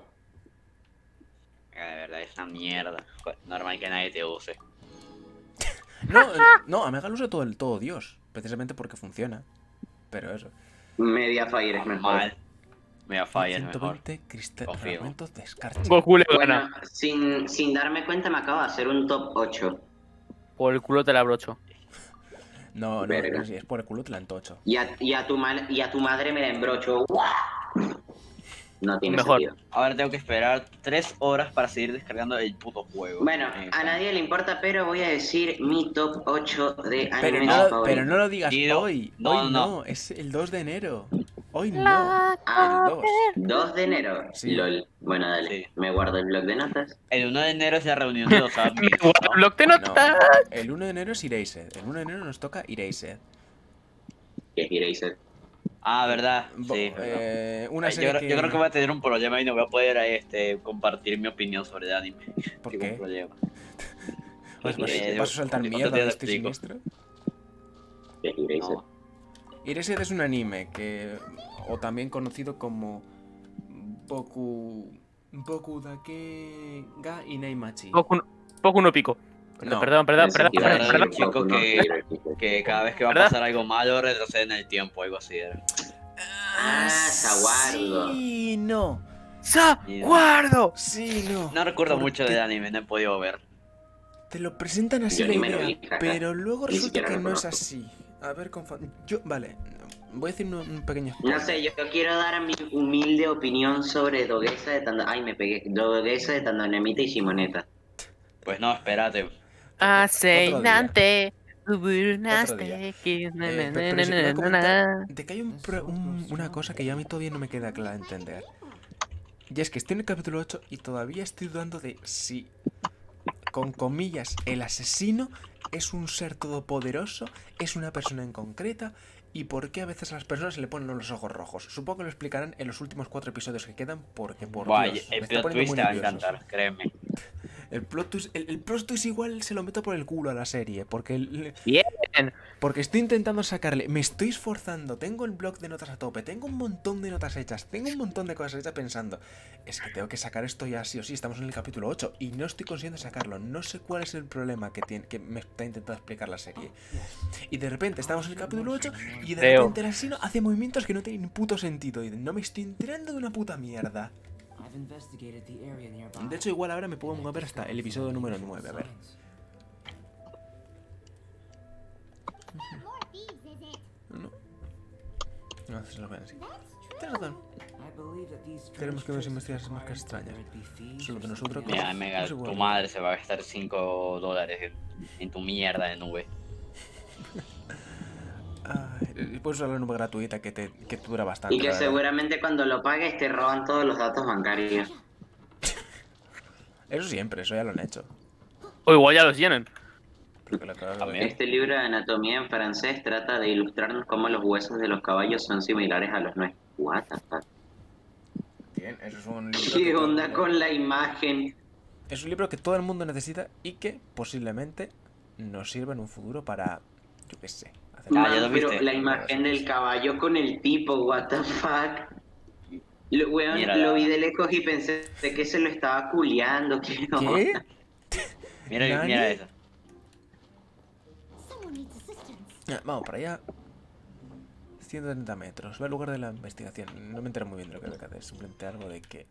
Ah, de verdad, es una mierda. Joder, normal que nadie te use. No, eh, no, a Mega lo usa todo el todo Dios, precisamente porque funciona. Pero eso. Mediafire es mejor. Mal. Me va a fallar mejor. ciento veinte cristal Confirmo. fragmentos de escarcha. Goku le Bueno, gana. sin, sin darme cuenta me acabo de hacer un top ocho. Por el culo te la abrocho. No, no, Verga. no, si es por el culo te la entocho. Y a, y a, tu, mal, y a tu madre me la embrocho. No tiene Mejor. sentido. Ahora tengo que esperar tres horas para seguir descargando el puto juego. Bueno, Eh, a nadie le importa, pero voy a decir mi top ocho de Pero animes no, favoritos. pero no lo digas Guido, hoy. no, hoy no, no. es el dos de enero. Hoy no. Ah, El dos. dos de enero. Sí. LOL. Bueno, dale. Sí. Me guardo el blog de notas. El uno de enero es la reunión de los Me admins, guardo el ¿no? bloc de No, notas. el uno de enero es Erased. El uno de enero nos toca Erased. Que es Eraser. Ah, verdad, Bo- sí. eh, una Ay, yo, serie creo- que... yo creo que voy a tener un problema y no voy a poder este, compartir mi opinión sobre el anime. ¿Por Tengo un qué? problema. ¿Vas, vas- Eh, vas a saltar otro mierda día de te este explico. siniestro? Que es Eraser. No. Erased es un anime que... O también conocido como... Boku... Boku Dake ga Inaimachi. Goku no- Poco uno pico. No. Perdón, perdón, Pensé perdón, que iba a perdón, decir perdón. chico Boku no que- Hero, chico. Que cada vez que va a ¿Verdad? pasar algo malo, retrocede en el tiempo, algo así. era. Ah, Saguardo. Sí, no. ¡Saguardo! Sí, no. No recuerdo Porque mucho del anime, no he podido ver. Te lo presentan así Yo la ni me lo idea, vi, jaja. pero luego Ni resulta siquiera que lo no es conozco. así. A ver, confa- yo, vale, voy a decir un, un pequeño No sé, yo quiero dar mi humilde opinión sobre Dogesa de Tando... Ay, me pegué. Dogesa de Tandonemita y Shimoneta. Pues no, espérate. Aseinante. Otro día. Uburunaste, que- Eh, na, pe- na, pero na, sí que voy a na, comentar na. de que hay un pro- un- una cosa que ya a mí todavía no me queda clara de entender. Y es que estoy en el capítulo ocho y todavía estoy dudando de si, con comillas, el asesino es un ser todopoderoso, es una persona en concreta, y por qué a veces a las personas se le ponen los ojos rojos. Supongo que lo explicarán en los últimos cuatro episodios que quedan, porque por Vaya, Dios, el me está plot poniendo twist muy te va a nervioso. encantar, créeme. El plot twist, el, el plot twist igual se lo meto por el culo a la serie, porque el- Bien. porque estoy intentando sacarle, me estoy esforzando, tengo el blog de notas a tope, tengo un montón de notas hechas, tengo un montón de cosas hechas pensando, es que tengo que sacar esto ya sí o sí, estamos en el capítulo ocho y no estoy consiguiendo sacarlo, no sé cuál es el problema que, tiene, que me está intentando explicar la serie. Y de repente estamos en el capítulo ocho y de Creo. repente el asesino hace movimientos que no tienen puto sentido y no me estoy enterando de una puta mierda. I've investigated the area nearby. De hecho igual ahora me puedo mover hasta el episodio número nueve, a ver. No. No, se lo ven así. Tienes razón. I believe that these Queremos que strange nos investigues traces más que required extrañas. whether it be thieves Solo que or nosotros- something Mira, else. Mega, No sé tu cuál. madre se va a gastar cinco dólares en, en tu mierda de nube. Ay, puedes usar la nube gratuita que te que te dura bastante. Y que la verdad. seguramente cuando lo pagues te roban todos los datos bancarios. Eso siempre, eso ya lo han hecho. O igual ya los tienen. Porque lo que- También. Este libro de anatomía en francés trata de ilustrarnos cómo los huesos de los caballos son similares a los nuestros. What the fuck? Bien, eso es un libro. que ¿Qué todo el onda mundo- con la imagen? Es un libro que todo el mundo necesita y que posiblemente nos sirva en un futuro para, yo qué sé, hacer Ah, Man, ya lo pero viste. la imagen del caballo con el tipo, what the fuck. Lo, weón, Mira lo la- vi de lejos y pensé de que se lo estaba culeando. ¿Qué? ¿Qué? Mira, ¿Nani? mira eso. Ah, vamos para allá. ciento treinta metros. Va al lugar de la investigación. No me entero muy bien de lo que hay que hacer. Simplemente algo de que...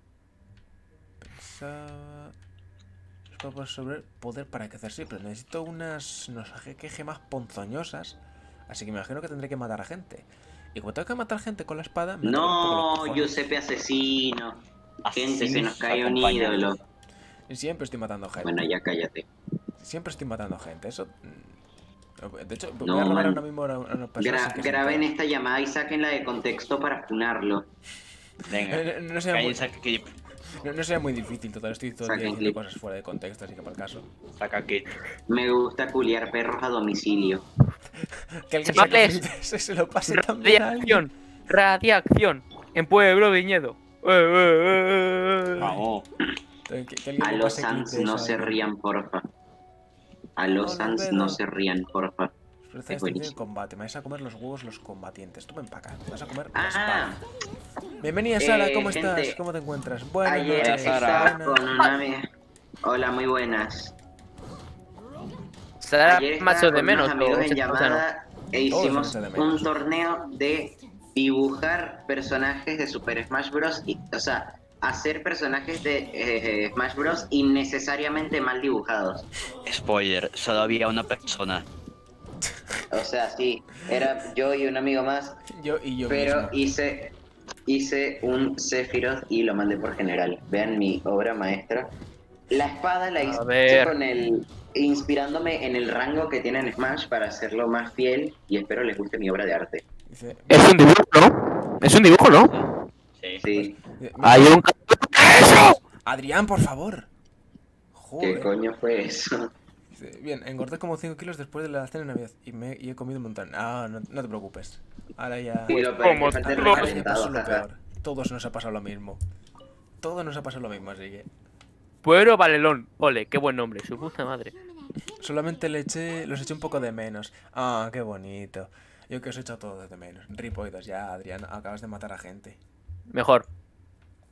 Pensaba... Los papas sobre poder para que hacer sí, pero necesito unas... No sé qué gemas ponzoñosas. Así que me imagino que tendré que matar a gente. Y como tengo que matar gente con la espada... me va a tocar un poco los No, cojones. Giuseppe asesino. Gente, Así se nos cae un acompaña. ídolo. Y siempre estoy matando gente. Bueno, ya cállate. Siempre estoy matando gente. Eso... mm, De hecho, voy No, a robar man. ahora mismo a una persona. Gra- sin que se graben entere. esta llamada y sáquenla de contexto para funarlo. Venga, Eh, No, no sea muy, cállense aquí, no, no sea muy difícil, total. Estoy todo el día Saquen diciendo clip. cosas fuera de contexto, así que para el caso. saca aquí. Me gusta culiar perros a domicilio. Que alguien Chavales, saque clip, se lo pase también a alguien. Radiación. Radiación. En Pueblo Viñedo. Eh, eh, eh, eh. Vamos. Que, que alguien A me los pase clip Sans de no eso, se alguien. rían, porfa. A los No, Sans no no veo. se rían, porfa. Experiencia Es de buenísimo. combate. Me vais a comer los huevos los combatientes. Tú ven para acá. Me vas a comer la Ah, espada. Bienvenida, Sara. Eh, ¿Cómo gente, estás? ¿Cómo te encuentras? Buenas ayer noches. estaba Buenas. con una amiga. Hola, muy buenas. Sara Ayer estaba macho de con menos. unos amigos o en se- o sea, no. llamada e hicimos se de menos. un torneo de dibujar personajes de Super Smash Bros. Y, o sea, hacer personajes de eh, Smash Bros. Innecesariamente mal dibujados. Spoiler, solo había una persona. O sea, sí, era yo y un amigo más, Yo y yo pero mismo. hice hice un Sephiroth y lo mandé por general. Vean mi obra maestra. La espada la hice ver. con el inspirándome en el rango que tiene en Smash para hacerlo más fiel y espero les guste mi obra de arte. Dice, Es un dibujo, ¿no? Es un dibujo, ¿no? Sí. Sí, dice, Hay un... ¡Eso! Adrián, por favor. ¿qué Joder. coño fue eso? Dice, bien, engordé como cinco kilos después de la cena de Navidad y, me, y he comido un montón. Ah, no, no te preocupes. Ahora ya... Y lo peor es ¿cómo? que falta el Ahora Ahora ya recalentado, pasó lo jaja. peor. Todos nos ha pasado lo mismo. Todos nos ha pasado lo mismo, así que... Pueblo Valelón. Ole, qué buen nombre. Su puta madre. Solamente le eché, los eché un poco de menos. Ah, qué bonito. Yo que os he echado todo de menos. Ripoidos, ya, Adrián, acabas de matar a gente. Mejor.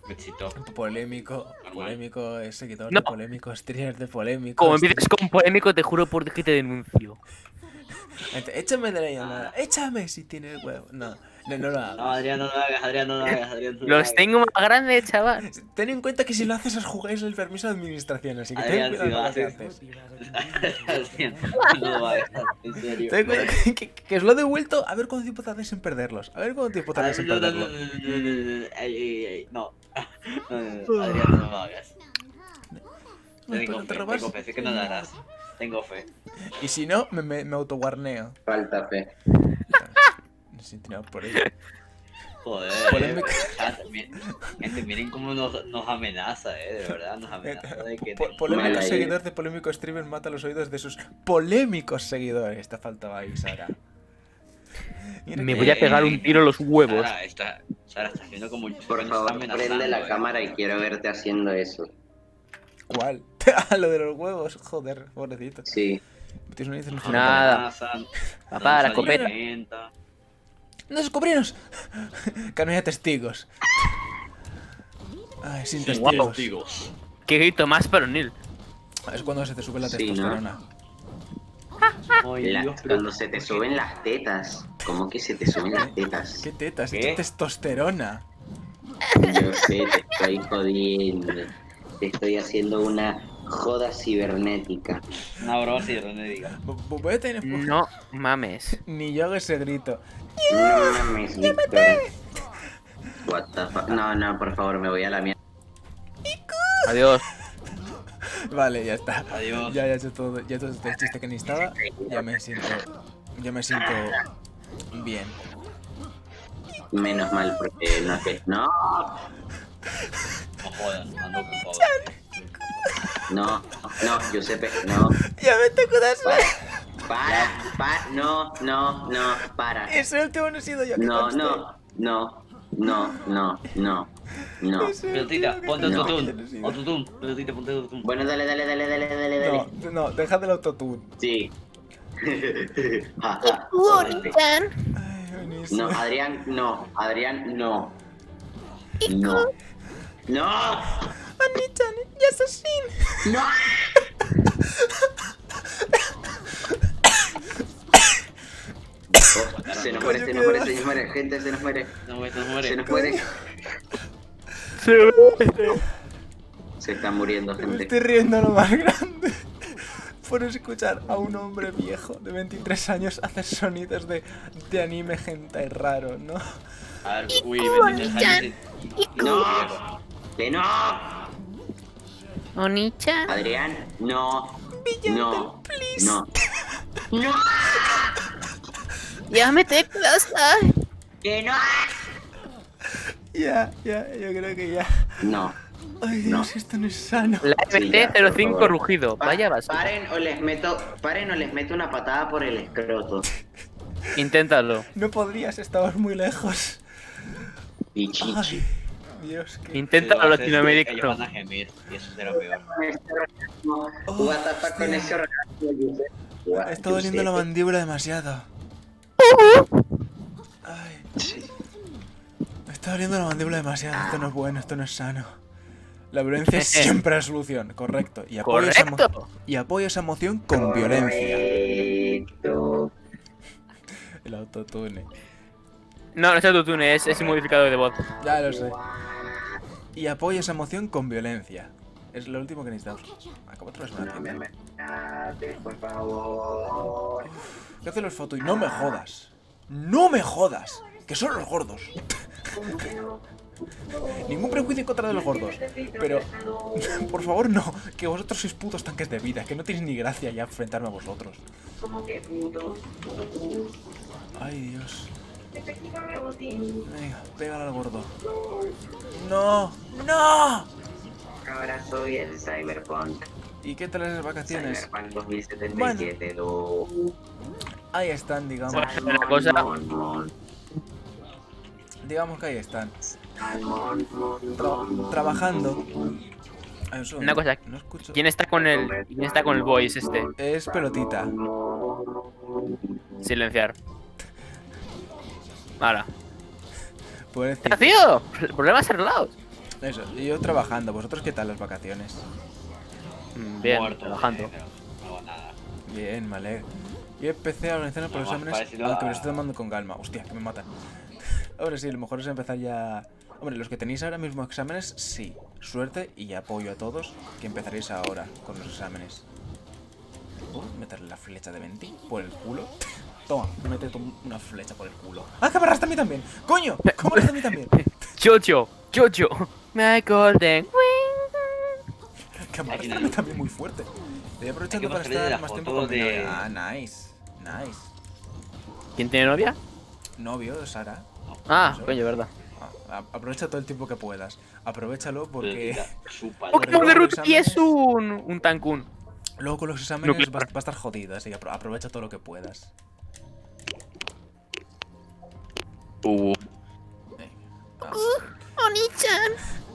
Me excitó. Polémico, polémico, es seguidor No. de polémico, streamer de polémico. Como empieces con polémico, te juro por Dios que te denuncio. Ent- Échame de la llamada, échame si tienes huevo. No, no, no lo hagas. No, Adrián, no lo hagas, Adrián, no lo hagas, Adrián. No lo Los hagas. tengo más grandes, chaval. Ten en cuenta que si lo haces os jugáis el permiso de administración, así que ten Adrián, cuidado si con lo lo que haces- haces. Adrián, no lo hagas, en serio. Ten cuidado que, que, que os lo he devuelto, a ver cuánto tiempo tardáis en perderlos. A ver cuánto tiempo tardáis en Adrián, no, no, perderlos. no, no, no, no, ay, ay, ay, no. No, no, no, Adrián, no lo hagas. No, Tengo pero te fe, robas- tengo fe, sé que no lo harás. Tengo fe. Y si no, me, me, me autoguarneo. Falta fe. No sé, tirado por ello. Joder. Polémica. Ah, mi- Gente, miren cómo nos, nos amenaza, eh, de verdad, nos amenaza de que Po- te- polémico Mala idea. seguidor de polémico streamer mata los oídos de sus polémicos seguidores. Te faltaba ahí, Sara. Mira Me que- voy a pegar un tiro en los huevos. Sara, está, Sara, estás viendo como el Por nos favor, está amenazando, prende la eh. cámara y quiero verte haciendo eso. ¿Cuál? Ah, lo de los huevos, joder, pobrecito. Sí. Tienes un índice en el Nos Nada. amenazan, Papá, nos la escopeta. alimenta. ¡No descubriros! Que no haya testigos. Ay, sin testigos. Qué grito más varonil. Es cuando se te sube la Sí, testosterona. Ay, La- Dios, pero- cuando se te suben las tetas. ¿Cómo que se te suben las tetas? ¿Qué tetas? ¿Qué? ¿Qué testosterona? Yo sé, te estoy jodiendo. Te estoy haciendo una joda cibernética. Una broma si no le diga. Bu- bu- Voy a tener... No mames. Ni yo hago ese grito. No mames, Víctor. What the fuck. No, no, por favor, me voy a la mierda. Adiós. Vale, ya está. Adiós. Ya, ya he hecho todo, ya todo este chiste que necesitaba. Ya me siento... Ya me siento... Bien. Menos mal, porque no que. No, No jodas, ando con todo. no, no, Giuseppe, no. Ya me tengo que Para, para, para, no, no, no, para. Ese último no he sido yo. que No, conste. no, no, no, no, no, no. Ese Pelotita, último que ponte No. conste. autotune. Autotune, pelotita, ponte autotune. Bueno, dale, dale, dale, dale, dale, dale. No, no, dejad el autotune. Sí. Ja, ja, jódete. Ay, buenísimo. No, Adrián, no, Adrián, no. No. No. Ani-chan, ya asesino. No. Oh, se nos muere, se nos muere, se nos muere, gente, se nos muere, No muere, no muere. se nos muere. Se está muriendo, Me gente. estoy riendo lo más grande. Por escuchar a un hombre viejo de veintitrés años hacer sonidos de, de anime hentai raro, ¿no? A ver, uy, veintitrés años y- No. viejo. Que no. Onichan. Adrián, no. No. No. No. Ya me te kudasai. Que no. Ya, ya, yo creo que ya. No. Ay, Dios, esto no es sano. La Sí, M ya, T cero por cinco favor. rugido. Pa- Vaya basura. Paren o les meto, paren o les meto una patada por el escroto. Inténtalo. No podrías, estabas muy lejos. Pichichi. Dios, que... Inténtalo, Si lo haces, Ellos latinoamericano. van a gemir y eso será peor. What the fuck con ese orgasmo, Giuseppe? What, Me está doliendo la Giuseppe? mandíbula demasiado. Ay, me está doliendo la mandíbula demasiado. Esto no es bueno, esto no es sano. La violencia es siempre la solución, correcto. Y apoyo, esa, mo- Correcto. y apoyo esa moción con violencia. Correcto. El autotune. No, no es autotune, es, es un modificador de voz. Ya lo sé. Y apoyo esa moción con violencia. Es lo último que necesitamos. Acabo otra vez una No me tienda. mates, por favor. ¿Qué hacen los fotos? Y no me jodas. ¡No me jodas! Que son los gordos. Ningún prejuicio en contra de los gordos. Pero, por favor, no. Que vosotros sois putos tanques de vida. Que no tenéis ni gracia ya enfrentarme a vosotros. Ay, Dios. Venga, pégale al gordo. ¡No! ¡No! Ahora soy el Cyberpunk. ¿Y qué tal esas vacaciones? Cyberpunk dos mil setenta y siete. do- Ahí están, digamos. Una cosa. Mon, mon, Digamos que ahí están. mon, mon, Tra- mon, trabajando. Ay, un segundo. Una cosa. No escucho. ¿Quién está con el. ¿Quién está con el voice este? Es pelotita. Silenciar. Ahora. Pobrecito. ¡Tío! Problemas arreglados. Eso, y yo trabajando. ¿Vosotros qué tal las vacaciones? Mm, Bien, Muerto, trabajando. eh, pero no hago nada. Bien, me alegro. Yo empecé a organizar por los Más exámenes, parecido aunque me a- lo estoy tomando con calma. Hostia, que me matan. Ahora sí, a lo mejor es empezar ya... Hombre, los que tenéis ahora mismo exámenes, sí. Suerte y apoyo a todos que empezaréis ahora con los exámenes. ¿Puedo meterle la flecha de venti por el culo? Toma, mete tú una flecha por el culo. ¡Ah, que me arrastra a mí también! ¡Coño! ¿Cómo me arrastra a mí también? Chocho, chocho. My golden. Que me arrastra a mí también muy fuerte. Estoy aprovechando para mostrarle la estar más tiempo foto con mi de- novia. Ah, nice. Nice. ¿Quién tiene novia? Novio, Sara. Ah, Eso. coño, verdad. Ah, a- aprovecha todo el tiempo que puedas. Aprovechalo Pero, porque tita, chúpalo. Porque Pokémon de luego los Ruti es exámenes- un, un Tankun. luego con los exámenes Nuclear. vas, va a estar jodido, así que apro- aprovecha todo lo que puedas. Uh, Venga, ah, Oni-chan.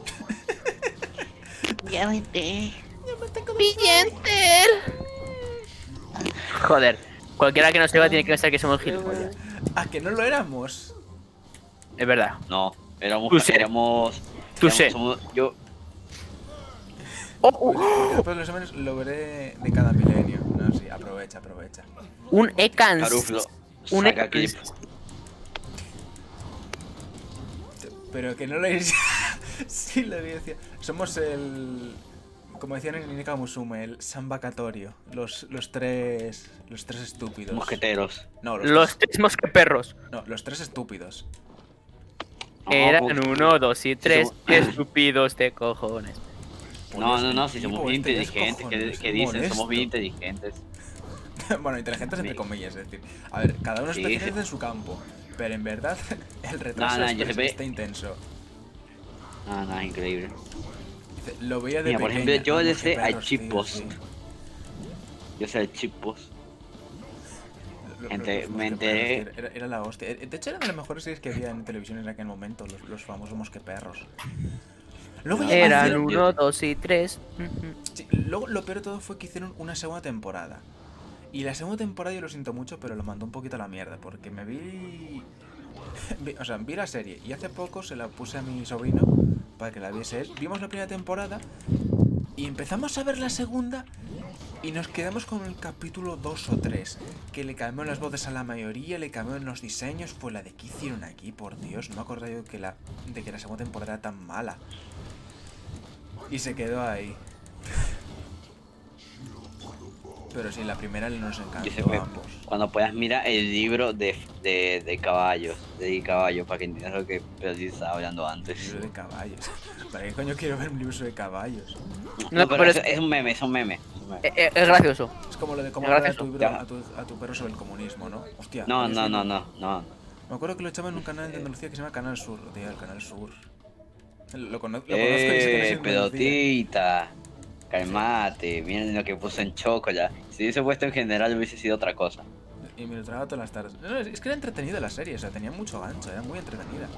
Ya vete. Billenter. Joder, cualquiera que nos sepa tiene que pensar que somos gilipollas. Ah, que no lo éramos. Es verdad. no, éramos... Tú sé. éramos Tú éramos- sé. somos- yo... Oh, uh, Porque después de los exámenes lo veré de cada milenio. No, sí, aprovecha, aprovecha. un Ekans. Caruflo, Un saca clip. Ekans. Pero que no lo es. Sí, lo vi, decía. Somos el. Como decían en Inika Musume, el Sambacatorio. Los, los tres. Los tres estúpidos. Mosqueteros. No, los, Los tres, tres mosqueperros. no, los tres estúpidos. No, Eran pues- uno, dos y tres somos- estúpidos de cojones. No, no, no, si somos Tipo, bien este, inteligentes, cojones, ¿qué, qué dicen? Somos molesto. bien inteligentes. Bueno, inteligentes entre Sí. comillas, es decir. A ver, cada uno es Sí, especialista sí. en su campo. Pero en verdad, el retraso No, no, es- yo es- siempre- está intenso. Ah, no, es increíble. Dice, lo veía de Mira, por pequeña, ejemplo, yo no, le qué sé a perros, tío, Chipos. sí. Yo sé el chipos. Lo- lo- Ente- los me mosqueperros, enteré- Era, era la hostia. Eh, De hecho, era de las mejores series que había en televisión en aquel momento, los, los famosos mosqueperros. Luego ya Eran hicieron- uno, dos y tres. sí, luego lo peor de todo fue que hicieron una segunda temporada. Y la segunda temporada yo lo siento mucho, pero lo mandó un poquito a la mierda, porque me vi... vi- O sea, vi la serie y hace poco se la puse a mi sobrino para que la viese él. Vimos la primera temporada y empezamos a ver la segunda y nos quedamos con el capítulo dos o tres, que le cambiaron las voces a la mayoría, le cambiaron los diseños. Pues la de ¿qué hicieron aquí? Por Dios, no me acordaba yo que la, de que la segunda temporada era tan mala. Y se quedó ahí. Pero sí, la primera nos Yo sé encantó que a ambos. cuando puedas mirar el libro de, de, de caballos, de caballos, para que entiendas lo que Pedro estaba hablando antes. Libro de caballos. ¿Para qué coño quiero ver un libro sobre caballos? No, No, pero, pero es, es- es un meme, es un meme. es un meme. Eh, eh, Es gracioso. Es como lo de cómo Me hablar a parece tu, eso. libro- a, tu, a tu perro sobre el comunismo, ¿no? Hostia. No, ¿habéis no, visto? no, no, no. Me acuerdo que lo echaban en un canal de Andalucía que se llama Canal Sur. Tío, el Canal Sur. Lo, cono- lo conozco y sé que no es Eh, en Andalucía. pelotita. Calmate, miren lo que puso en Choco ya. Si hubiese puesto en general hubiese sido otra cosa. Y me lo tragaba todas las tardes. No, no, es que era entretenida la serie, o sea, tenía mucho gancho, era muy entretenida.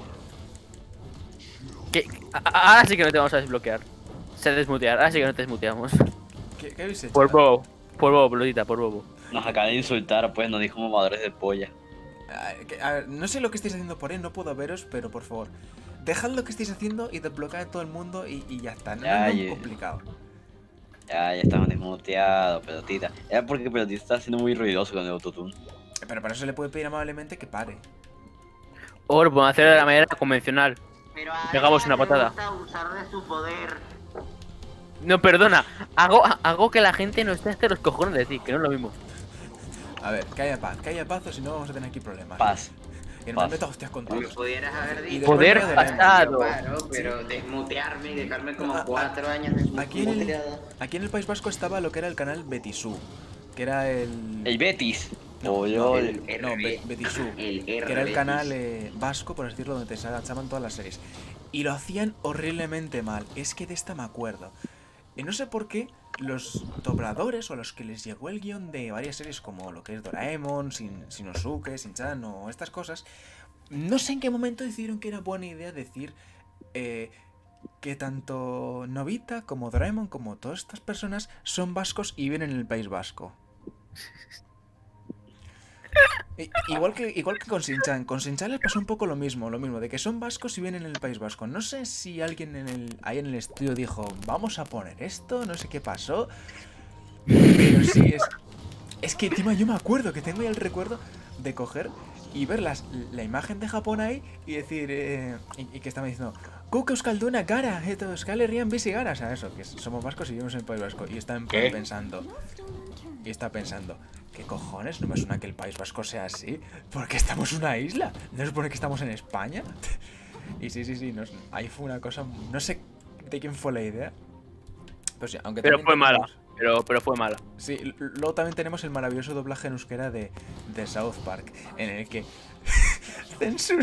Que- a- a- Ahora sí que no te vamos a desbloquear. Se desmutear. Ahora sí que no te desmuteamos. ¿Qué, qué habéis hecho? Por bobo. Por bobo, pelotita, por bobo. Nos acaba de insultar, pues nos dijo mamadores de polla. Ah, que- a ver, no sé lo que estáis haciendo por ahí, no puedo veros, pero por favor, dejad lo que estáis haciendo y desbloquead a todo el mundo y, y ya está. No, Ya, no es muy ya. complicado. Ya, ya estamos desmuteados, pelotita. Era porque pelotita está siendo muy ruidoso con el autotune. Pero para eso le puede pedir amablemente que pare. O podemos hacerlo de la manera convencional. Pero a Pegamos ella una le patada. gusta usar de su poder. No, perdona. Hago, hago que la gente no esté hasta los cojones de decir que no es lo mismo. A ver, que haya paz, que haya paz o si no vamos a tener aquí problemas. Paz. Que no me paz. meto a hostias con Me todos. pudieras haber Y dicho. después Poder me adelanto. pasado. Claro, pero desmutearme y dejarme como Ah, ah, cuatro años Aquí en, el, desmuteado. aquí en el País Vasco estaba lo que era el canal Betisú, que era el... El Betis. No, Oh, no, yo- el- el no, R Be- Betisú, el que R era el Betis. canal eh, vasco, por así decirlo, donde te echaban todas las series. Y lo hacían horriblemente mal, es que de esta me acuerdo. Y no sé por qué los dobladores o a los que les llegó el guión de varias series como lo que es Doraemon, Shin- Shinosuke, Shin-chan o estas cosas, no sé en qué momento decidieron que era buena idea decir eh, que tanto Novita como Doraemon como todas estas personas son vascos y viven en el País Vasco. I- Igual que, igual que con Sinchan, con Sinchan les pasó un poco lo mismo, lo mismo, de que son vascos y vienen en el País Vasco. No sé si alguien en el, ahí en el estudio dijo, vamos a poner esto, no sé qué pasó. Pero sí, es, es que encima yo me acuerdo que tengo ya el recuerdo de coger y ver las, la imagen de Japón ahí y decir, eh, y, y que estaba diciendo, Kuka Euskalduna gara, esto Euskal Herrian bizi gara, o sea, eso, que somos vascos y vivimos en el País Vasco. Y está en plan ¿Qué? pensando, y está pensando, ¿qué cojones? No me suena que el País Vasco sea así, porque estamos en una isla, ¿no se supone que estamos en España? Y sí, sí, sí, no, ahí fue una cosa, no sé de quién fue la idea. Pero sí, aunque Pero también fue mala. tenemos- Pero, pero fue mala. Sí, l- luego también tenemos el maravilloso doblaje en euskera de, de South Park, en el que censura.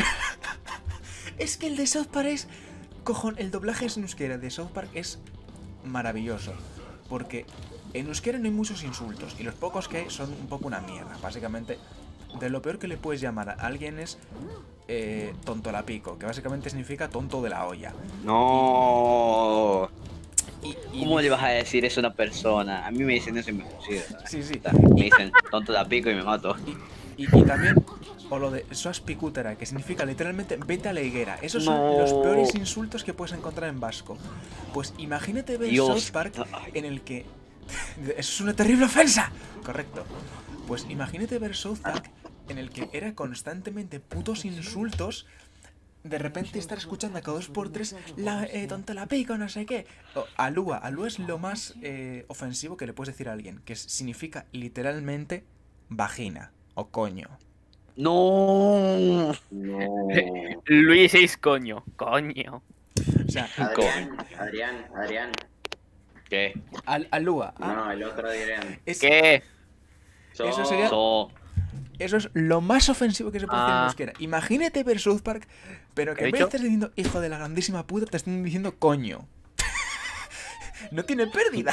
Es que el de South Park es... Cojón, el doblaje en euskera de South Park es maravilloso, porque en euskera no hay muchos insultos, y los pocos que hay son un poco una mierda. Básicamente, de lo peor que le puedes llamar a alguien es eh, tontolapico, que básicamente significa tonto de la olla. No. Y, y- ¿Cómo le vas a decir eso a una persona? A mí me dicen eso y me fusilan. Sí, sí. Me dicen tonto la pico y me mato. Y, y también, o lo de Soas Picútera, que significa literalmente vete a la higuera. Esos son No. los peores insultos que puedes encontrar en vasco. Pues imagínate ver Dios. South Park en el que... Eso es una terrible ofensa. Correcto. Pues imagínate ver South Park en el que era constantemente putos insultos. De repente estar escuchando a cada dos por tres la eh, tonta la pico, no sé qué. O, alúa. Alúa es lo más eh, ofensivo que le puedes decir a alguien, que es- significa literalmente vagina o coño. No. No. Luis seis coño. Coño. O sea, Adrián, Adrián, Adrián. ¿Qué? al, alúa. ah, No, el otro Adrián. es- ¿Qué? Eso sería- So, Eso es lo más ofensivo que se puede hacer en Ah. euskera. Imagínate ver South Park, pero que ¿Qué en he vez de dicho? estar diciendo hijo de la grandísima puta, te estén diciendo coño. No tiene pérdida.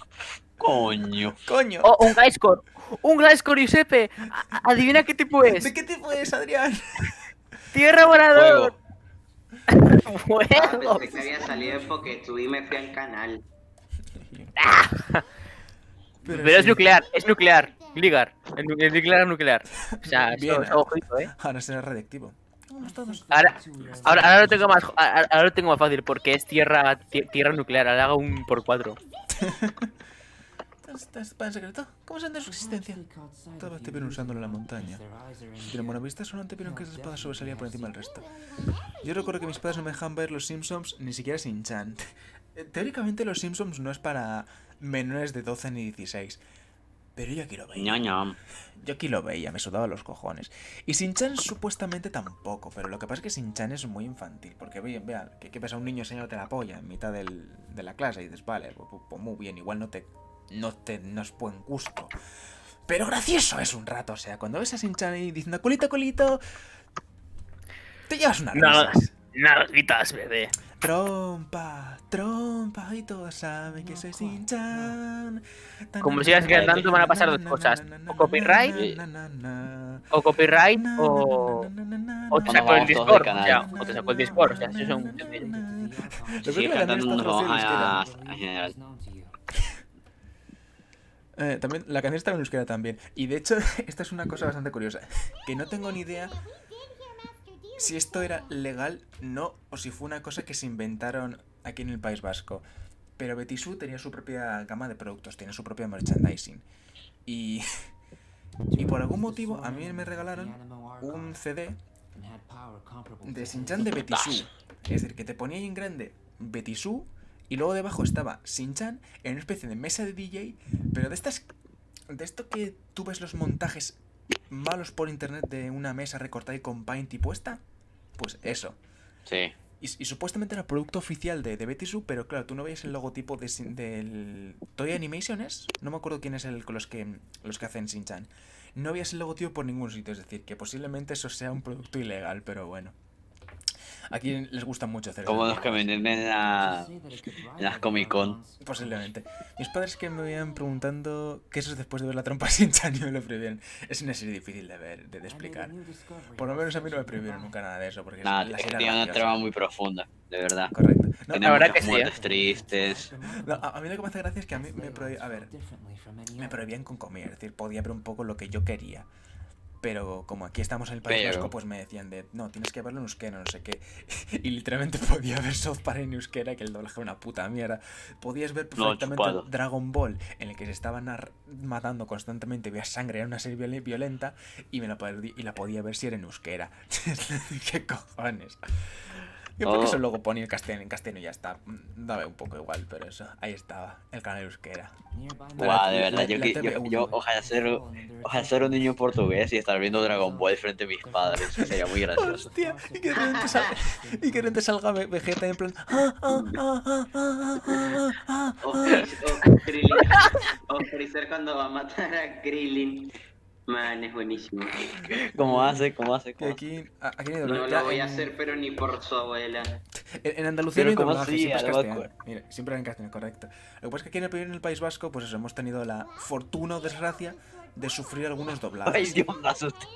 coño. Coño. Oh, un Gliscor. Un Gliscor, Giuseppe. A- a- Adivina qué tipo es. ¿De qué tipo es, Adrián? Tierra volador. Fuego. Ah, Fuego. pensé que había salido porque tú y me fui al canal. Pero es sí. nuclear, es nuclear. Gligar. El, nu- el nuclear nuclear. O sea, Bien, esto- ojito, eh. Ahora será radiactivo. Vamos todos. Ahora, ahora, ahora lo tengo más, ahora, ahora lo tengo más fácil porque es tierra, ti- tierra nuclear. Ahora hago un por cuatro. ¿Estás espada en secreto? ¿Cómo se entiende su existencia? Estaba te vieron usándolo en la montaña. Pero en Buenavista solamente vieron que esa espada sobresalía por encima del resto. Yo recuerdo que mis padres no me dejaban ver los Simpsons, ni siquiera Shin-Chan. Eh, Teóricamente los Simpsons no es para menores de doce ni dieciséis. Pero yo aquí lo veía. Ño, ño. Yo aquí lo veía, me sudaba los cojones. Y Shin-Chan supuestamente tampoco, pero lo que pasa es que Shin-Chan es muy infantil. Porque ve- vea, que, que ves a un niño enseñándote la polla en mitad del- de la clase y dices, vale, pues, pues muy bien, igual no te, no te, no es buen gusto. Pero gracioso es un rato, o sea, cuando ves a Shin-Chan y diciendo colito, colito, te llevas unas Nada. risas. Nalguitas, bebé. Trompa, trompa, y todos saben que soy Shin-Chan. Como sigas cantando, van a pasar dos cosas. O copyright, O copyright o, o te Nos saco el vamos todos del Discord. O canal. sea, o te saco el Discord. O sea, eso son muchos de ellos. Lo Si que sigues la canción cantando está nos vamos traducida a, en euskera. a general. Eh, también, la canción estaba en euskera también. Y de hecho, esta es una cosa bastante curiosa. Que no tengo ni idea si esto era legal, no, o si fue una cosa que se inventaron aquí en el País Vasco. Pero Betisú tenía su propia gama de productos, tenía su propia merchandising. Y, y por algún motivo a mí me regalaron un C D de Shin-Chan de Betisú. Es decir, que te ponía ahí en grande Betisú y luego debajo estaba Shin-Chan en una especie de mesa de D J, pero de estas, de esto que tú ves los montajes malos por internet de una mesa recortada y con Paint y puesta, pues eso. Sí. Y, y supuestamente era producto oficial de, de Betisú, pero claro, tú no veías el logotipo de, Shin- del Toy Animations, no me acuerdo quién es el, los que los que hacen Shin-Chan. No veías el logotipo por ningún sitio, es decir, que posiblemente eso sea un producto ilegal, pero bueno. Aquí les gusta mucho hacer Como eso. los que venden en, la, en las Comic Con. Posiblemente. Mis padres que me veían preguntando qué es después de ver la trompa Shin-Chan y me lo prohibieron. Es una serie difícil de ver, de, de explicar. Por lo menos a mí no me prohibieron nunca nada de eso, porque es- Nada, la serie tiene era una graciosa. trama muy profunda, de verdad. Correcto. No, Tiene la verdad muchas que sí, muertes ¿eh? tristes. no, a, a mí lo que me hace gracia es que a mí me prohibían, a ver, me prohibían con comer, es decir, podía ver un poco lo que yo quería. Pero como aquí estamos en el País Pero- Vasco, pues me decían de, no, tienes que verlo en euskera, no sé qué. Y literalmente podía ver South Park en euskera, que el doblaje era una puta mierda. Podías ver No, perfectamente chupado. Dragon Ball, en el que se estaban nar- matando constantemente, veía sangre, era una serie viol- violenta, y, me la, podía- y la podía ver si era en euskera. ¿Qué cojones? Yo porque Oh. eso luego ponía el castellano en castellano y ya está. Mm, Daba un poco igual, pero eso, ahí estaba, el canal euskera. Guau, de la- verdad, yo, la que- T V yo, uno. yo ojalá ser, ojalá ser un niño portugués y estar viendo Dragon Ball frente a mis padres. Sería muy gracioso. Hostia, y que de repente salga, y que de repente salga Ve- Vegeta en plan. "Ah, ah, ah, ah, ah, ah, ah, O, ah". Freezer- o Krillin- o Freezer cuando va a matar a Krillin. Man, es buenísimo. ¿Cómo hace? ¿Cómo hace? Que ¿Cómo hace? aquí, a- aquí no hay No doblaje. lo Ya voy a en- hacer, pero ni por su abuela. En, en Andalucía Pero no hay ¿cómo doblaje, así? siempre es Ya no me castellano. acuerdo. Mira, siempre en castellano, correcto. Lo que pasa es que aquí en el, en el País Vasco, pues eso, hemos tenido la fortuna o desgracia de sufrir algunos Ay, doblajes. Dios, me asusté.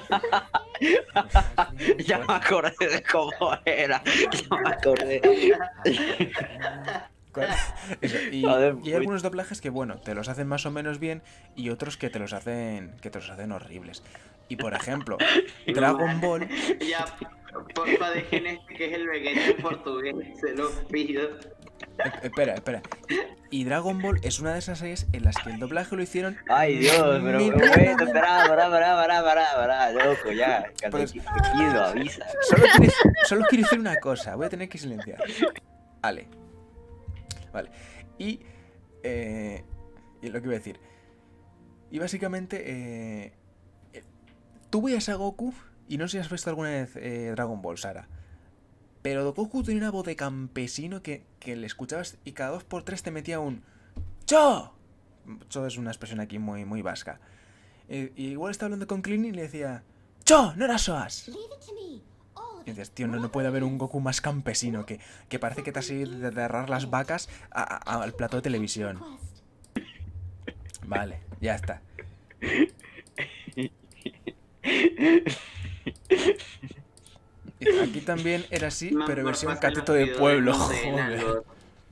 Y- Ya me acordé de cómo era. Ya me acordé. ¿Cuál? Eso, y, Joder, y hay muy- algunos doblajes que, bueno, te los hacen más o menos bien y otros que te los hacen que te los hacen horribles. Y por ejemplo, Dragon Ball, Ya, porfa, dejen este que es el Vegeta en portugués, se lo pido. eh, espera, espera. Y, y Dragon Ball es una de esas series en las que el doblaje lo hicieron Ay, Dios, pero medianamente- bueno, espera, pará, pará, pará, pará, pará, loco, ya. Pues- Tranquilo, avisa. Solo quiero, solo quiero decir una cosa, voy a tener que silenciar. Vale. Vale. Y. Eh, y lo que iba a decir. Y básicamente. Eh, eh, tú veías a Goku. Y no sé si has visto alguna vez eh, Dragon Ball, Sara. Pero Goku tenía una voz de campesino que, que le escuchabas y cada dos por tres te metía un. ¡Cho! Cho es una expresión aquí muy, muy vasca. Eh, y igual estaba hablando con Clint y le decía. ¡Cho! ¡No era soas! Y dices, tío, no, no puede haber un Goku más campesino que, que parece que te has ido de agarrar las vacas a- a- al plató de televisión. Vale, ya está. Y aquí también era así, Man, pero porfa, versión se cateto los de pido, pueblo, no sé, joder. algo.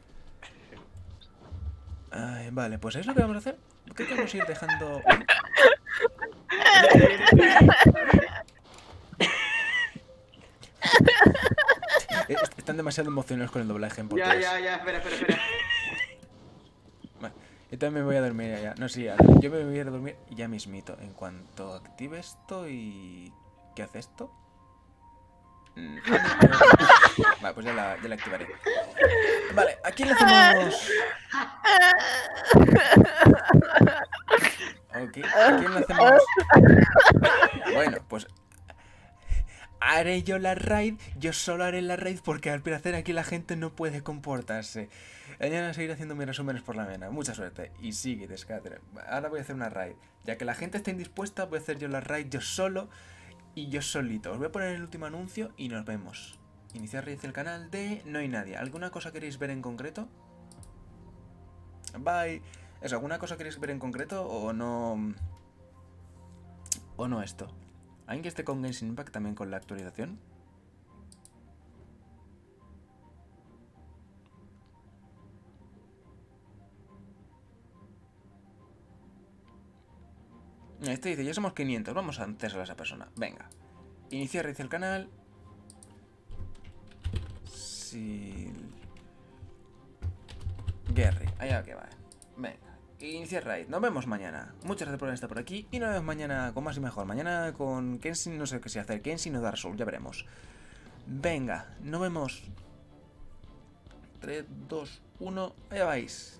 Ay, vale, pues es lo que vamos a hacer. Creo que vamos a ir dejando... Est- Están demasiado emocionados con el doblaje en Ya, portugués. ya, ya, espera, espera, espera. Vale, yo también me voy a dormir ya. No, sí, ya, yo me voy a ir a dormir ya mismito. En cuanto active esto y... ¿Qué hace esto? Mm, Vale, pues ya la, ya la activaré. Vale, ¿a quién le hacemos...? Ok, ¿a quién le hacemos...? Bueno, pues... Haré yo la raid, yo solo haré la raid porque al parecer aquí la gente no puede comportarse. Mañana seguiré haciendo mis resúmenes por la mañana. Mucha suerte. Y sigue, descatre. Ahora voy a hacer una raid. Ya que la gente está indispuesta, voy a hacer yo la raid yo solo y yo solito. Os voy a poner el último anuncio y nos vemos. Iniciar raid del canal de No hay nadie. ¿Alguna cosa queréis ver en concreto? Bye. ¿Eso, alguna cosa queréis ver en concreto o no? ¿O no esto? ¿Alguien que esté con Genshin Impact también con la actualización? Este dice, ya somos quinientos, vamos a hacerse a esa persona. Venga. Iniciar raid del canal. Sil... Gary, allá que va. Venga. Iniciar raid. Nos vemos mañana. Muchas gracias por estar por aquí. Y nos vemos mañana con más y mejor. Mañana con Kenshin, no sé qué se hacer. Kenshin o Dark Souls, ya veremos. Venga, nos vemos. tres, dos, uno. Allá vais.